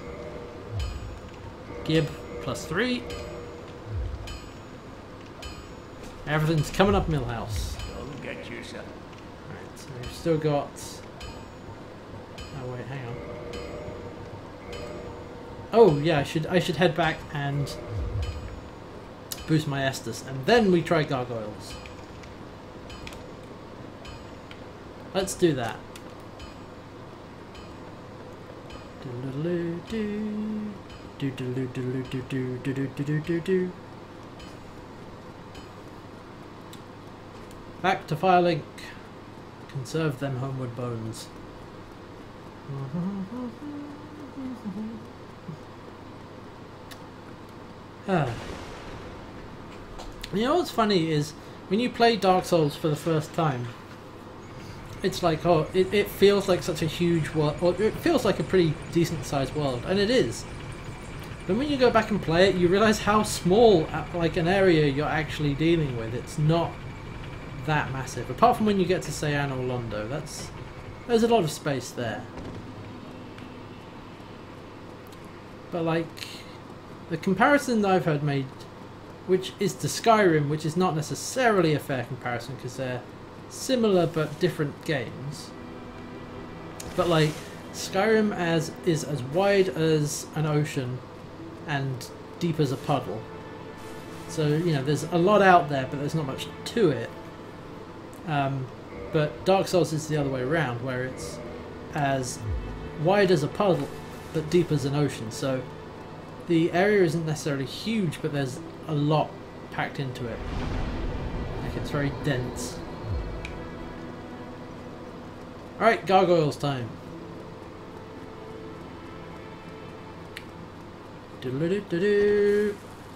Gib plus three. Everything's coming up Millhouse. You'll get yourself. Alright, so we've still got... Oh wait, hang on. Oh yeah, I should I should head back and boost my Estus, and then we try gargoyles. Let's do that. Do-do-do-do. Do-do-do-do-do-do-do-do-do-do-do. Back to Firelink. Conserve them homeward bones. Ah. You know what's funny is when you play Dark Souls for the first time, it's like, oh, it, it feels like such a huge world, or it feels like a pretty decent sized world, and it is. But when you go back and play it, you realise how small, uh, like, an area you're actually dealing with. It's not that massive. Apart from when you get to, say, Anor Londo, that's, there's a lot of space there. But, like, the comparison that I've heard made, which is to Skyrim, which is not necessarily a fair comparison because they're similar but different games. But, like, Skyrim as is as wide as an ocean and deep as a puddle. So, you know, there's a lot out there, but there's not much to it. Um, but Dark Souls is the other way around, where it's as wide as a puddle, but deep as an ocean. So the area isn't necessarily huge, but there's a lot packed into it. Like, it's very dense. Alright, gargoyles time. Do-do-do-do-do.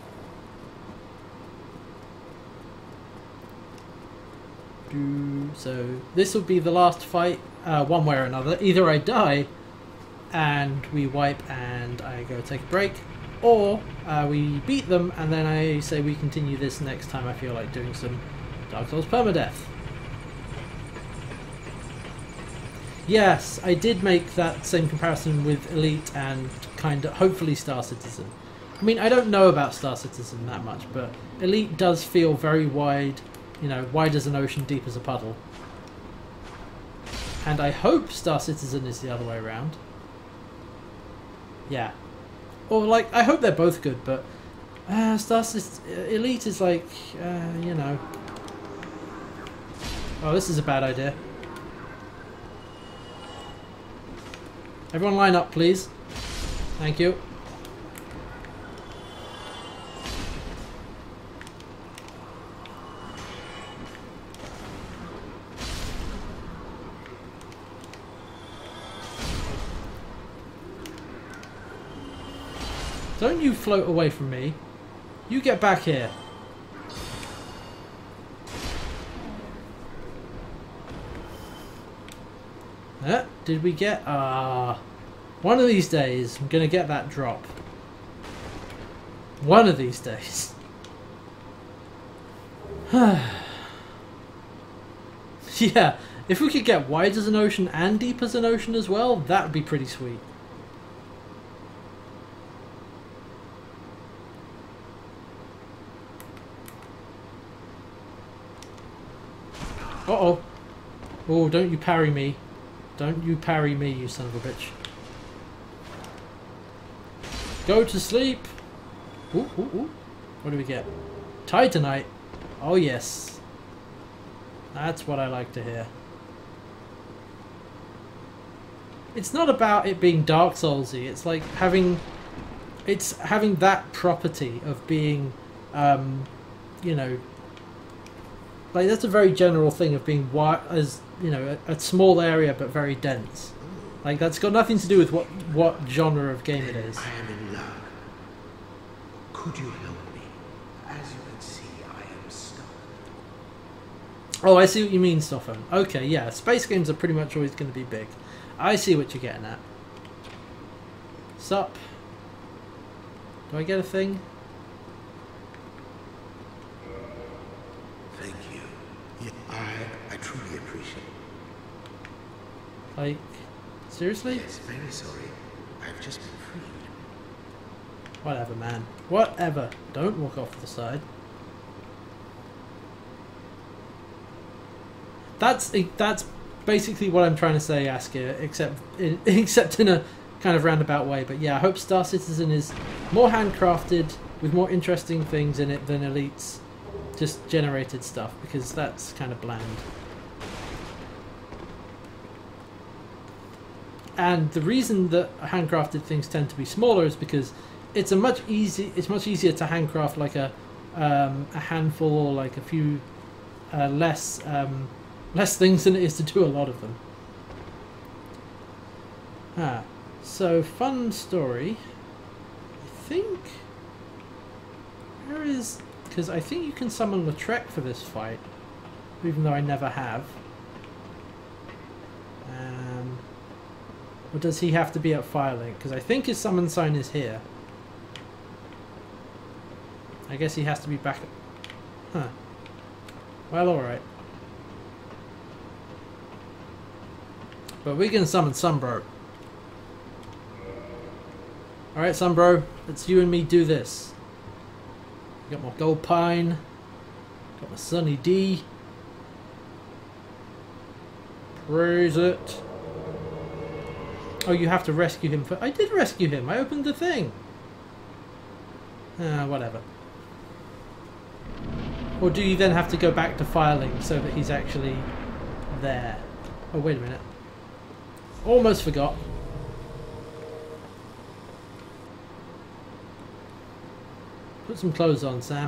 So this will be the last fight, uh, one way or another. Either I die and we wipe and I go take a break, or uh, we beat them and then I say we continue this next time I feel like doing some Dark Souls permadeath. Yes, I did make that same comparison with Elite and kind of, hopefully, Star Citizen. I mean, I don't know about Star Citizen that much, but Elite does feel very wide, you know, wide as an ocean, deep as a puddle. And I hope Star Citizen is the other way around. Yeah. Or, like, I hope they're both good, but uh, Star Citizen, Elite is like, uh, you know. Oh, this is a bad idea. Everyone line up, please. Thank you. Don't you float away from me. You get back here. Uh, did we get... Ah, uh, one of these days I'm going to get that drop. One of these days. Yeah, if we could get wide as an ocean and deep as an ocean as well, that would be pretty sweet. Uh-oh. Oh, don't you parry me. Don't you parry me, you son of a bitch. Go to sleep. Ooh, ooh, ooh. What do we get? Titanite. Oh, yes. That's what I like to hear. It's not about it being Dark Soulsy. It's like having... It's having that property of being, um, you know... Like, that's a very general thing of being wide, as you know, a, a small area but very dense. Like, that's got nothing to do with what what genre of game it is. I am in luck. Could you help me? As you can see, I am stuck. Oh, I see what you mean, Stoffan. Okay, yeah, space games are pretty much always going to be big. I see what you're getting at. Sup? Do I get a thing? Thank you. Yeah, I, I truly appreciate it. Like, seriously? Yes, very sorry. I've just been freed. Whatever, man. Whatever. Don't walk off to the side. That's that's basically what I'm trying to say, Askir, except in, except in a kind of roundabout way. But yeah, I hope Star Citizen is more handcrafted with more interesting things in it than Elite's just generated stuff, because that's kind of bland. And the reason that handcrafted things tend to be smaller is because it's a much easy it's much easier to handcraft like a um, a handful or like a few uh, less um, less things than it is to do a lot of them. Ah, so fun story. I think where is because I think you can summon Lautrec for this fight, even though I never have. Um, or does he have to be at Firelink? Because I think his summon sign is here. I guess he has to be back at... Huh. Well, alright. But we can summon Sunbro. Alright, Sunbro. Let's you and me do this. Got my Gold Pine. Got my Sunny D. Praise it. Oh, you have to rescue him for... I did rescue him. I opened the thing. Ah, whatever. Or do you then have to go back to Firelink so that he's actually there? Oh, wait a minute. Almost forgot. Put some clothes on, Sam.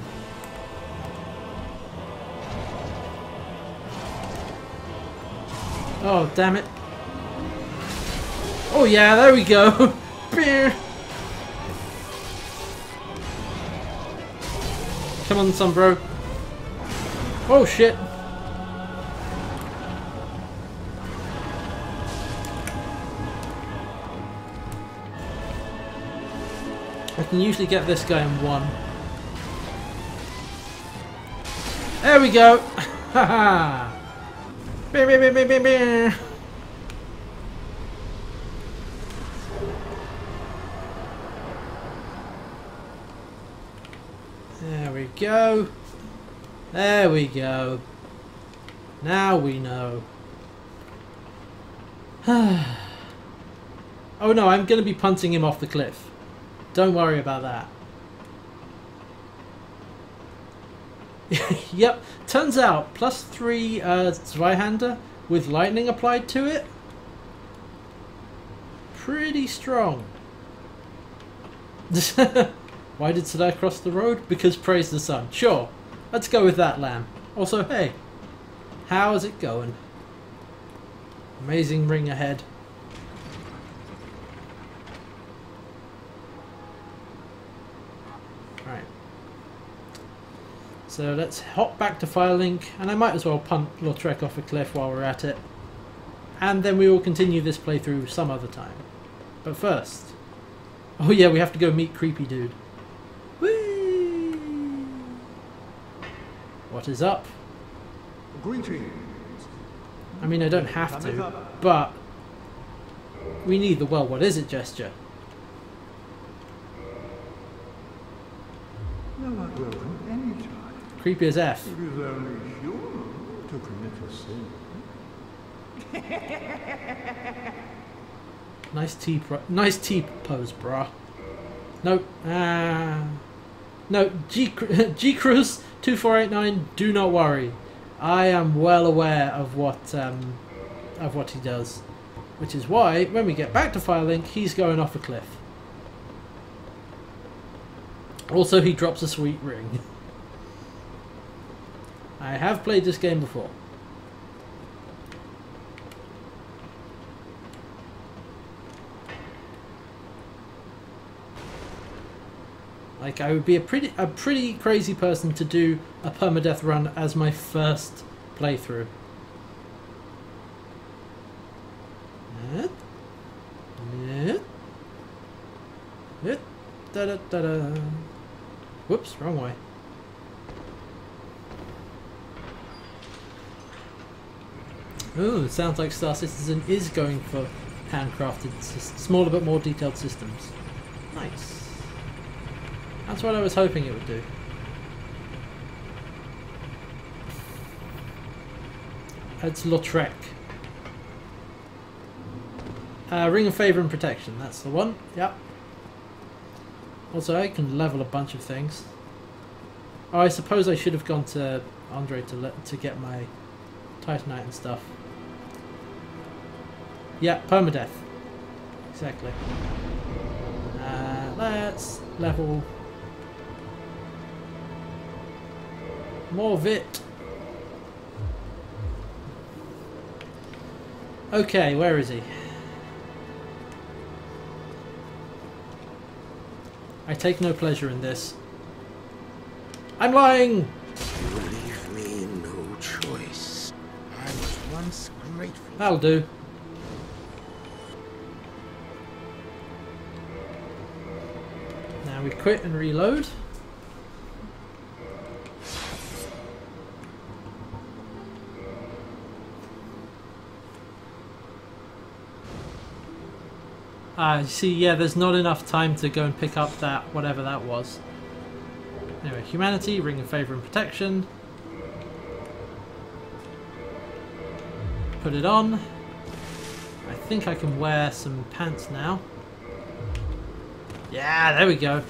Oh, damn it. Oh, yeah, there we go. Beer. Come on, Sunbro. Oh, shit. I can usually get this guy in one. There we go. Haha. Beer, beer, beer, beer, beer, beer. There we go. There we go. Now we know. Oh no, I'm going to be punting him off the cliff. Don't worry about that. Yep, turns out plus three uh, Zweihander with lightning applied to it. Pretty strong. Why did Sadai cross the road? Because praise the sun. Sure, let's go with that, Lamb. Also, hey, how's it going? Amazing ring ahead. Right. So let's hop back to Firelink, and I might as well punt Lautrec off a cliff while we're at it. And then we will continue this playthrough some other time. But first... Oh yeah, we have to go meet Creepy Dude. Whee! What is up? Greetings. I mean, I don't have to, but... we need the well, what is it gesture. You're not welcome anytime. Creepy as F. It is only human to commit a sin. Nice T pro nice T pose, brah. Nope. Ah. No, G G Cruz two four eight nine. Do not worry. I am well aware of what um, of what he does, which is why when we get back to Firelink, he's going off a cliff. Also, he drops a sweet ring. I have played this game before. Like, I would be a pretty a pretty crazy person to do a permadeath run as my first playthrough. Yep. Yep. Yep. Da da da da. Whoops, wrong way. Ooh, sounds like Star Citizen is going for handcrafted, smaller but more detailed systems. Nice. That's what I was hoping it would do. It's Lautrec. Uh, Ring of Favour and Protection, that's the one. Yep. Also, I can level a bunch of things. Oh, I suppose I should have gone to Andre to let to get my Titanite and stuff. Yeah, permadeath. Exactly. Uh, let's level more Vit. Okay, where is he? I take no pleasure in this. I'm lying! You leave me no choice. I was I'm so grateful. That'll do. Now we quit and reload. Ah, you see, yeah, there's not enough time to go and pick up that, whatever that was. Anyway, humanity, ring of favour and protection. Put it on. I think I can wear some pants now. Yeah, there we go.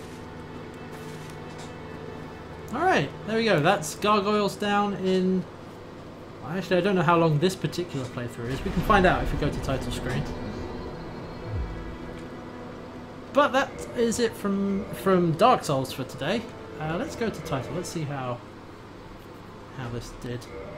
Alright, there we go. That's Gargoyles down in... Actually, I don't know how long this particular playthrough is. We can find out if we go to title screen. But that is it from from Dark Souls for today. Uh, let's go to title. Let's see how how this did.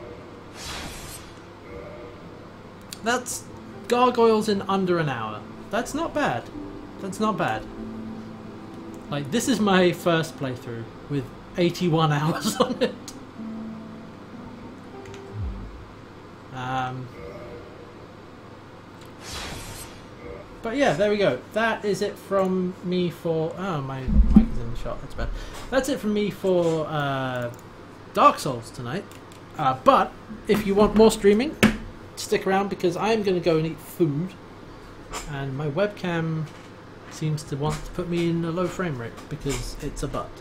That's Gargoyles in under an hour. That's not bad. That's not bad. Like, this is my first playthrough with eighty-one hours on it. Um. But yeah, there we go. That is it from me for... Oh, my mic is in the shot. That's bad. That's it from me for uh, Dark Souls tonight. Uh, but if you want more streaming, stick around because I'm going to go and eat food. And my webcam seems to want to put me in a low frame rate because it's a butt.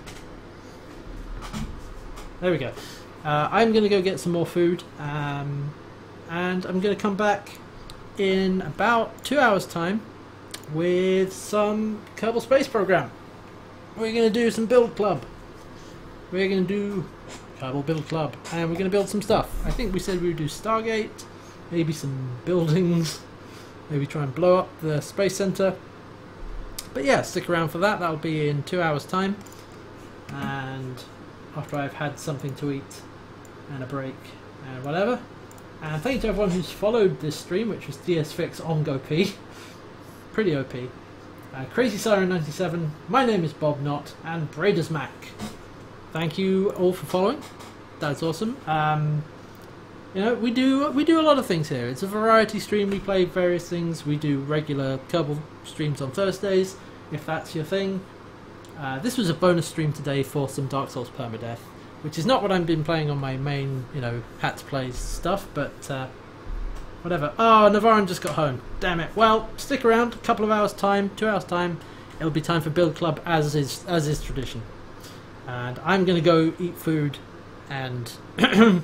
There we go. Uh, I'm going to go get some more food. Um, and I'm going to come back in about two hours' time with some Kerbal Space Program. We're going to do some build club. We're going to do Kerbal Build Club, and we're going to build some stuff. I think we said we would do Stargate, maybe some buildings, maybe try and blow up the Space Center. But yeah, stick around for that. That'll be in two hours' time, and after I've had something to eat and a break and whatever. And thank you to everyone who's followed this stream, which was D S Fix OnGoP. Pretty O P. Uh, Crazy Siren ninety-seven, my name is Bob Knott, and Braiders Mac. Thank you all for following. That's awesome. Um, you know, we do we do a lot of things here. It's a variety stream. We play various things. We do regular Kerbal streams on Thursdays, if that's your thing. Uh, this was a bonus stream today for some Dark Souls Permadeath, which is not what I've been playing on my main, you know, Hat to Plays stuff, but uh, whatever. Oh, Navarin just got home. Damn it. Well, stick around. A couple of hours time, two hours time. It'll be time for Build Club, as is as is tradition. And I'm gonna go eat food and and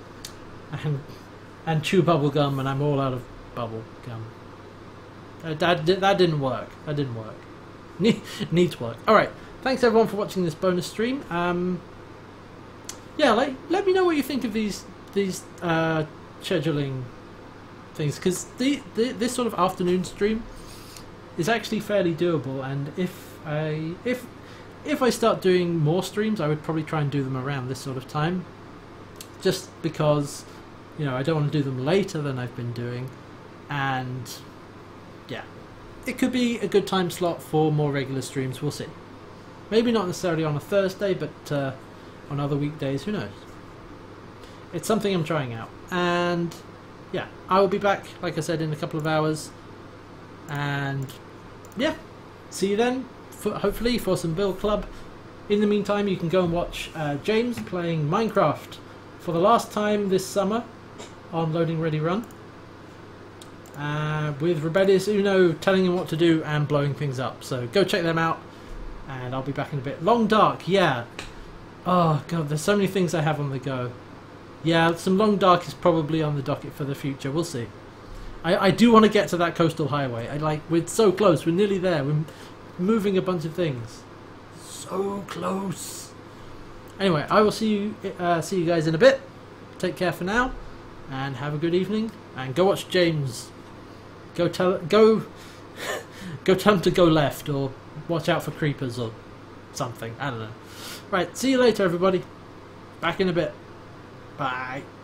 and chew bubble gum, and I'm all out of bubble gum. Uh, that that didn't work. That didn't work. Ne needs work. All right. Thanks everyone for watching this bonus stream. Um. Yeah, like, let me know what you think of these these uh, scheduling things, because the, the this sort of afternoon stream is actually fairly doable. And if I if if I start doing more streams, I would probably try and do them around this sort of time, just because, you know, I don't want to do them later than I've been doing, and yeah, it could be a good time slot for more regular streams. We'll see. Maybe not necessarily on a Thursday, but uh, on other weekdays, who knows? It's something I'm trying out. And yeah, I will be back, like I said, in a couple of hours. And yeah, see you then, for, hopefully, for some Build Club. In the meantime, you can go and watch uh, James playing Minecraft for the last time this summer on Loading Ready Run. Uh, with Rebellious Uno telling him what to do and blowing things up. So go check them out. And I'll be back in a bit. Long Dark, yeah. Oh god, there's so many things I have on the go. Yeah, some Long Dark is probably on the docket for the future. We'll see. I, I do want to get to that coastal highway. I like we're so close. We're nearly there. We're moving a bunch of things. So close. Anyway, I will see you uh, see you guys in a bit. Take care for now, and have a good evening. And go watch James. Go tell go go tell him to go left, or watch out for creepers or something. I don't know. Right, see you later, everybody. Back in a bit. Bye.